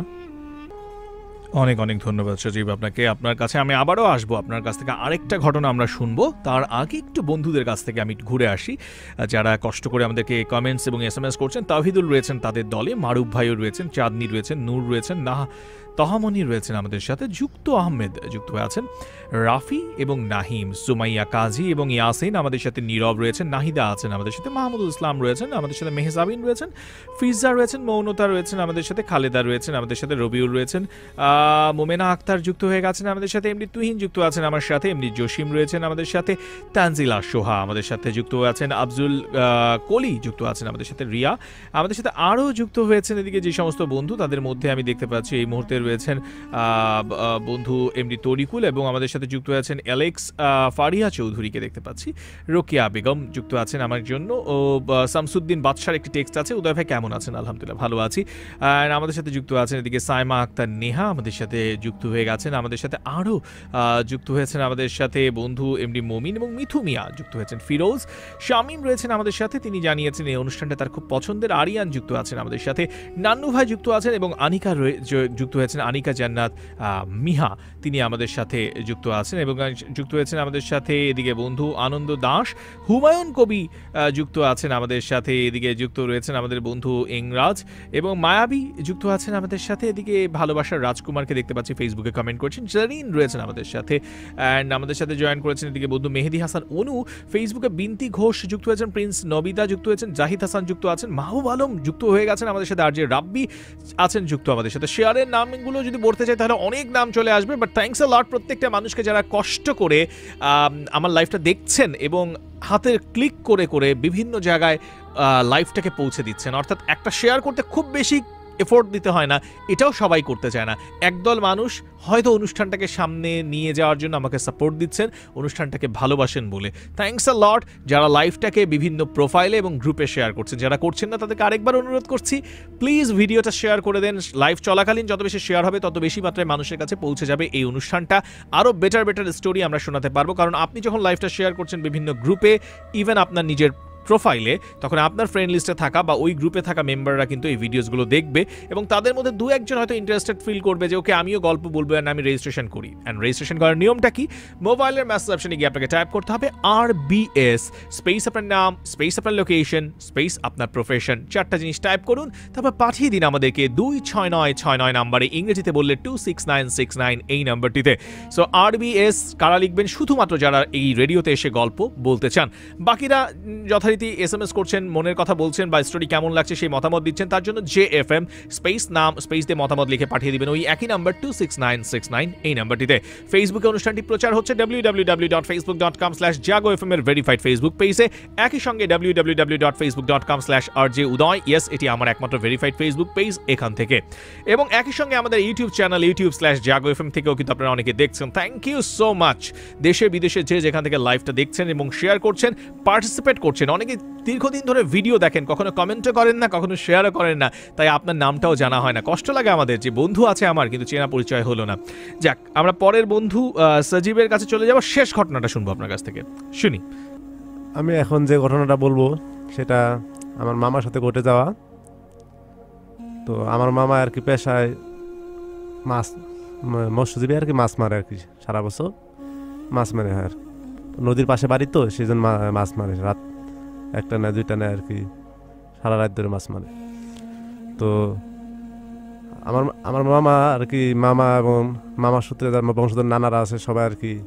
অনেক অনেক ধন্যবাদ সজীব আপনাকে। আপনার কাছে আমি আবারও আসবো, আপনার কাছ থেকে আরেকটা ঘটনা আমরা শুনবো। তার আগে একটু বন্ধুদের কাছ থেকে আমি ঘুরে আসি, যারা কষ্ট করে আমাদেরকে কমেন্টস এবং SMS করছেন। তাওহিদুল রয়েছেন তাদের দলে, মারুফ ভাইও রয়েছেন, চাঁদনি রয়েছেন, নূর রয়েছেন, তহামনি রয়েছেন আমাদের সাথে, যুক্ত আহমেদ যুক্ত হয়ে আছেন, রাফি এবং নাহিম, সুমাইয়া কাজী এবং ইয়াসিন আমাদের সাথে, নীরব রয়েছেন, নাহিদা আছেন আমাদের সাথে, মাহমুদুল ইসলাম রয়েছেন আমাদের সাথে, মেহজাবিন রয়েছেন, ফিজা রয়েছেন, মৌনতা রয়েছেন আমাদের সাথে, খালেদা রয়েছেন আমাদের সাথে, রবিউল রয়েছেন, মোমেনা আক্তার যুক্ত হয়ে গেছেন আমাদের সাথে, এমনি তুহিন যুক্ত আছেন আমার সাথে, এমনি জসিম রয়েছেন আমাদের সাথে, তানজিলা সোহা আমাদের সাথে যুক্ত হয়ে আছেন, আফজুল কলি যুক্ত আছেন আমাদের সাথে, রিয়া আমাদের সাথে আরও যুক্ত হয়েছেন। এদিকে যে সমস্ত বন্ধু, তাদের মধ্যে আমি দেখতে পাচ্ছি এই মুহূর্তে রয়েছেন বন্ধু এমডি তরিকুল, এবং আমাদের সাথে যুক্ত আছেন অ্যালেক্স ফারিয়া চৌধুরীকে দেখতে পাচ্ছি, রোকিয়া বেগম যুক্ত আছেন আমার জন্য, ও শামসুদ্দিন বাদশার একটি টেক্সট আছে, উদয় ভাই কেমন আছেন? আলহামদুলিল্লাহ ভালো আছি। আর আমাদের সাথে যুক্ত আছেন এদিকে সাইমা আক্তার নেহা আমাদের সাথে যুক্ত হয়ে গেছেন, আমাদের সাথে আরও যুক্ত হয়েছেন আমাদের সাথে বন্ধু এমডি মমিন এবং মিথু মিয়া যুক্ত হয়েছেন, ফিরোজ শামীম রয়েছেন আমাদের সাথে, তিনি জানিয়েছেন এই অনুষ্ঠানটা তার খুব পছন্দের, আরিয়ান যুক্ত আছেন আমাদের সাথে, নান্নু ভাই যুক্ত আছেন এবং আনিকা যুক্ত হয়েছেন হয়েছেন আনিকা জান্নাত মিহা, তিনি আমাদের সাথে যুক্ত আছেন এবং যুক্ত হয়েছেন আমাদের সাথে এদিকে বন্ধু আনন্দ দাস, হুমায়ুন কবি যুক্ত আছেন আমাদের সাথে, এদিকে যুক্ত রয়েছেন আমাদের বন্ধু ইংরাজ এবং মায়াবী যুক্ত আছেন আমাদের সাথে, এদিকে ভালোবাসার রাজকুমারকে দেখতে পাচ্ছি ফেসবুকে কমেন্ট করছেন, জারিন রয়েছেন আমাদের সাথে অ্যান্ড আমাদের সাথে জয়েন করেছেন এদিকে বন্ধু মেহেদি হাসান অনু, ফেসবুকে বিনতি ঘোষ যুক্ত হয়েছেন, প্রিন্স নবিতা যুক্ত হয়েছেন, জাহিদ হাসান যুক্ত আছেন, মাহবুব আলম যুক্ত হয়ে গেছেন আমাদের সাথে, আর যে রাব্বি আছেন যুক্ত আমাদের সাথে। শেয়ারের নামগুলো যদি পড়তে চাই তাহলে অনেক নাম চলে আসবে, বাট থ্যাঙ্কস আ লট প্রত্যেকটা মানুষকে যারা কষ্ট করে আমার লাইফটা দেখছেন এবং হাতের ক্লিক করে করে বিভিন্ন জায়গায় লাইফটাকে পৌঁছে দিচ্ছেন। অর্থাৎ একটা শেয়ার করতে খুব বেশি এফোর্ট দিতে হয় না, এটাও সবাই করতে চায় না। একদল মানুষ হয়তো অনুষ্ঠানটাকে সামনে নিয়ে যাওয়ার জন্য আমাকে সাপোর্ট দিচ্ছেন, অনুষ্ঠানটাকে ভালোবাসেন বলে। থ্যাঙ্কস আ লট যারা লাইফটাকে বিভিন্ন প্রোফাইলে এবং গ্রুপে শেয়ার করছেন। যারা করছেন না তাদেরকে আরেকবার অনুরোধ করছি, প্লিজ ভিডিওটা শেয়ার করে দেন। লাইভ চলাকালীন যত বেশি শেয়ার হবে তত বেশি মাত্রায় মানুষের কাছে পৌঁছে যাবে এই অনুষ্ঠানটা। আরও বেটার স্টোরি আমরা শোনাতে পারবো, কারণ আপনি যখন লাইভটা শেয়ার করছেন বিভিন্ন গ্রুপে, ইভেন আপনার নিজের প্রোফাইলে, তখন আপনার ফ্রেন্ড লিস্টে থাকা বা ওই গ্রুপে থাকা মেম্বাররা কিন্তু এই ভিডিওসগুলো দেখবে এবং তাদের মধ্যে দু একজন হয়তো ইন্টারেস্টেড ফিল করবে যে ওকে আমিও গল্প বলবো অ্যান্ড আমি রেজিস্ট্রেশন করি। অ্যান্ড রেজিস্ট্রেশন করার নিয়মটা কি? মোবাইলের মেসেজ অপশনে গিয়ে আপনাকে টাইপ করতে হবে RBS স্পেস আপনার নাম, স্পেস আপনার লোকেশন, স্পেস আপনার প্রফেশন, 4টা জিনিস টাইপ করুন, তারপর পাঠিয়ে দিন আমাদেরকে 26969 নাম্বারে, ইংরেজিতে বললে 26969 এই নাম্বারটিতে। সো RBS কারা লিখবেন? শুধুমাত্র যারা এই রেডিওতে এসে গল্প বলতে চান। বাকিরা যথারীতি SMS করছেন, মনের কথা বলছেন বা স্টোরি কেমন লাগছে সেই মতামত দিচ্ছেন, তার জন্য JFM স্পেস নাম স্পেস দিয়ে মতামত লিখে পাঠিয়ে দিবেন ওই একই নাম্বার 26969 এই নাম্বারটিতে। ফেসবুকে অনুষ্ঠানটি প্রচার হচ্ছে www.facebook.com/jago.fm এর ভেরিফাইড ফেসবুক পেজে, একই সঙ্গে www.facebook.com/rjudoy, ইয়েস এটি আমার একমাত্র ভেরিফাইড ফেসবুক পেজ এখান থেকে, এবং একই সঙ্গে আমাদের ইউটিউব চ্যানেল youtube/jago.fm থেকেও কিন্তু আপনারা অনেকে দেখছেন। Thank you so much. দেশে বিদেশে যে যেখান থেকে লাইভটা দেখছেন এবং শেয়ার করছেন, পার্টিসিপেট করছেন, অনেকে দীর্ঘদিন ধরে ভিডিও দেখেন, কখনো কমেন্টও করেন না, কখনো শেয়ারও করেন না, তাই আপনার নামটাও জানা হয় না। কষ্ট লাগে আমাদের, যে বন্ধু আছে আমার কিন্তু চেনা পরিচয় হলো না। যাক, আমরা পরের বন্ধু সজীবের কাছে চলে যাব, শেষ ঘটনাটা শুনবো আপনার কাছ থেকে, শুনি। আমি এখন যে ঘটনাটা বলবো সেটা আমার মামার সাথে ঘটে যাওয়া। তো আমার মামা আর কি পেশায় মৎস্যজীবী, আর কি মাছ মারে, আর কি সারা বছর মাছ মারে। আর নদীর পাশে বাড়ি তো, সেই জন্য মাছ মারে, রাত 1টা না 2টা না আর কি সারা রাত ধরে মাছ মারে। তো আমার মামা আর কি, মামা এবং মামার সূত্রে যার বংশধর নানারা আছে সবাই আর কি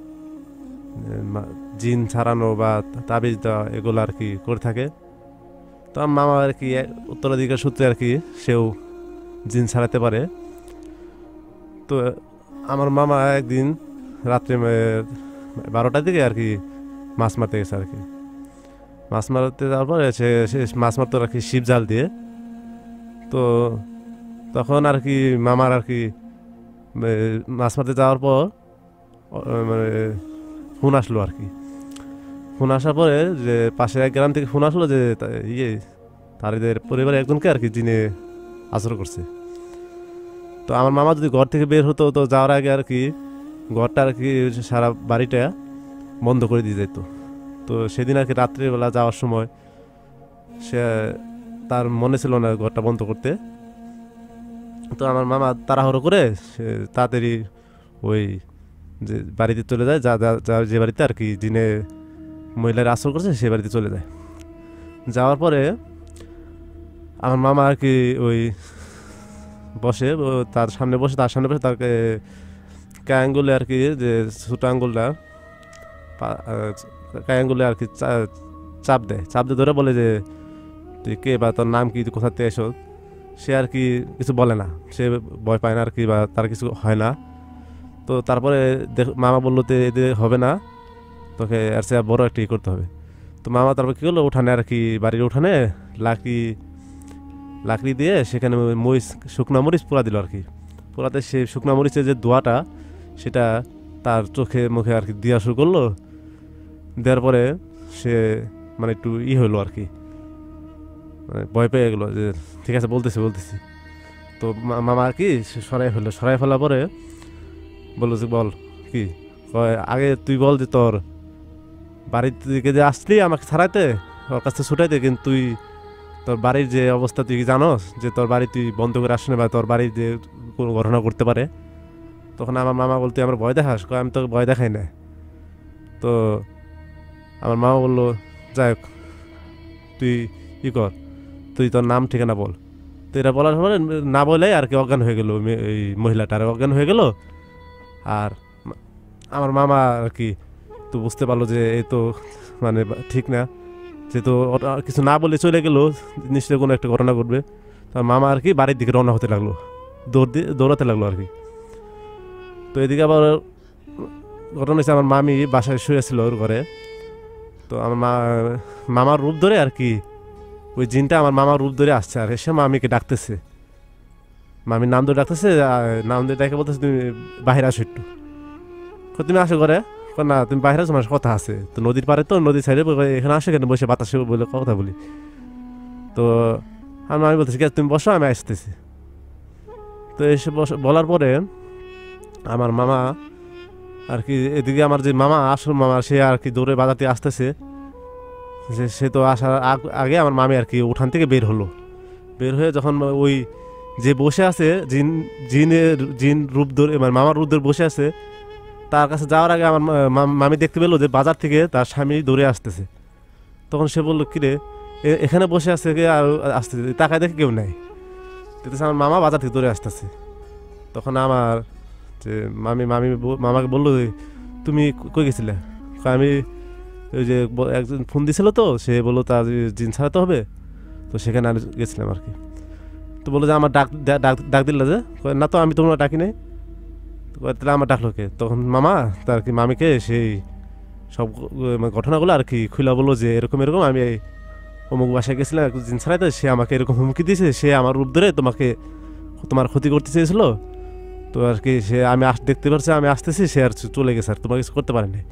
জিন ছাড়ানো বা তাবিজ দেওয়া এগুলো আর কি করে থাকে। তো আমার মামা আর কি উত্তরাধিকার সূত্রে আর কি সেও জিন ছাড়াতে পারে। তো আমার মামা একদিন রাত্রে 12টার দিকে আর কি মাছ মারতে গেছে। আর কি মাছ মারতে যাওয়ার পরে সে মাছ মারতো আর কি শিব জাল দিয়ে। তো তখন আর কি মামার আর কি মাছ মারতে যাওয়ার পর মানে ফোন আসলো আর কি। ফোন আসার পরে যে পাশের এক গ্রাম থেকে ফোন আসলো যে তাদের পরিবারের একজনকে আর কি জিনে আসর করছে। তো আমার মামা যদি ঘর থেকে বের হতো, তো যাওয়ার আগে আর কি ঘরটা আর কি সারা বাড়িটা বন্ধ করে দিয়ে যেত। তো সেদিন আর কি রাত্রিবেলা যাওয়ার সময় সে তার মনে ছিল না ঘরটা বন্ধ করতে। তো আমার মামা তাড়াহুড়ো করে সে তাড়াতাড়ি ওই যে বাড়িতে চলে যায়, যে বাড়িতে আর কি জিনে মহিলারা আসর করছে সে বাড়িতে চলে যায়। যাওয়ার পরে আমার মামা আর কি ওই বসে, তার সামনে বসে তাকে আঙ্গুলে আর কি যে ছোটো আঙ্গুলটা আঙ্গুলে আর কি চাপ দেয় ধরে বলে যে তুই কে বা তোর নাম কি, কোথা থেকে এসো। সে আর কি কিছু বলে না, সে ভয় পায় না আর কি, বা তার কিছু হয় না। তো তারপরে মামা বললো তো এদের হবে না, তোকে আর সে বড় একটা করতে হবে। তো মামা তারপর কী করলো, উঠানে আর কি বাড়ির উঠানে লাকড়ি দিয়ে সেখানে শুকনো মরিচ পোড়া দিল আর কি। পোড়াতে সেই শুকনো মরিচের যে ধোঁয়াটা সেটা তার চোখে মুখে আর কি দেওয়া শুরু করলো। দেওয়ার পরে সে মানে একটু হলো আর কি, মানে ভয় পেয়ে গেলো যে ঠিক আছে বলতেছি। তো মামা আর কি সরাই ফেলার পরে বললো যে বল কি, আগে তুই বল যে তোর বাড়ির দিকে যে আসলি আমাকে ছাড়াইতে, ওর কাছে ছুটাইতে, কিন্তু তোর বাড়ির যে অবস্থা তুই কি জানোস যে তোর বাড়ি তুই বন্ধ করে আসনে বা তোর বাড়ির যে কোনো ঘটনা করতে পারে। তখন আমার মামা বলতে আমার ভয় দেখাস, আমি তো ভয় দেখাই না। তো আমার মামা বললো যাই হোক তুই ই কর, তুই তোর নাম ঠিকানা বল। তো এটা বলার পরে না বলে আর কি অজ্ঞান হয়ে গেল, এই মহিলাটার অজ্ঞান হয়ে গেল। আর আমার মামা আর কি তো বুঝতে পারলো যে এই তো মানে ঠিক না, যেহেতু কিছু না বলে চলে গেল নিশ্চয়ই কোনো একটা ঘটনা ঘটবে। তার মামা আর কি বাড়ির দিকে রওনা হতে লাগলো, দৌড়াতে লাগলো আর কি। তো এদিকে আবার ঘটনা হচ্ছে আমার মামি বাসায় শুয়েছিল ওর ঘরে। তো আমার মামার রূপ ধরে আর কি ওই জিনটা আমার মামার রূপ ধরে আসছে আর এসে মামিকে ডাকতেছে, মামির নাম ধরে ডাকতেছে, নাম ধরে ডাকে বলতেছে তুমি বাহিরে আসো একটু। তুমি আসো ঘরে, না তুমি বাইরে আছো, মানুষ কথা আছে তো নদীর পারে, তো নদীর সাইডে এখানে আসো কেন, বসে বাতাসে বলে কথা বলি। তো আমি বলতেছি তুমি বসো আমি আসতেছি। তো এসে বলার পরে আমার মামা আর কি এদিকে আমার যে মামা আসল মামা সে আর কি দৌড়ে বাজাতে আসতেছে, যে সে তো আসার আগে আমার মামি আর কি উঠান থেকে বের হলো। বের হয়ে যখন ওই যে বসে আছে জিন রূপ ধরে মানে মামার রূপ ধরে বসে আছে, তার কাছে যাওয়ার আগে আমার মামি দেখতে পেলো যে বাজার থেকে তার স্বামী দৌড়ে আসতেছে। তখন সে বললো কিরে এখানে বসে আছে কে, আর আসতেছে তাকায় দেখে কেউ নাই, দেখতেছে আমার মামা বাজার থেকে দৌড়ে আসতেছে। তখন আমার যে মামাকে বললো তুমি কই গেছিলে, আমি ওই যে একজন ফোন দিছিল তো সে বললো তার জিন ছাড়াতে হবে, তো সেখানে আমি গেছিলাম আর কি। তো বললো যে আমার ডাক দিল যে, না তো আমি তোমরা ডাকি নাই, তাহলে আমার ডাকলো কে। তখন মামা তার কি মামিকে সেই সব ঘটনাগুলো আর কি খুলে বললো যে এরকম এরকম আমি অমুক বাসায় গেছিলাম একটু জিন ছাড়াইতে, সে আমাকে এরকম হুমকি দিয়েছে, সে আমার রূপ ধরে তোমার ক্ষতি করতে চেয়েছিল। তো আর কি সে আমি দেখতে পারছি আমি আসতেছি, সে আর চলে গেছে, আর তোমাকে কিছু করতে পারেনি।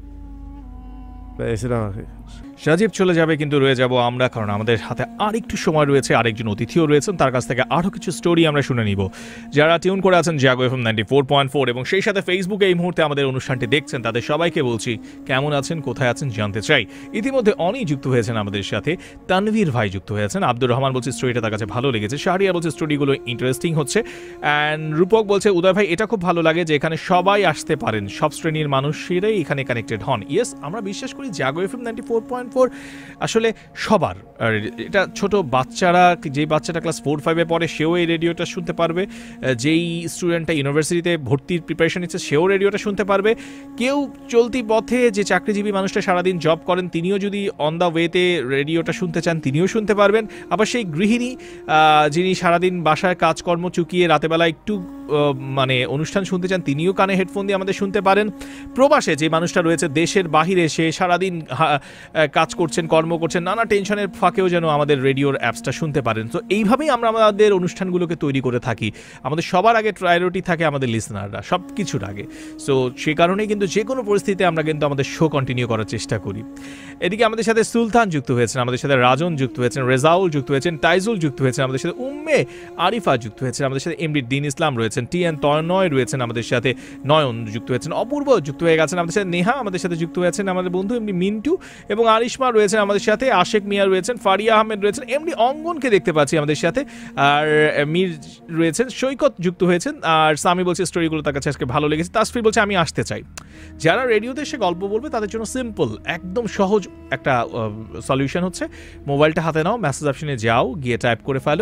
এসেছিলাম আর কি। সাজিব চলে যাবে কিন্তু রয়ে যাব আমরা, কারণ আমাদের হাতে আর একটু সময় রয়েছে, আরেকজন অতিথিও রয়েছেন, তার কাছ থেকে আরও কিছু স্টোরি আমরা শুনে নিব। যারা টিউন করে আছেন জাগো এফএম 94.4 এবং সেই সাথে ফেসবুকে এই মুহূর্তে আমাদের অনুষ্ঠানটি দেখছেন, তাদের সবাইকে বলছি কেমন আছেন, কোথায় আছেন জানতে চাই। ইতিমধ্যে অনেক যুক্ত হয়েছেন আমাদের সাথে, তানভীর ভাই যুক্ত হয়েছেন, আব্দুর রহমান বলছে স্টোরিটা তার কাছে ভালো লেগেছে, শাহরিয়া বলছে স্টোরিগুলো ইন্টারেস্টিং হচ্ছে, অ্যান্ড রূপক বলছে উদয় ভাই এটা খুব ভালো লাগে যে এখানে সবাই আসতে পারেন, সব শ্রেণীর মানুষেরাই এখানে কানেক্টেড হন। ইয়েস, আমরা বিশ্বাস করি জাগো এফএম 94.4 আসলে সবার, আর এটা ছোট বাচ্চারা, যেই বাচ্চাটা ক্লাস 4-5-এ পড়ে সেও এই রেডিওটা শুনতে পারবে, যেই স্টুডেন্টটা ইউনিভার্সিটিতে ভর্তির প্রিপারেশন নিচ্ছে সেও রেডিওটা শুনতে পারবে, কেউ চলতি পথে যে চাকরিজীবী মানুষটা সারাদিন জব করেন তিনিও যদি অন দ্য ওয়েতে রেডিওটা শুনতে চান তিনিও শুনতে পারবেন, আবার সেই গৃহিণী যিনি সারাদিন বাসায় কাজকর্ম চুকিয়ে রাতেবেলা একটু মানে অনুষ্ঠান শুনতে চান তিনিও কানে হেডফোন দিয়ে আমাদের শুনতে পারেন, প্রবাসে যে মানুষটা রয়েছে দেশের বাহিরে সে সারাদিন কাজ করছেন কর্ম করছেন নানা টেনশনের ফাঁকেও যেন আমাদের রেডিওর অ্যাপসটা শুনতে পারেন। তো এইভাবেই আমরা আমাদের অনুষ্ঠানগুলোকে তৈরি করে থাকি, আমাদের সবার আগে প্রায়োরিটি থাকে আমাদের লিসনাররা সব কিছুর আগে। সো সে কারণেই কিন্তু যে কোনো পরিস্থিতিতে আমরা কিন্তু আমাদের শো কন্টিনিউ করার চেষ্টা করি। এদিকে আমাদের সাথে সুলতান যুক্ত হয়েছেন, আমাদের সাথে রাজন যুক্ত হয়েছেন, রেজাউল যুক্ত হয়েছেন, টাইজুল যুক্ত হয়েছেন, আমাদের সাথে উম্মে আরিফা যুক্ত হয়েছেন, আমাদের সাথে এমডি দিন ইসলাম রয়েছেন, টিএন তনয় রয়েছেন, আমাদের সাথে নয়ন যুক্ত হয়েছেন, অপূর্ব যুক্ত হয়ে গেছেন, আমাদের সাথে নেহা আমাদের সাথে যুক্ত হয়েছেন, আমাদের বন্ধু এমডি মিন্টু এবং আরিশমা রয়েছেন আমাদের সাথে, আশেক মিয়া রয়েছেন, ফারিয়া আহমেদ রয়েছেন, এমডি অঙ্গনকে দেখতে পাচ্ছি আমাদের সাথে, আর মীর রয়েছেন, সৈকত যুক্ত হয়েছেন, আর সামি বলছে স্টোরিগুলো তার কাছে আজকে ভালো লেগেছে, তাসফির বলছে আমি আসতে চাই। যারা রেডিওতে এসে গল্প বলবে তাদের জন্য সিম্পল একদম সহজ একটা সলিউশন হচ্ছে মোবাইলটা হাতে নাও, মেসেজ অপশনে যাও, গিয়ে টাইপ করে ফেলো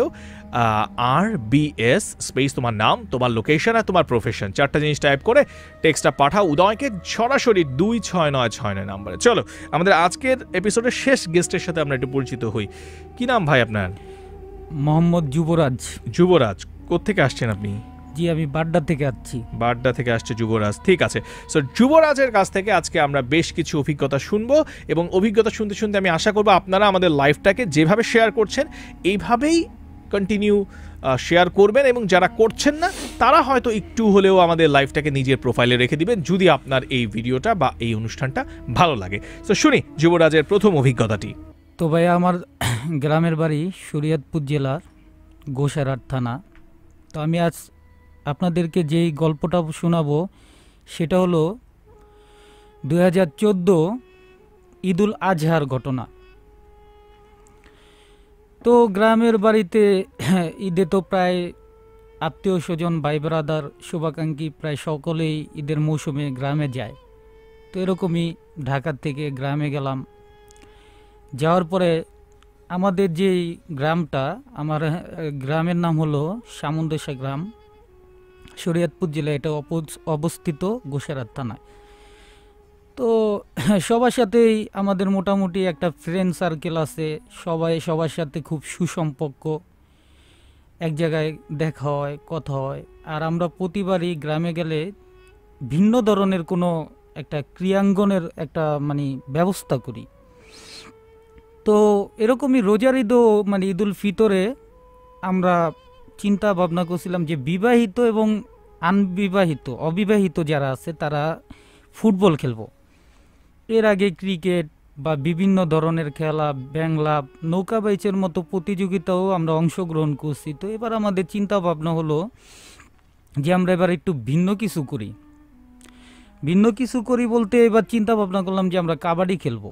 RBS স্পেস তোমার নাম, তোমার লোকেশন আর তোমার প্রফেশন, চারটা জিনিস টাইপ করে টেক্সটটা পাঠাও উদয়কে সরাসরি 26969 নাম্বারে। চলো আমাদের আজকের এপিসোডের শেষ গেস্টের সাথে আমরা একটু পরিচিত হই। কি নাম ভাই আপনার? মোহাম্মদ যুবরাজ। যুবরাজ, কোত্থেকে আসছেন আপনি? জি আমি বাড্ডা থেকে আসছি। বাড্ডা থেকে আসছে যুবরাজ, ঠিক আছে। সো যুবরাজের কাছ থেকে আজকে আমরা বেশ কিছু অভিজ্ঞতা শুনবো এবং অভিজ্ঞতা শুনতে শুনতে আমি আশা করবো আপনারা আমাদের লাইফটাকে যেভাবে শেয়ার করছেন এইভাবেই কন্টিনিউ শেয়ার করবেন, এবং যারা করছেন না তারা হয়তো একটু হলেও আমাদের লাইফটাকে নিজের প্রোফাইলে রেখে দিবেন যদি আপনার এই ভিডিওটা বা এই অনুষ্ঠানটা ভালো লাগে। তো শুনি যুবরাজের প্রথম অভিজ্ঞতাটি। তো ভাই আমার গ্রামের বাড়ি শরীয়তপুর জেলার গোসাইরহাট থানা। তো আমি আজ আপনাদেরকে যেই গল্পটা শোনাবো সেটা হলো 2014 ঈদুল আজহার ঘটনা। তো গ্রামের বাড়িতে ঈদে তো প্রায় আত্মীয় স্বজন ভাই ব্রাদার শুভাকাঙ্ক্ষী প্রায় সকলেই ঈদের মৌসুমে গ্রামে যায়। তো এরকমই ঢাকা থেকে গ্রামে গেলাম। যাওয়ার পরে আমাদের যেই গ্রামটা, আমার গ্রামের নাম হলো সামুন্দেশা গ্রাম, শরীয়তপুর জেলায় এটা অবস্থিত, গোসারাত থানায়। তো সবার সাথেই আমাদের মোটামুটি একটা ফ্রেন্ড সার্কেল আছে, সবাই সবার সাথে খুব সুসম্পর্ক, এক জায়গায় দেখা হয়, কথা হয়। আর আমরা প্রতিবারই গ্রামে গেলে ভিন্ন ধরনের কোনো একটা ক্রিয়াঙ্গনের একটা মানে ব্যবস্থা করি। তো এরকমই রোজার ঈদও মানে ঈদুল ফিতরে আমরা চিন্তা ভাবনা করছিলাম যে বিবাহিত এবং অবিবাহিত যারা আছে তারা ফুটবল খেলবো। এর আগে ক্রিকেট বা বিভিন্ন ধরনের খেলা, ব্যাংলাপ, নৌকা বাইচের মতো প্রতিযোগিতাও আমরা অংশগ্রহণ করছি। তো এবার আমাদের চিন্তা ভাবনা হলো যে আমরা এবার একটু ভিন্ন কিছু করি। ভিন্ন কিছু করি বলতে এবার চিন্তা ভাবনা করলাম যে আমরা কাবাডি খেলবো।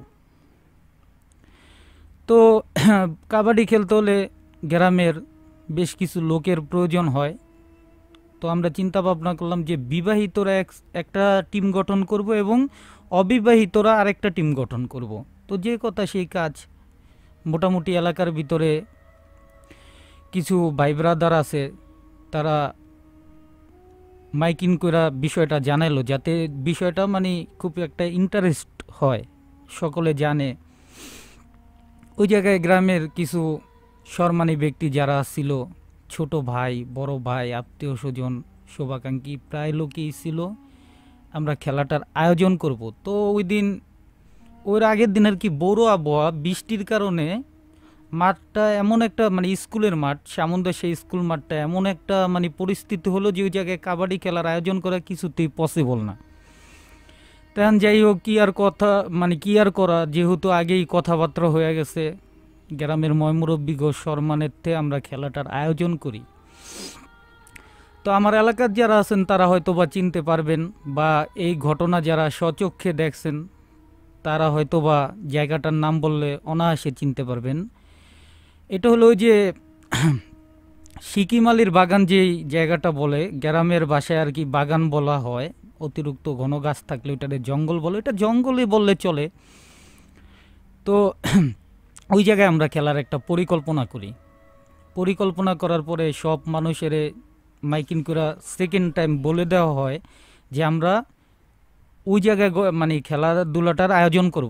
তো কাবাডি খেলতে হলে গ্রামের বেশ কিছু লোকের প্রয়োজন হয়। তো আমরা চিন্তা ভাবনা করলাম যে বিবাহিতরা একটা টিম গঠন করব এবং অবিবাহিতরা আরেকটা টিম গঠন করব। তো যে কথা সেই কাজ, মোটামুটি এলাকার ভিতরে কিছু ভাই ব্রাদার আছে, তারা মাইকিং করে বিষয়টা জানাইলো, যাতে বিষয়টা মানে খুব একটা ইন্টারেস্ট হয়, সকলে জানে। ওই জায়গায় গ্রামের কিছু সম্মানী ব্যক্তি যারা ছিল, ছোট ভাই, বড় ভাই, আত্মীয় স্বজন, শুভাকাঙ্ক্ষী প্রায় লোকই ছিল। আমরা খেলাটার আয়োজন করব। তো ওই দিন, ওর আগের দিন আর কি বড় আবহাওয়া, বৃষ্টির কারণে মাঠটা এমন একটা মানে স্কুলের মাঠ, সামুন্দেশা স্কুল মাঠটা এমন একটা মানে পরিস্থিতি হলো যে ওই জায়গায় কাবাডি খেলার আয়োজন করা কিছুতেই পসিবল না। তেমন যাই হোক, কি আর করা, যেহেতু আগেই কথাবার্তা হয়ে গেছে, গ্রামের ময়মুরব্বিগো সম্মানার্থে আমরা খেলাটার আয়োজন করি। তো আমার এলাকার যারা আছেন তারা হয়তো বা চিনতে পারবেন, বা এই ঘটনা যারা স্বচক্ষে দেখছেন তারা হয়তো বা জায়গাটার নাম বললে অনায়াসে চিনতে পারবেন। এটা হলো ওই যে সিকিম আলীর বাগান, যেই জায়গাটা বলে গ্রামের ভাষায় আর কি বাগান বলা হয়, অতিরিক্ত ঘন গাছ থাকলে ওইটারে জঙ্গল বলে, এটা জঙ্গলই বললে চলে। তো ওই জায়গায় আমরা খেলার একটা পরিকল্পনা করি। পরিকল্পনা করার পরে সব মানুষের মাইকিং করে সেকেন্ড টাইম বলে দেওয়া হয় যে আমরা ওই জায়গায় মানে খেলাধুলাটার আয়োজন করব।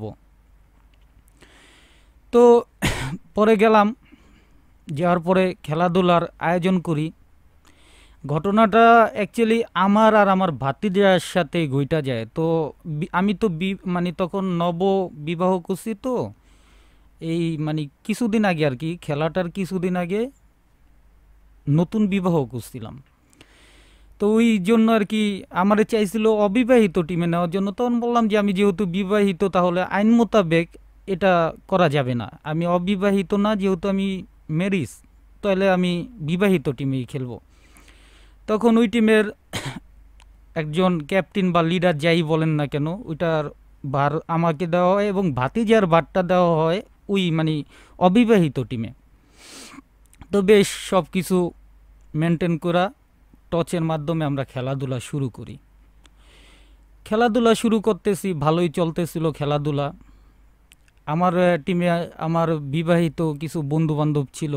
তো পরে গেলাম, যাওয়ার পরে খেলাধুলার আয়োজন করি। ঘটনাটা অ্যাকচুয়ালি আমার আর আমার ভাতিজার সাথে ঘইটা যায়। তো আমি তো মানে তখন নব বিবাহ করছি, তো এই মানে কিছুদিন আগে আর কি, খেলাটার কিছুদিন আগে নতুন বিবাহ করছিলাম। তো ওই জন্য আর কি আমারে চাইছিল অবিবাহিত টিমে নেওয়ার জন্য। তখন বললাম যে আমি যেহেতু বিবাহিত, তাহলে আইন মোতাবেক এটা করা যাবে না, আমি অবিবাহিত না, যেহেতু আমি ম্যারিজ, তাহলে আমি বিবাহিত টিমেই খেলবো। তখন ওই টিমের একজন ক্যাপ্টেন বা লিডার যাই বলেন না কেন, ওইটার ভার আমাকে দেওয়া হয় এবং ভাতিজার ভারটা দেওয়া হয় ওই মানে অবিবাহিত টিমে। তো বেশ সব কিছু মেনটেন করা, টচের মাধ্যমে আমরা খেলাধুলা শুরু করি। খেলাধুলা শুরু করতেছি, ভালোই চলতেছিল খেলাধুলা। আমার টিমে আমার বিবাহিত কিছু বন্ধুবান্ধব ছিল,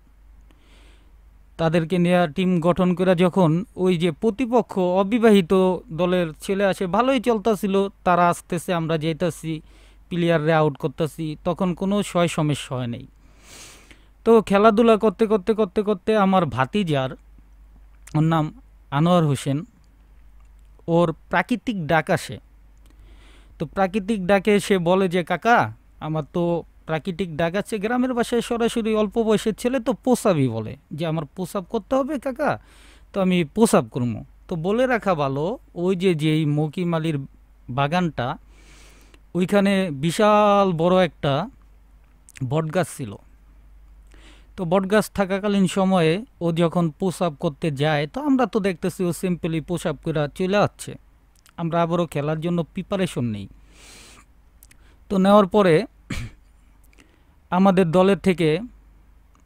তাদেরকে নিয়ে টিম গঠন করে যখন ওই যে প্রতিপক্ষ অবিবাহিত দলের ছেলে আসে, ভালোই চলতেছিল, তারা আসতেছে, আমরা যেতেছি, প্লেয়াররে আউট করতেছি, তখন কোনো সমস্যা হয় নাই। তো খেলাধুলা করতে করতে করতে করতে আমার ভাতিজার, ওর নাম আনোয়ার হোসেন, ওর প্রাকৃতিক ডাক আসে। তো প্রাকৃতিক ডাকে সে বলে যে কাকা, আমার তো প্রাকৃতিক ডাক আছে। গ্রামের বাসায় সরাসরি অল্প বয়সের ছেলে তো প্রসাবই বলে, যে আমার প্রসাব করতে হবে কাকা, তো আমি প্রসাব করবো। তো বলে রাখা ভালো, ওই যেই মকিম আলীর বাগানটা, ওইখানে বিশাল বড় একটা বটগাছ ছিল। তো বটগাছ থাকাকালীন সময়ে ও যখন প্রসাব করতে যায়, তো আমরা তো দেখতেছি ও সিম্পলি প্রসাব করে চলে আসছে, আমরা আবারও খেলার জন্য প্রিপারেশন নেই। তো নেওয়ার পরে আমাদের দলের থেকে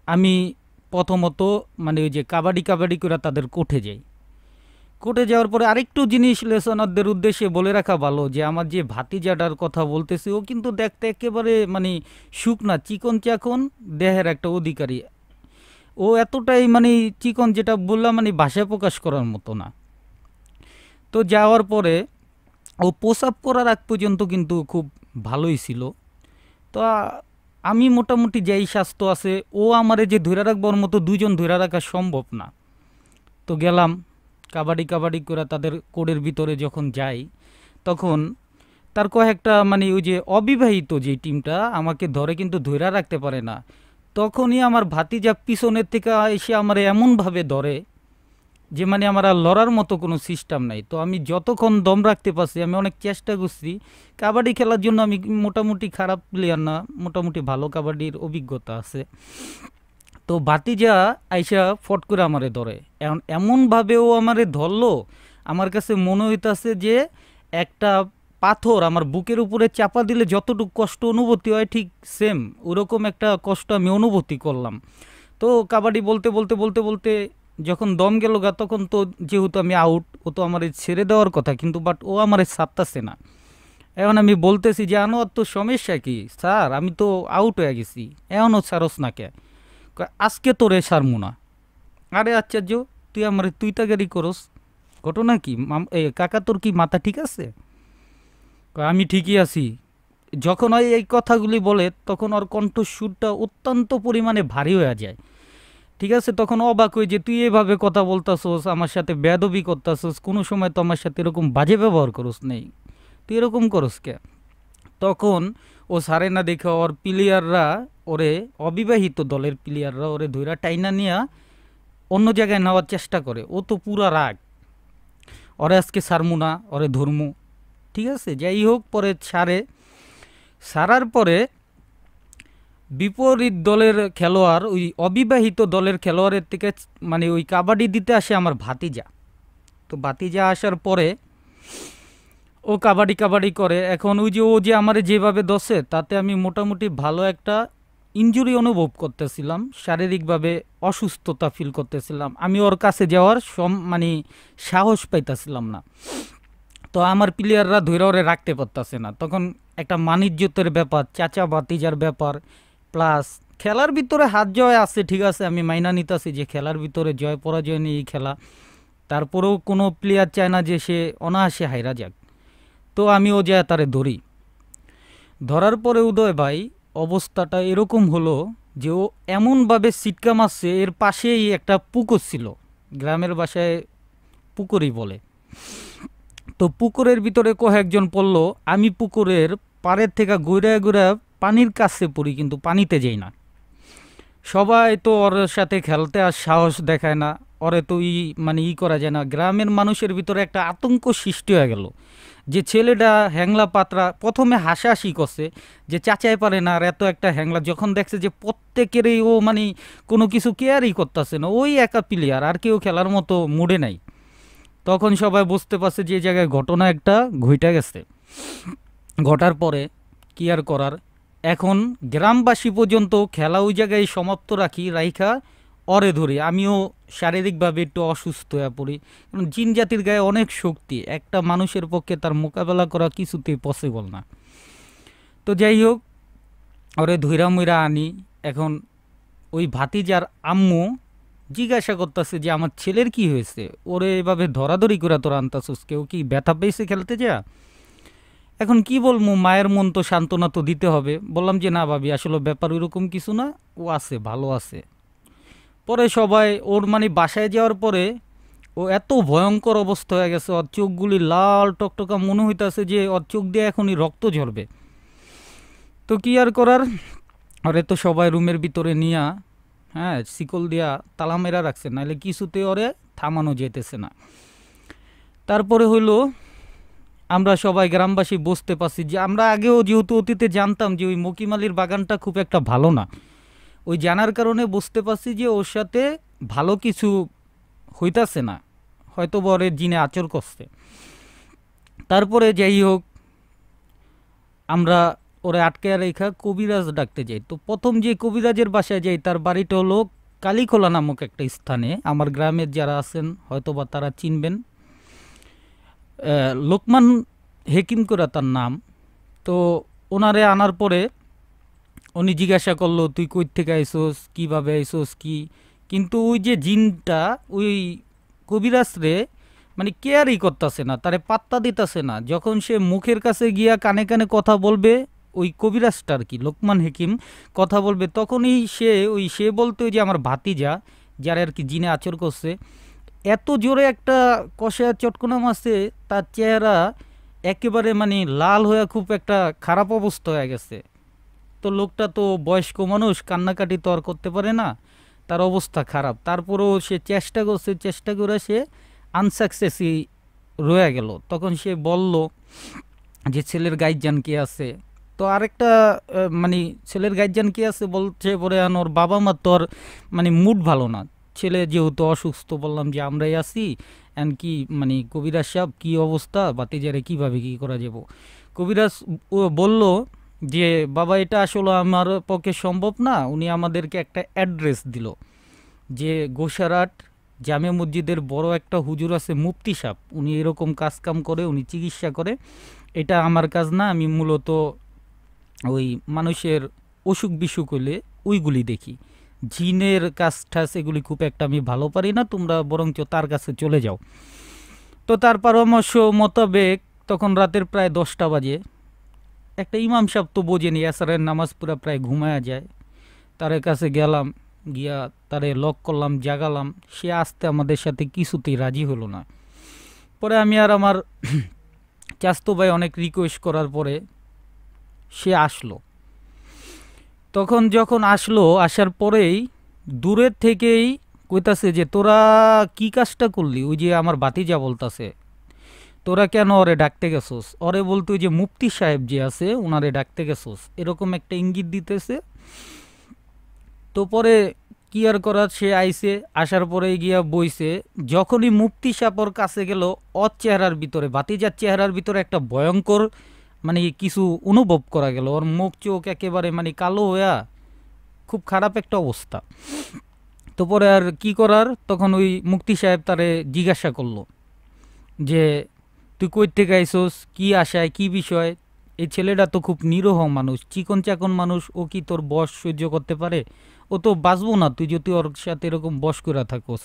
আমি প্রথমত মানে ওই যে কাবাডি কাবাডি করে তাদের কোর্টে যাই। কোর্টে যাওয়ার পরে আরেকটু জিনিস লেসনারদের উদ্দেশ্যে বলে রাখা ভালো যে আমার যে ভাতিজাটার কথা বলতেছি ও কিন্তু দেখতে একেবারে মানে শুকনা চিকন চাকন দেহের একটা অধিকারী। ও এতটাই মানে চিকন যেটা বললাম মানে ভাষায় প্রকাশ করার মতো না। তো যাওয়ার পরে ও প্রসাব করার আগ পর্যন্ত কিন্তু খুব ভালোই ছিল। তো আমি মোটামুটি যেই স্বাস্থ্য আছে ও আমারে যে ধরে রাখবার মতো দুজন ধরে রাখা সম্ভব না। তো গেলাম কাবাডি কাবাডি করে তাদের কোডের ভিতরে যখন যাই তখন তার কয়েকটা মানে ওই যে অবিবাহিত যে টিমটা আমাকে ধরে কিন্তু ধরে রাখতে পারে না। তখনই আমার ভাতিজা পিছনের থেকে এসে আমার এমনভাবে ধরে যে মানে আমার আর লড়ার মতো কোনো সিস্টেম নাই। তো আমি যতক্ষণ দম রাখতে পারছি আমি অনেক চেষ্টা করছি। কাবাডি খেলার জন্য আমি মোটামুটি খারাপ প্লেয়ার না, মোটামুটি ভালো কাবাডির অভিজ্ঞতা আছে। তো ভাতিজা আইসা ফট করে আমারে ধরে, এখন এমনভাবেও আমারে ধরলো আমার কাছে মনে হইতাছে যে একটা পাথর আমার বুকের উপরে চাপা দিলে যতটুকু কষ্ট অনুভূতি হয় ঠিক সেম ওরকম একটা কষ্ট আমি অনুভূতি করলাম। তো কাবাডি বলতে বলতে বলতে বলতে যখন দম গেল গা তখন তো যেহেতু আমি আউট, ও তো আমার ছেড়ে দেওয়ার কথা কিন্তু বাট ও আমার ছাড়তাছে না। এখন আমি বলতেছি যে আনোয়ার তো সমস্যা কি স্যার, আমি তো আউট হয়ে গেছি, এখনও ছাড়স না কে? আজকে তোরে ছাড়মু না। আরে আশ্চর্য, তুই আমার তুই তাগারি করস, ঘটনা কি? কাকা তোর কি মাথা ঠিক আছে? আমি ঠিকই আছি। যখন ওই এই কথাগুলি বলে তখন ওর কণ্ঠস্বরটা অত্যন্ত পরিমাণে ভারী হয়ে যায়, ঠিক আছে? তখন অবাক হয়ে যে তুই এভাবে কথা বলতাছোস, আমার সাথে বেয়াদবি করতাছোস, কোনো সময় তো আমার সাথে এরকম বাজে ব্যবহার করস নেই, তুই এরকম করস কে? তখন ও সারে না দেখে ওর প্লেয়াররা ওরে অবিবাহিত দলের প্লেয়াররা ওরে ধইরা টাইনা নিয়ে অন্য জায়গায় নেওয়ার চেষ্টা করে। ও তো পুরা রাগ, ওরে আজকে সারমু না, ওরে ধরমু, ঠিক আছে? যাই হোক পরে সারার পরে বিপরীত দলের খেলোয়াড় ওই অবিবাহিত দলের খেলোয়াড়ের থেকে মানে ওই কাবাডি দিতে আসে আমার ভাতিজা। তো ভাতিজা আসার পরে ও কাবাডি কাবাডি করে। এখন ওই যে ও যে আমারে যেভাবে দোষে তাতে আমি মোটামুটি ভালো একটা ইনজুরি অনুভব করতেছিলাম, শারীরিকভাবে অসুস্থতা ফিল করতেছিলাম। আমি ওর কাছে যাওয়ার মানে সাহস পাইতেছিলাম না। তো আমার প্লেয়াররা ধরে ওরে রাখতে পারতেছে না। তখন একটা মানিজ্যতের ব্যাপার, চাচা ভাতিজার ব্যাপার, প্লাস খেলার ভিতরে হাত জয় আছে, ঠিক আছে আমি মাইনা নিতেছি যে খেলার ভিতরে জয় পরাজয় নিয়ে খেলা, তারপরেও কোনো প্লেয়ার চায় না যে সে অনায়াসে হাইরা যাক। তো আমিও যায় তারে ধরার পরে উদয় ভাই অবস্থাটা এরকম হলো যে ও এমনভাবে সিটকা মারছে, এর পাশেই একটা পুকুর ছিল, গ্রামের বাসায় পুকুরই বলে। তো পুকুরের ভিতরে কয়েকজন পড়লো, আমি পুকুরের পাড়ের থেকে ঘুরে ঘুরে পানির কাছে পড়ি কিন্তু পানিতে যাই না। সবাই তো ওর সাথে খেলতে আর সাহস দেখায় না, ওরে তো মানে করা যায় না। গ্রামের মানুষের ভিতরে একটা আতঙ্ক সৃষ্টি হয়ে গেল যে ছেলেটা হ্যাংলা পাতরা। প্রথমে হাসাহাসি করছে যে চাচাই পারে না আর এত একটা হ্যাংলা, যখন দেখছে যে প্রত্যেকেরই ও মানে কোনো কিছু কেয়ারই করতেছে না, ওই একা প্লেয়ার আর কেউ খেলার মতো মুডে নাই, তখন সবাই বুঝতে পারছে যে এই জায়গায় ঘটনা একটা ঘটে গেছে। ঘটার পরে কি আর করার, এখন গ্রামবাসী পর্যন্ত খেলা ওই জায়গায় সমাপ্ত রাইখা অরে ধরি। আমিও শারীরিকভাবে একটু অসুস্থ হয়ে পড়ি, কারণ জিন জাতির গায়ে অনেক শক্তি, একটা মানুষের পক্ষে তার মোকাবেলা করা কিছুতেই পসিবল না। তো যাই হোক ওরে ধৈরা মুইরা আনি। এখন ওই ভাতিজার আম্মু জিজ্ঞাসা করতেছে যে আমার ছেলের কি হয়েছে, ওরে এভাবে ধরাধরি করে তোরা আনতাছিস, কেউ কি ব্যথা পেয়েছে খেলতে যা? এখন কি বলবো, মায়ের মন তো সান্ত্বনা তো দিতে হবে। বললাম যে না ভাবি, আসলে ব্যাপার ওইরকম কিছু না, ও আছে, ভালো আছে। পরে সবাই ওর মানে বাসায় যাওয়ার পরে ও এত ভয়ঙ্কর অবস্থা হয়ে গেছে, ওর চোখগুলি লাল টকটকা, মনে হইতেছে যে ওর চোখ দিয়ে এখনই রক্ত ঝরবে। তো কি আর করার, ওরে তো সবাই রুমের ভিতরে নিয়া শিকল দিয়া তালা মেরা রাখছে, নাহলে কিছুতে ওরে থামানো যেতেছে না। তারপরে হইল আমরা সবাই গ্রামবাসী বুঝতে পারছি যে আমরা আগেও যেহেতু অতীতে জানতাম যে ওই মকিমালির বাগানটা খুব একটা ভালো না, ওই জানার কারণে বুঝতে পারছি যে ওর সাথে ভালো কিছু হইতাছে না, হয়তো বরের জিনে আচর করছে। তারপরে যাই হোক আমরা ওরে আটকে রেখা কবিরাজ ডাকতে যাই। তো প্রথম যে কবিরাজের বাসায় যাই তার বাড়িটা হলো কালীখোলা নামক একটা স্থানে। আমার গ্রামের যারা আছেন হয়তো বা তারা চিনবেন, লোকমান হেকিম করে তার নাম। তো ওনারে আনার পরে উনি জিজ্ঞাসা করলো তুই কই থেকে আইসোস, কীভাবে আইসোস কি। কিন্তু ওই যে জিনটা ওই কবিরাজ রে মানে কেয়ারই করতেছে না, তারে পাত্তা দিতেছে না। যখন সে মুখের কাছে গিয়া কানে কানে কথা বলবে, ওই কবিরাজটা আর কি লোকমান হেকিম কথা বলবে, তখনই সে বলতে ওই যে আমার ভাতিজা যারা আর কি জিনে আচর করছে, এত জোরে একটা কষায় চটকনা মারছে, তার চেহারা একেবারে মানে লাল হয়ে খুব একটা খারাপ অবস্থা হয়ে গেছে। তো লোকটা তো বয়স্ক মানুষ, কান্নাকাটি তো আর করতে পারে না, তার অবস্থা খারাপ। তারপরেও সে চেষ্টা করে সে আনসাকসেসই রয়ে গেল। তখন সে বলল যে ছেলের গাইডজান কে আছে। তো আরেকটা মানে ছেলের গাইডজান কে আছে বলছে, পরে ওর বাবা মা তো আর মানে মুড ভালো না, ছেলে যেহেতু অসুস্থ। বললাম যে আমরাই আছি, এন কি মানে কবিরাজ সাহেব কী অবস্থা, বাতিজারে কীভাবে কী করা যাব। কবিরাজ বলল যে বাবা এটা আসলে আমার পক্ষে সম্ভব না। উনি আমাদেরকে একটা অ্যাড্রেস দিল যে গোসারাট জামে মসজিদের বড় একটা হুজুর আছে মুফতি সাহেব, উনি এরকম কাজকাম করে, উনি চিকিৎসা করে। এটা আমার কাজ না, আমি মূলত ওই মানুষের অসুখ বিসুখ হলে ওইগুলি দেখি, জিনের কাজ ঠাস এগুলি খুব একটা আমি ভালো পারি না, তোমরা বরঞ্চ তার কাছে চলে যাও। তো তার পরামর্শ মোতাবেক তখন রাতের প্রায় 10টা বাজে। একটা ইমাম সাহেব তো বোঝেনি, এসারের নামাজ পুরা প্রায় ঘুমায়া যায়, তার কাছে গেলাম, গিয়া তারে লক করলাম, জাগালাম। সে আসতে আমাদের সাথে কিছুতেই রাজি হলো না। পরে আমি আর আমার চাস্তো ভাই অনেক রিকোয়েস্ট করার পরে সে আসলো। তখন যখন আসলো, আসার পরেই দূরের থেকেই কইতাছে যে তোরা কি কাজটা করলি। ওই যে আমার বাতিজা বলতাছে তোরা কেন ওরে ডাকতে গেছোস, ওরে বলতে ওই যে মুফতি সাহেব যে আছে ওনারে ডাকতে গেছোস, এরকম একটা ইঙ্গিত দিতেছে। তো পরে কি আর করার, সে আইছে, আসার পরে গিয়া বইছে। যখনই মুফতি সাহেবর কাছে গেল, ওর চেহারার ভিতরে, বাতিজার চেহারার ভিতরে একটা ভয়ঙ্কর মানে কিছু অনুভব করা গেল। ওর মুখ চোখ একেবারে মানে কালো হইয়া খুব খারাপ একটা অবস্থা। তো পরে আর কি করার, তখন ওই মুফতি সাহেব তারে জিজ্ঞাসা করলো যে তুই কই থেকে আইসোস, কি আশায়, কি বিষয়। এই ছেলেটা তো খুব নিরহ মানুষ, চিকন চাকন মানুষ, ও কি তোর বশ সহ্য করতে পারে? ও তো বাঁচবো না তুই যদি ওর সাথে এরকম বশ করে থাকোস।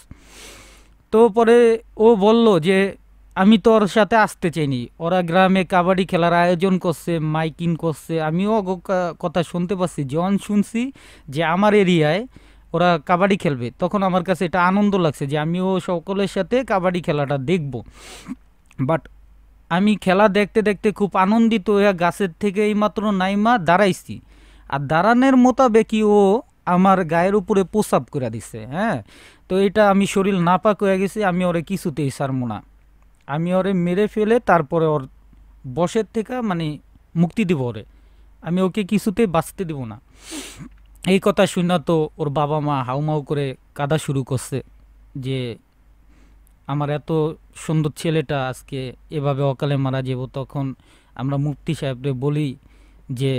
তো পরে ও বলল যে আমি তো ওর সাথে আসতে চাইনি, ওরা গ্রামে কাবাডি খেলার আয়োজন করছে, মাইকিং করছে, আমিও কথা শুনতে পাচ্ছি। যখন শুনছি যে আমার এরিয়ায় ওরা কাবাডি খেলবে, তখন আমার কাছে এটা আনন্দ লাগছে যে আমিও সকলের সাথে কাবাডি খেলাটা দেখব। বাট আমি খেলা দেখতে দেখতে খুব আনন্দিত হয়ে গাছের থেকে এইমাত্র নাইমা দাঁড়াইছি, আর দাঁড়ানোর মোতাবেকই ও আমার গায়ের উপরে প্রসাব করে দিছে। হ্যাঁ, তো এটা আমি শরীর নাপাক হয়ে গেছি, আমি ওরে কিছুতেই ছাড়বো না, আমি ওরে মেরে ফেলে তারপরে ওর বসের থেকে মানে মুক্তি দিব ওরে, আমি ওকে কিছুতেই বাঁচতে দিব না। এই কথা শুনে তো ওর বাবা মা হাউমাউ করে কাঁদা শুরু করছে যে আমার এত সুন্দর ছেলেটা আজকে এভাবে অকালে মারা যাব। তখন আমরা মুফতি সাহেবরে বলি যে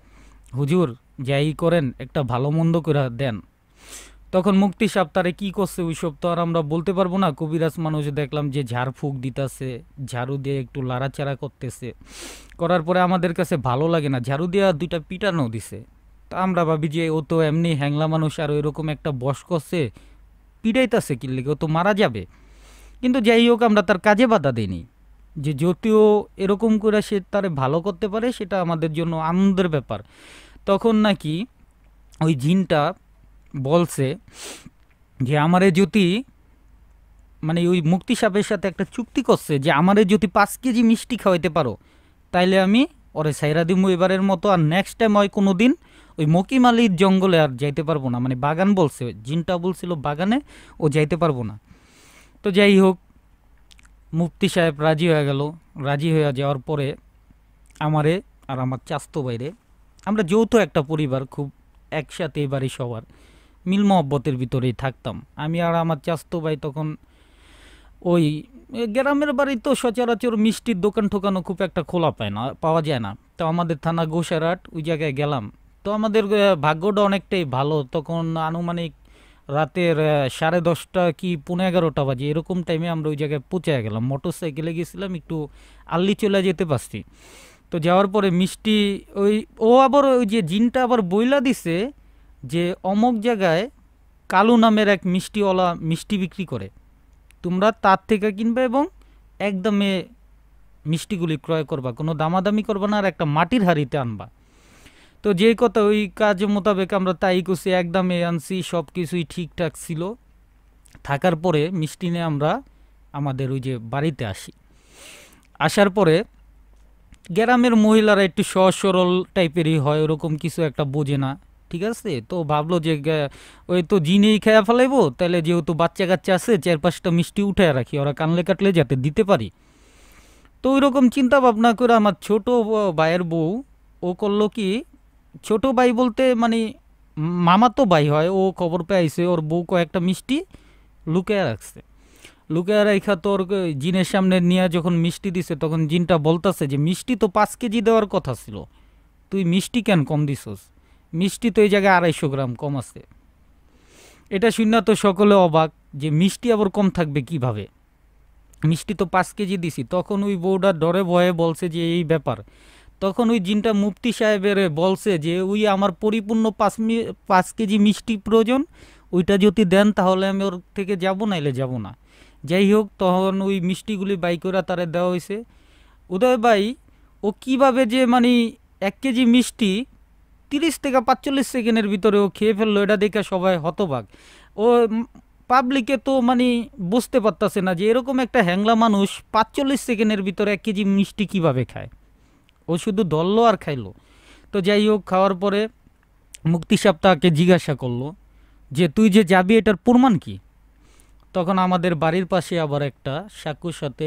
হুজুর যাই করেন একটা ভালো মন্দ করে দেন। তখন মুফতি সাহেব তারে কী করছে ওইসব তো আর আমরা বলতে পারবো না। কবিরাজ মানুষ দেখলাম যে ঝাড়ফুঁক দিতেছে, ঝাড়ু দিয়ে একটু লাড়াচাড়া করতেছে, করার পরে আমাদের কাছে ভালো লাগে না, ঝাড়ু দিয়ে 2টা পিটানো দিছে। তো আমরা ভাবি যে ও তো এমনি হ্যাংলা মানুষ, আর এরকম একটা বস করছে, পিটাইতেছে কি লেগে, ও তো মারা যাবে। কিন্তু যাই হোক আমরা তার কাজে বাধা দিইনি, যে যদিও এরকম করে সে তারে ভালো করতে পারে সেটা আমাদের জন্য আনন্দের ব্যাপার। তখন নাকি ওই জিনটা বলছে যে আমারে যদি মানে ওই মুফতি সাহেবের সাথে একটা চুক্তি করছে যে আমারে যদি 5 কেজি মিষ্টি খাওয়াইতে পারো তাইলে আমি ওরে সাইরা দিমু এবারের মতো, আর নেক্সট টাইম হয় কোনো দিন ওই মকিম আলীর জঙ্গলে আর যাইতে পারবো না। মানে বাগান বলছে, জিনটা বলছিল বাগানে ও যাইতে পারবো না। তো যাই হোক মুফতি সাহেব রাজি হয়ে গেল। রাজি হয়ে যাওয়ার পরে আমারে আর আমার চাস্তো বাইরে, আমরা যৌথ একটা পরিবার, খুব একসাথে এবারে সবার মিল মহব্বতের ভিতরেই থাকতাম। আমি আর আমার চাস্তো ভাই তখন ওই গ্রামের বাড়ি তো সচরাচর মিষ্টির দোকান ঠোকানো খুব একটা খোলা পায় না, পাওয়া যায় না। তো আমাদের থানা গোসারহাট ওই জায়গায় গেলাম। তো আমাদের ভাগ্যটা অনেকটাই ভালো, তখন আনুমানিক রাতের 10:30 কি 11:15 বাজে এরকম টাইমে আমরা ওই জায়গায় পৌঁছে গেলাম। মোটর সাইকেলে গেছিলাম, একটু আর্লি চলে যেতে পারছি। তো যাওয়ার পরে মিষ্টি ও আবার ওই যে জিনটা আবার বইলা দিছে যে অমুক জায়গায় কালু নামের এক মিষ্টিওয়ালা মিষ্টি বিক্রি করে, তোমরা তার থেকে কিনবে এবং একদমে মিষ্টিগুলি ক্রয় করবা, কোনো দামাদামি করবা না, আর একটা মাটির হাঁড়িতে আনবা। তো যে কথা ওই কাজ মোতাবেক আমরা তাই করছি, একদমে আনছি, সব কিছুই ঠিকঠাক ছিল। থাকার পরে মিষ্টি নিয়ে আমরা আমাদের ওই যে বাড়িতে আসি। আসার পরে গ্রামের মহিলারা একটু সহজ সরল টাইপেরই হয়, ওরকম কিছু একটা বোঝে না, ঠিক আছে। তো ভাবলো যে ওই তো জিনেই খেয়া ফেলাইবো, তাহলে যেহেতু বাচ্চা কাচ্চা আছে 4-5টা মিষ্টি উঠে রাখি, ওরা কানলে কাটলে যাতে দিতে পারি। তো ওই রকম চিন্তা ভাবনা করে আমার ছোট ভাইয়ের বউ ও করলো কি, ছোট ভাই বলতে মানে মামাতো ভাই হয়, ও খবর পেয়ে আইছে ওর বউ কয়েকটা মিষ্টি লুকিয়ে রাখছে। লুকিয়ে রাখা তোর জিনের সামনে নিয়ে যখন মিষ্টি দিছে, তখন জিনটা বলতেছে যে মিষ্টি তো 5 কেজি দেওয়ার কথা ছিল, তুই মিষ্টি কেন কম দিছস? মিষ্টি তো এই জায়গায় 250 গ্রাম কম আছে। এটা শুনে তো সকলে অবাক যে মিষ্টি আবার কম থাকবে কিভাবে, মিষ্টি তো 5 কেজি দিছি। তখন ওই বউটা ডরে ভয়ে বলছে যে এই ব্যাপার। তখন ওই জিনটা মুফতি সাহেবের বলছে যে ওই আমার পরিপূর্ণ 5 কেজি মিষ্টি প্রয়োজন, ওইটা যদি দেন তাহলে আমি ওর থেকে যাব, নাইলে যাব না। যাই হোক, তখন ওই মিষ্টিগুলি বাই করে তারে দেওয়া হয়েছে। উদয় ভাই ও কিভাবে যে মানে 1 কেজি মিষ্টি 30 থেকে 45 সেকেন্ডের ভিতরে ও খেয়ে ফেললো, এটা দেখে সবাই হতবাক। ও পাবলিকে তো মানে বুঝতে পারতেছে না যে এরকম একটা হ্যাংলা মানুষ 45 সেকেন্ডের ভিতরে 1 কেজি মিষ্টি কিভাবে খায়। ও শুধু ধরলো আর খাইলো। তো যাই হোক, খাওয়ার পরে মুক্তি সাহেব তাকে জিজ্ঞাসা করলো যে তুই যে যাবি এটার প্রমাণ কি? তখন আমাদের বাড়ির পাশে আবার একটা সাকুর সাথে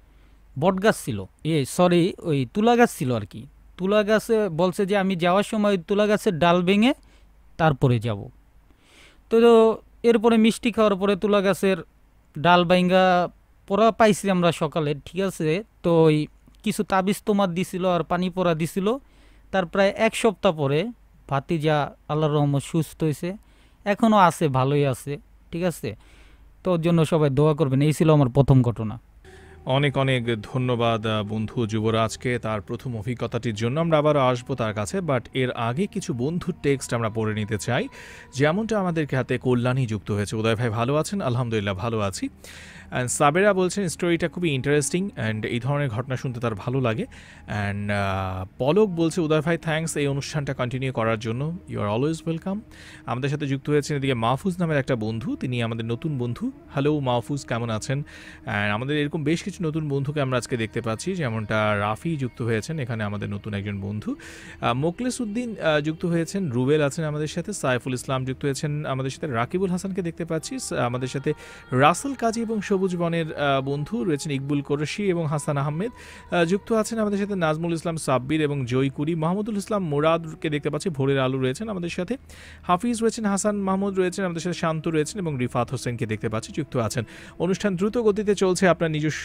বটগাছ ছিল, সরি ওই তুলা গাছ ছিল আর কি। তুলা গাছে বলছে যে আমি যাওয়ার সময় ওই তুলা গাছের ডাল ভেঙে তারপরে যাব। তো এরপরে মিষ্টি খাওয়ার পরে তুলা গাছের ডাল ভাঙ্গা পড়া পাইছি আমরা সকালে, ঠিক আছে। তো ওই কিছু তাবিজ তোমার দিছিল আর পানি পড়া দিছিল। তার প্রায় 1 সপ্তাহ পরে ভাতিজা আল্লাহর রহমত সুস্থ হয়েছে, এখনও আছে, ভালোই আছে, ঠিক আছে। তো ওর জন্য সবাই দোয়া করবেন। এই ছিল আমার প্রথম ঘটনা। অনেক অনেক ধন্যবাদ বন্ধু যুবরাজকে তার প্রথম অভিজ্ঞতাটির জন্য। আমরা আবারও আসবো তার কাছে, বাট এর আগে কিছু বন্ধুর টেক্সট আমরা পড়ে নিতে চাই। যেমনটা আমাদেরকে হাতে কল্যাণী যুক্ত হয়েছে। উদয় ভাই ভালো আছেন? আলহামদুলিল্লাহ ভালো আছি। অ্যান্ড সাবেরা বলছেন স্টোরিটা খুবই ইন্টারেস্টিং অ্যান্ড এই ধরনের ঘটনা শুনতে তার ভালো লাগে। অ্যান্ড পলক বলছে উদয় ভাই থ্যাঙ্কস এই অনুষ্ঠানটা কন্টিনিউ করার জন্য, ইউ আর অলওয়েজ ওয়েলকাম। আমাদের সাথে যুক্ত হয়েছেন এদিকে মাহফুজ নামের একটা বন্ধু, তিনি আমাদের নতুন বন্ধু। হ্যালো মাহফুজ, কেমন আছেন? অ্যান্ড আমাদের এরকম বেশ কিছু নতুন বন্ধুকে আমরা আজকে দেখতে পাচ্ছি, যেমনটা রাফি যুক্ত হয়েছেন এখানে আমাদের নতুন একজন বন্ধু, মোকলেস উদ্দিন যুক্ত হয়েছেন, রুবেল আছেন আমাদের সাথে, সাইফুল ইসলাম যুক্ত হয়েছেন আমাদের সাথে, রাকিবুল হাসানকে দেখতে পাচ্ছি আমাদের সাথে, রাসেল কাজী এবং সবুজ বনের বন্ধু রয়েছেন, ইকবুল কোরশি এবং হাসান আহমেদ যুক্ত আছেন আমাদের সাথে, নাজমুল ইসলাম সাব্বির এবং জয়কুরি, মাহমুদুল ইসলাম মুরাদকে দেখতে পাচ্ছি, ভোরের আলু রয়েছেন আমাদের সাথে, হাফিজ রয়েছেন, হাসান মাহমুদ রয়েছেন আমাদের সাথে, শান্ত রয়েছেন এবং রিফাত হোসেনকে দেখতে পাচ্ছি যুক্ত আছেন। অনুষ্ঠান দ্রুত গতিতে চলছে, আপনার নিজস্ব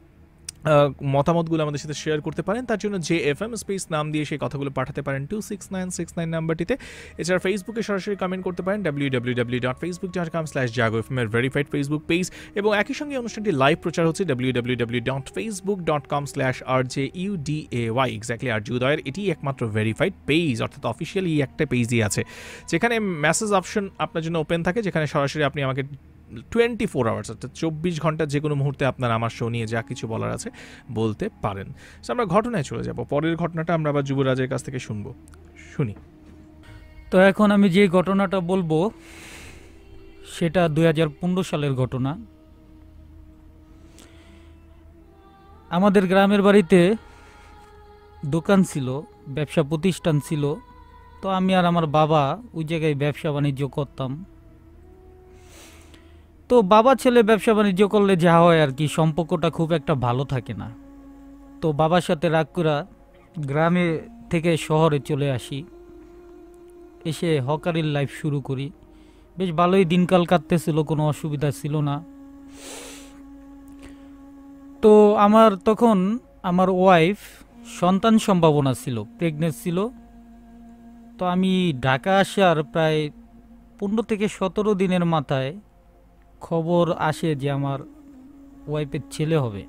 মতামতগুলো আমাদের সাথে শেয়ার করতে পারেন। তার জন্য JFM স্পেস নাম দিয়ে সেই কথাগুলো পাঠাতে পারেন 26969 নাম্বারটিতে। এছাড়া ফেসবুকে সরাসরি কমেন্ট করতে পারেন www.facebook.com/jagofm এর ভেরিফাইড ফেসবুক পেজ, এবং একই সঙ্গে অনুষ্ঠানটি লাইভ প্রচার হচ্ছে www.facebook.com/rjuday, এক্স্যাক্টলি আর উদয়ের এটি একমাত্র ভেরিফাইড পেজ, অর্থাৎ অফিসিয়ালি একটা পেজই আছে যেখানে মেসেজ অপশন আপনার জন্য ওপেন থাকে, যেখানে সরাসরি আপনি আমাকে 24 আওয়ার্স অর্থাৎ 24 ঘন্টা যে কোনো মুহূর্তে আপনার আমার শো নিয়ে যা কিছু বলার আছে বলতে পারেন। সো আমরা ঘটনায় চলে যাব। পরের ঘটনাটা আমরা আবার যুবরাজের কাছ থেকে শুনি। তো এখন আমি যে ঘটনাটা বলবো সেটা 2015 সালের ঘটনা। আমাদের গ্রামের বাড়িতে দোকান ছিল, ব্যবসা প্রতিষ্ঠান ছিল। তো আমি আর আমার বাবা ওই জায়গায় ব্যবসা বাণিজ্য করতাম। তো বাবা ছেলে ব্যবসা বাণিজ্য করলে যা হয় আর কি, সম্পর্কটা খুব একটা ভালো থাকে না। তো বাবার সাথে রাগ করে গ্রামে থেকে শহরে চলে আসি, এসে হকারির লাইফ শুরু করি। বেশ ভালোই দিনকাল কাটতেছিল, কোনো অসুবিধা ছিল না। তো তখন আমার ওয়াইফ সন্তান সম্ভাবনা ছিল, প্রেগনেন্ট ছিল। তো আমি ঢাকা আসার প্রায় 15 থেকে 17 দিনের মাথায় খবর আসে যে আমার ওয়াইফের ছেলে হবে।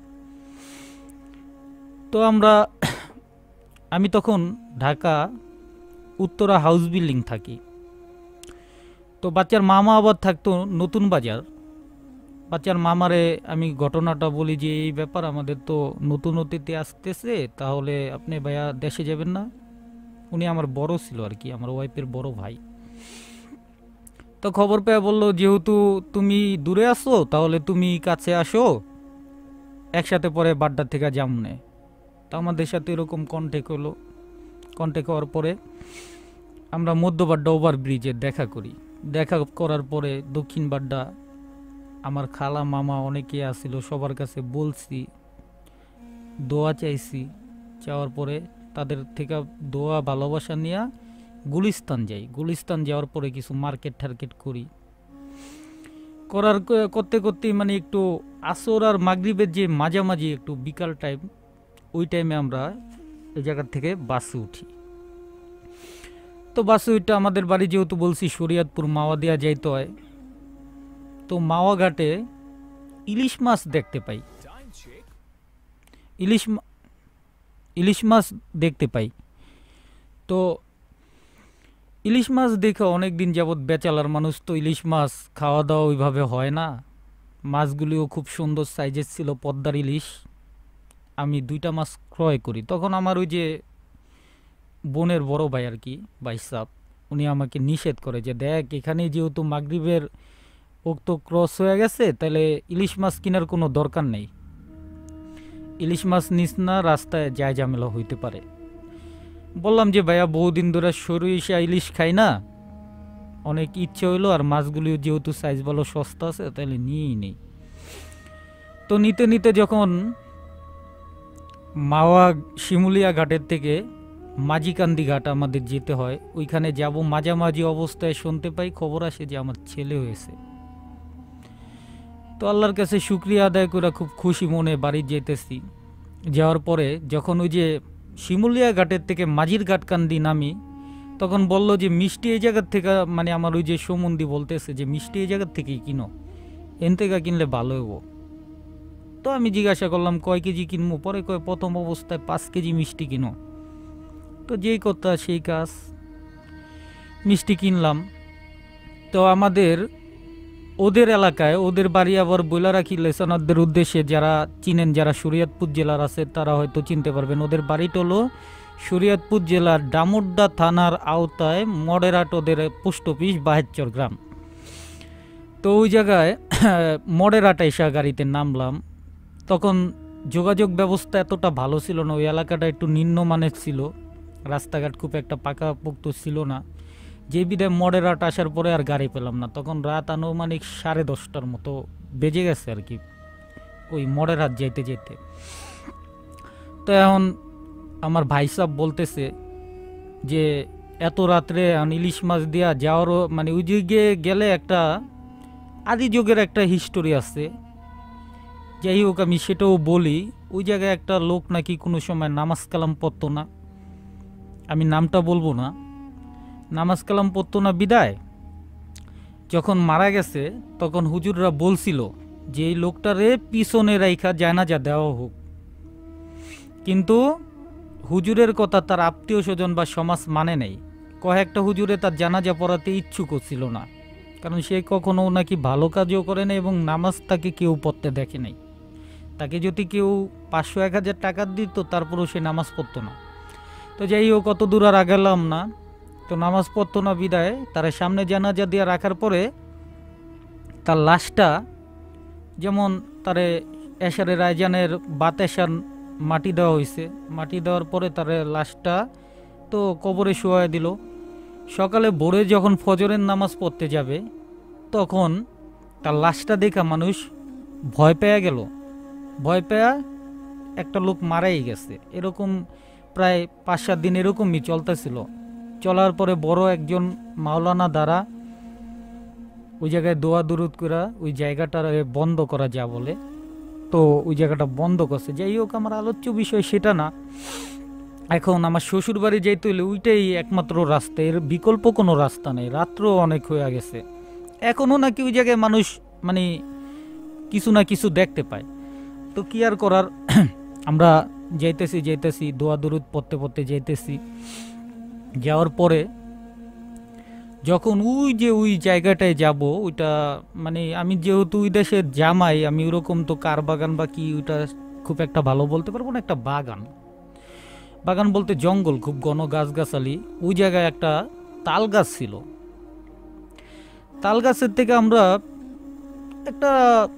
তো আমি তখন ঢাকা উত্তরা হাউস বিল্ডিং থাকি। তো বাচ্চার মামা আবার থাকতো নতুন বাজার। বাচ্চার মামারে আমি ঘটনাটা বলি যে এই ব্যাপার, আমাদের তো নতুন অতিথি আসতেছে, তাহলে আপনি ভাইয়া দেশে যাবেন না? উনি আমার বড় ছিল আর কি, আমার ওয়াইফের বড় ভাই। তো খবর পেয়ে বললো, যেহেতু তুমি দূরে আসো তাহলে তুমি কাছে আসো, একসাথে পরে বাড্ডা থেকে যামনে। তো আমাদের সাথে এরকম কন্ট্যাক্ট হলো। কন্ট্যাক্ট হওয়ার পরে আমরা মধ্য বাড্ডা ওভার ব্রিজে দেখা করি। দেখা করার পরে দক্ষিণ বাড্ডা আমার খালা মামা অনেকে আসছিল, সবার কাছে বলছি, দোয়া চাইছি। চাওয়ার পরে তাদের থেকে দোয়া ভালোবাসা নিয়ে গুলিস্তান যাই। গুলিস্তান যাওয়ার পরে কিছু মার্কেট টার্কেট করি। করতে করতে মানে একটু আসর আর মাগরিবের যে মাঝামাঝি একটু বিকাল টাইম, ওই টাইমে আমরা এই জায়গার থেকে বাসে উঠি। তো বাসে উঠে আমাদের বাড়ি যেহেতু বলছি শরীয়তপুর মাওয়া দেওয়া যাইতে হয়, তো মাওয়া ঘাটে ইলিশ মাছ দেখতে পাই। ইলিশ মাছ দেখতে পাই। তো ইলিশ মাছ দেখে অনেক দিন যাবৎ বেচালার মানুষ, তো ইলিশ মাছ খাওয়া দাওয়া ওইভাবে হয় না। মাছগুলিও খুব সুন্দর সাইজের ছিল, পদ্মার ইলিশ। আমি 2টা মাছ ক্রয় করি। তখন আমার ওই যে বোনের বড় ভাই আর কি, ভাই সাহেব, উনি আমাকে নিষেধ করে যে দেখ, এখানে যেহেতু মাগরিবের ওক্ত ক্রস হয়ে গেছে, তাহলে ইলিশ মাছ কেনার কোনো দরকার নেই। ইলিশ মাছ নিস না, রাস্তায় যায় ঝামেলা হইতে পারে। বললাম যে ভাইয়া, বহুদিন ধরে সরিষা ইলিশ খাই না, অনেক ইচ্ছে হইলো, আর মাছগুলিও যেহেতু সাইজ ভালো সস্তা আছে, তাহলে নিয়েই নেই। তো নিতে নিতে যখন মাওয়া শিমুলিয়া ঘাটের থেকে মাঝিকান্দি ঘাট আমাদের যেতে হয়, ওইখানে যাব, মাঝামাঝি অবস্থায় শুনতে পাই খবর আসে যে আমার ছেলে হয়েছে। তো আল্লাহর কাছে শুকরিয়া আদায় করে খুব খুশি মনে বাড়ি যেতেছি। যাওয়ার পরে যখন ওই যে শিমুলিয়া ঘাটের থেকে মাঝির ঘাটকান্দি নামি, তখন বলল যে মিষ্টি এই জায়গার থেকে, মানে আমার ওই যে সমন্দি বলতেছে যে মিষ্টি এই জায়গার থেকেই কিনো, এন থেকে কিনলে ভালো হবো। তো আমি জিজ্ঞাসা করলাম কয় কেজি কিনবো? পরে কয় প্রথম অবস্থায় 5 কেজি মিষ্টি কিনো। তো যেই কথা সেই কাজ, মিষ্টি কিনলাম। তো আমাদের ওদের এলাকায়, ওদের বাড়ি আবার বইলা রাখি লেসনারদের উদ্দেশ্যে, যারা চিনেন, যারা শরীয়তপুর জেলার আছে তারা হয়তো চিনতে পারবেন। ওদের বাড়িটা হলো শরীয়তপুর জেলার ডামুড্ডা থানার আওতায় মডেরাট, ওদের পোস্ট অফিস, বাহেরচর গ্রাম। তো ওই জায়গায় মডেরাট এসা গাড়িতে নামলাম। তখন যোগাযোগ ব্যবস্থা এতটা ভালো ছিল না, ওই এলাকাটা একটু নিম্নমানের ছিল, রাস্তাঘাট খুব একটা পাকাপোক্ত ছিল না। যে বিধায় মডেরাট আসার পরে আর গাড়ি পেলাম না। তখন রাত আনুমানিক 10:30টার মতো বেজে গেছে আর কি, ওই মডেরাট যেতে যেতে। তো এখন আমার ভাই সাহেব বলতেছে যে এত রাত্রে ইলিশ মাছ দেওয়া যাওয়ারও, মানে ওই দিকে গেলে একটা আদি যুগের একটা হিস্টোরি আছে। যাই হোক, আমি সেটাও বলি। ওই জায়গায় একটা লোক নাকি কোনো সময় নামাজ কালাম পড়তো না, আমি নামটা বলবো না, নামাজ কালাম পড়তো না বিদায় যখন মারা গেছে, তখন হুজুররা বলছিল যে এই লোকটারে পিছনে রাইখা জানাজা দেওয়া হোক। কিন্তু হুজুরের কথা তার আত্মীয় স্বজন বা সমাজ মানে নাই। কয়েকটা হুজুরে তার জানাজা পড়াতে ইচ্ছুকও ছিল না, কারণ সে কখনো নাকি ভালো কাজও করে না এবং নামাজ তাকে কেউ পড়তে দেখে নাই। তাকে যদি কেউ 500-1000 টাকা দিত, তারপরেও সে নামাজ পড়তো না। তো যাই হোক, কত দূর আর আগালাম না। তো নামাজ পড়তো না বিদায় তার সামনে জানাজা দিয়ে রাখার পরে তার লাশটা, যেমন তারে এশারে রায়জানের বাতেশার মাটি দেওয়া হয়েছে, মাটি দেওয়ার পরে তার লাশটা তো কবরে শোয়া দিল। সকালে ভোরে যখন ফজরের নামাজ পড়তে যাবে, তখন তার লাশটা দেখা মানুষ ভয় পেয়ে গেল। ভয় পেয়ে একটা লোক মারাই গেছে। এরকম প্রায় 5-7 দিন এরকমই চলতেছিল। চলার পরে বড় একজন মাওলানা দ্বারা ওই জায়গায় দোয়া দুরুদ করে ওই জায়গাটা বন্ধ করা যা বলে, তো ওই জায়গাটা বন্ধ করছে। যাই হোক, আমার আলোচ্য বিষয় সেটা না। এখন আমার শ্বশুর বাড়ি যাইতে হলে ওইটাই একমাত্র রাস্তা, এর বিকল্প কোনো রাস্তা নেই। রাত্র অনেক হয়ে গেছে, এখনও নাকি ওই জায়গায় মানুষ মানে কিছু না কিছু দেখতে পায়। তো কি আর করার, আমরা যাইতেছি দোয়া দরুদ পড়তে পড়তে যাইতেছি। যাওয়ার পরে যখন ওই জায়গাটায় যাব, ওইটা মানে আমি যেহেতু ওই দেশের জামাই, আমি ওরকম তো কার বাগান বা কি ওইটা খুব একটা ভালো বলতে পারবো না। একটা বাগান বলতে জঙ্গল, খুব ঘন গাছগাছালি। ওই জায়গায় একটা তাল গাছ ছিল। তাল গাছের থেকে আমরা একটা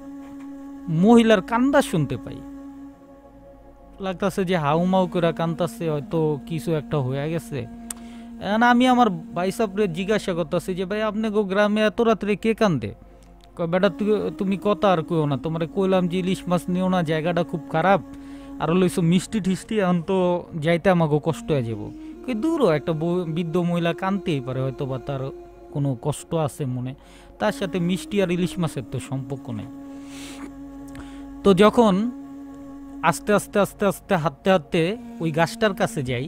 মহিলার কান্দা শুনতে পাই। লাগতেছে যে হাউমাউ করে কান্দাছে, হয়তো কিছু একটা হয়ে গেছে। এখন আমি আমার ভাই সাহেবরে জিজ্ঞাসা করতেছি যে ভাই আপনি গো গ্রামে এত রাত্রে কে কান্দে? কয় বেটা তুমি কথা আর কইও না, তোমারে কইলাম যে ইলিশ মাছ নিও না, জায়গাটা খুব খারাপ, আর লইছো মিষ্টি ঠিষ্টি, এখন তো যাইতে আমাকে কষ্ট হয়ে যাবো। কই দূরও একটা বৃদ্ধ মহিলা কানতেই পারে, হয়তো বা তার কোনো কষ্ট আছে মনে, তার সাথে মিষ্টি আর ইলিশ মাছের তো সম্পর্ক নেই। তো যখন আস্তে আস্তে হাঁটতে হাঁটতে ওই গাছটার কাছে যাই,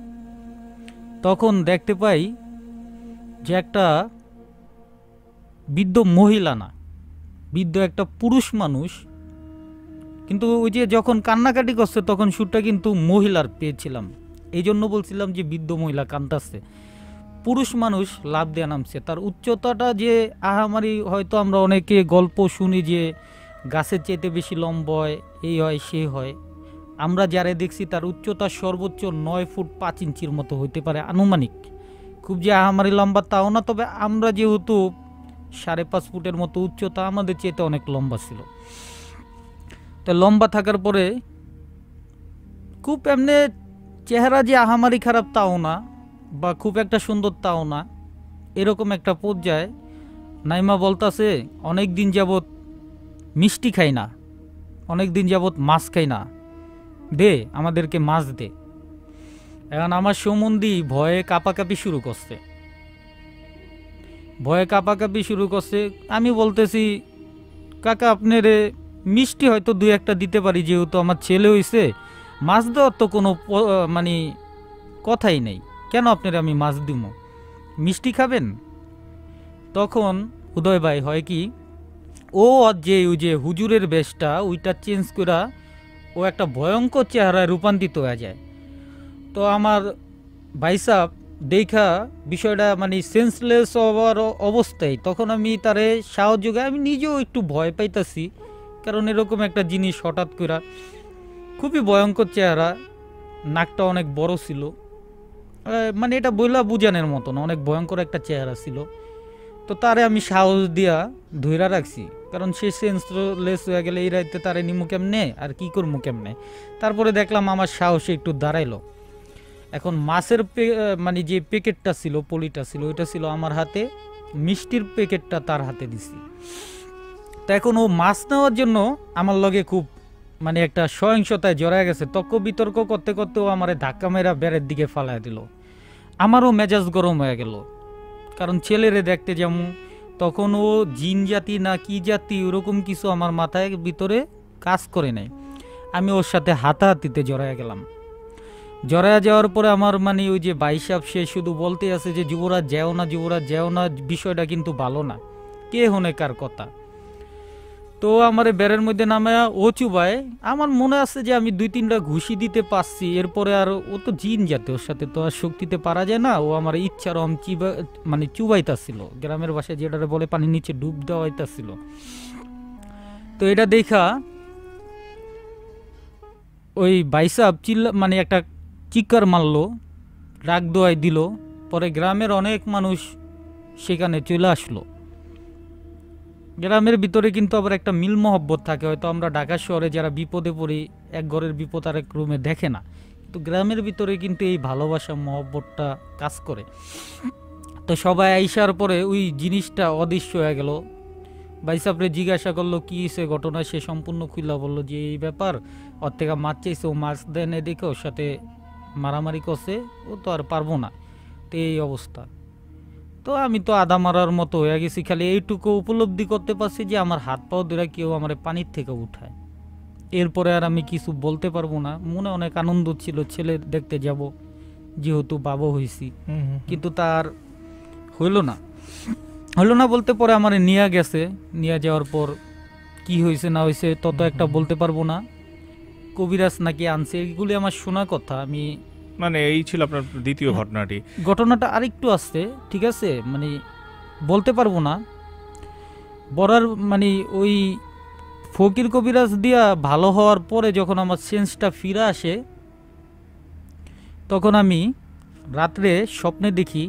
তখন দেখতে পাই যে একটা বৃদ্ধ মহিলা না, বৃদ্ধ একটা পুরুষ মানুষ। কিন্তু ওই যে যখন কান্নাকাটি করছে তখন সুরটা কিন্তু মহিলার পেয়েছিলাম, এই জন্য বলছিলাম যে বৃদ্ধ মহিলা কান্দাচ্ছে। পুরুষ মানুষ লাভ দেয়া নামছে। তার উচ্চতাটা যে আহামারি, হয়তো আমরা অনেকে গল্প শুনি যে গাছের চাইতে বেশি লম্বা হয়, এই হয় সেই হয়। আমরা যারা দেখছি তার উচ্চতা সর্বোচ্চ 9 ফুট 5 ইঞ্চির মতো হইতে পারে আনুমানিক। খুব যে আহামারি লম্বা তাও না, তবে আমরা যেহেতু 5.5 ফুটের মতো উচ্চতা, আমাদের চাইতে অনেক লম্বা ছিল। তো লম্বা থাকার পরে খুব এমনি চেহারা যে আহামারি খারাপ তাও না, বা খুব একটা সুন্দর তাও না, এরকম একটা পর্যায়ে নাইমা বলতাছে অনেক দিন যাবৎ মিষ্টি খাই না, অনেক দিন যাবৎ মাছ খাই না, দে আমাদেরকে মাছ দে। এখন আমার সম্বন্ধী ভয়ে কাঁপাকাঁপি শুরু করছে। আমি বলতেছি কাকা আপনার মিষ্টি হয়তো 2-1টা দিতে পারি, যেহেতু আমার ছেলে হইছে, মাছ দেওয়ার তো কোনো মানে কথাই নেই, কেন আপনার আমি মাছ দিব, মিষ্টি খাবেন? তখন উদয় ভাই হয় কি, ওই যে হুজুরের বেশটা ওইটা চেঞ্জ করা ও একটা ভয়ঙ্কর চেহারায় রূপান্তরিত হয়ে যায়। তো আমার ভাই সাহেব দেখা বিষয়টা মানে সেন্সলেস হওয়ার অবস্থায়, তখন আমি তারে সাহায্য, আমি নিজেও একটু ভয় পাইতাছি, কারণ এরকম একটা জিনিস হঠাৎ করে, খুবই ভয়ঙ্কর চেহারা, নাকটা অনেক বড় ছিল, মানে এটা বইলা বুঝানোর মতো না, অনেক ভয়ঙ্কর একটা চেহারা ছিল। তো তারে আমি সাহস দিয়া ধইরা রাখছি, কারণ সে সেন্সলেস হয়ে গেলে এই রাইতে তারে নিমু কেমনে আর কি করবো কেমনে। তারপরে দেখলাম আমার সাহসে একটু দাঁড়াইলো। এখন মাছের মানে যে প্যাকেটটা ছিল, পলিটা ছিল, ওইটা ছিল আমার হাতে, মিষ্টির প্যাকেটটা তার হাতে দিছি। তো এখন ও মাছ নেওয়ার জন্য আমার লগে খুব মানে একটা সহিংসতায় জড়ায় গেছে। তর্ক বিতর্ক করতে করতে ও আমারে ধাক্কা মেরা বেড়ের দিকে ফালায় দিল। আমারও মেজাজ গরম হয়ে গেল, কারণ ছেলেরে দেখতে যেমন, তখন ও জিন জাতি না কি জাতি ওরকম কিছু আমার মাথায় ভিতরে কাজ করে নাই। আমি ওর সাথে হাতাহাতিতে জড়ায় গেলাম। জড়ায় যাওয়ার পরে আমার মানে ওই যে বাইসাব, সে শুধু বলতে আছে যে যুবরাজ যেও না, বিষয়টা কিন্তু ভালো না, কে হনে কার কথা। তো আমার বেড়ের মধ্যে নামে ও চুবায়, আমার মনে আছে যে আমি 2-3টা ঘুষি দিতে পারছি, এরপরে আর ও তো জিন জাতি, ওর সাথে তো আর শক্তিতে পারা যায় না। ও আমার ইচ্ছার মানে চুবাইতাছিল, গ্রামের বাসায় যেটা বলে পানির নিচে ডুব দেওয়াইতাছিল। তো এটা দেখা ওই বাইসাব মানে একটা চিৎকার মারলো, রাগ দোয়াই দিল। পরে গ্রামের অনেক মানুষ সেখানে চলে আসলো। গ্রামের ভিতরে কিন্তু আবার একটা মিল মহব্বত থাকে, হয়তো আমরা ঢাকা শহরে যারা বিপদে পড়ি, এক ঘরের বিপদ আর এক রুমে দেখে না, কিন্তু গ্রামের ভিতরে কিন্তু এই ভালোবাসা মহব্বতটা কাজ করে। তো সবাই আইসার পরে ওই জিনিসটা অদৃশ্য হয়ে গেল। ভাইসাবরে জিজ্ঞাসা করলো কি সে ঘটনা, সে সম্পূর্ণ খুলে বললো যে এই ব্যাপার, ওর থেকে মাছ চাইছে, ও মাছ দেয় না দেখে ওর সাথে মারামারি করছে, ও তো আর পারবো না, তো এই অবস্থা। তো আমি তো আদা মারার মতো হয়ে গেছি, খালি এইটুকু উপলব্ধি করতে পারছি যে আমার হাত পাও ধরে কেউ আমার পানির থেকে উঠায়, এরপরে আর আমি কিছু বলতে পারবো না। মনে অনেক আনন্দ ছিল, ছেলে দেখতে যাব, যেহেতু বাবা হয়েছি, কিন্তু তার হইল না বলতে পরে আমার নিয়ে গেছে। নিয়ে যাওয়ার পর কি হয়েছে না হয়েছে তত একটা বলতে পারবো না। কবিরাজ নাকি আনছে, এগুলি আমার শোনা কথা। আমি মানে এই ছিল আপনার দ্বিতীয় ঘটনাটি। ঘটনাটা আরেকটু আসছে, ঠিক আছে, মানে বলতে পারবো না বলার, মানে ওই ফকির কবিরাজ দিয়া ভালো হওয়ার পরে যখন আমার সেন্সটা ফিরে আসে, তখন আমি রাত্রে স্বপ্নে দেখি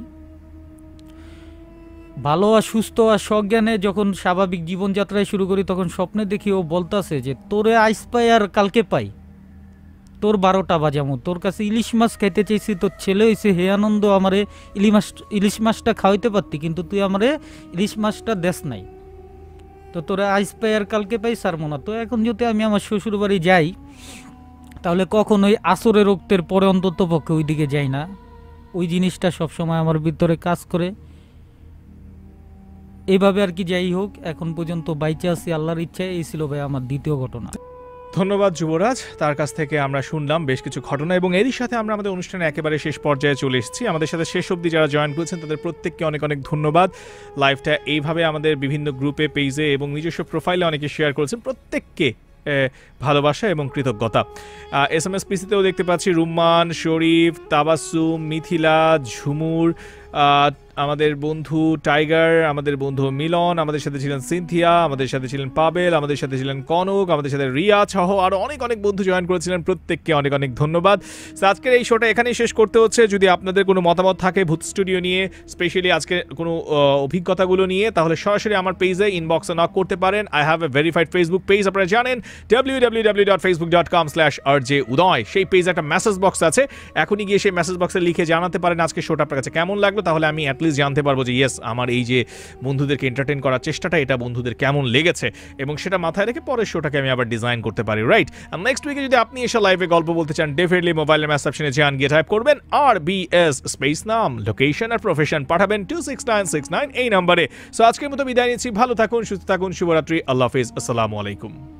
ভালো আর সুস্থ আর সজ্ঞানে যখন স্বাভাবিক জীবনযাত্রায় শুরু করি, তখন স্বপ্নে দেখি ও বলতাছে যে তোরে আইস পাই আর কালকে পাই, তোর 12টা বাজামো, তোর কাছে ইলিশ মাছ খাইতে চাইছি, তোর ছেলে হয়েছে, হে আনন্দ, আমারে ইলিশ মাছটা খাওয়াইতে পারতি, কিন্তু তুই আমারে ইলিশ মাছটা দেস নাই, তো তোরা আইস পাই আর কালকে পাই সারমো না। তো এখন যদি আমি আমার শ্বশুর বাড়ি যাই, তাহলে কখনোই আসরের রক্তের পরে অন্তত পক্ষে ওই দিকে যাই না। ওই জিনিসটা সবসময় আমার ভিতরে কাজ করে। এইভাবে আর কি, যাই হোক, এখন পর্যন্ত বাইচে আছি আল্লাহর ইচ্ছায়। এই ছিল ভাই আমার দ্বিতীয় ঘটনা। ধন্যবাদ যুবরাজ, তার কাছ থেকে আমরা শুনলাম বেশ কিছু ঘটনা, এবং এরই সাথে আমরা আমাদের অনুষ্ঠানে একেবারে শেষ পর্যায়ে চলে এসেছি। আমাদের সাথে শেষ অবধি যারা জয়েন করেছেন তাদের প্রত্যেককে অনেক অনেক ধন্যবাদ। লাইভটা এইভাবে আমাদের বিভিন্ন গ্রুপে, পেজে এবং নিজস্ব প্রোফাইলে অনেকে শেয়ার করেছেন, প্রত্যেককে ভালোবাসা এবং কৃতজ্ঞতা। SMS পিসিতেও দেখতে পাচ্ছি রুম্মান, শরীফ, তাবাসুম, মিথিলা, ঝুমুর, আমাদের বন্ধু টাইগার, আমাদের বন্ধু মিলন, আমাদের সাথে ছিলেন সিনথিয়া, আমাদের সাথে ছিলেন পাবেল, আমাদের সাথে ছিলেন কনক, আমাদের সাথে রিয়া সহ আরও অনেক অনেক বন্ধু জয়েন করেছিলেন। প্রত্যেককে অনেক অনেক ধন্যবাদ। আজকের এই শোটা এখানেই শেষ করতে হচ্ছে। যদি আপনাদের কোনো মতামত থাকে ভূত স্টুডিও নিয়ে, স্পেশালি আজকে কোনো অভিজ্ঞতাগুলো নিয়ে, তাহলে সরাসরি আমার পেজে ইনবক্সে নক করতে পারেন। I have a verified Facebook page, আপনারা জানেন, www.facebook.com/rjudoy। সেই পেজ একটা মেসেজ বক্স আছে, এখনই গিয়ে সেই মেসেজ বক্সে লিখে জানাতে পারেন আজকে শোটা আপনার কাছে কেমন লাগলো। তাহলে আমি অ্যাটলিস্ট জানতে পারবো যে ইয়েস, আমার এই যে বন্ধুদেরকে এন্টারটেইন করার চেষ্টাটা, এটা বন্ধুদের কেমন লেগেছে, এবং সেটা মাথায় রেখে পরের শোটাকে আমি আবার ডিজাইন করতে পারি, রাইট? আর নেক্সট উইকে যদি আপনি এসে লাইভে গল্প বলতে চান, ডেফিনেটলি মোবাইলের মেসেজ অপশনে যান, গিয়ে টাইপ করবেন RBS স্পেস নাম, লোকেশন আর প্রফেশন, পাঠাবেন 26969 এই নম্বরে। সো আজকের মতো বিদায় নিচ্ছি। ভালো থাকুন, সুস্থ থাকুন, শুভরাত্রি, আল্লাহ হাফেজ, আসসালামু আলাইকুম।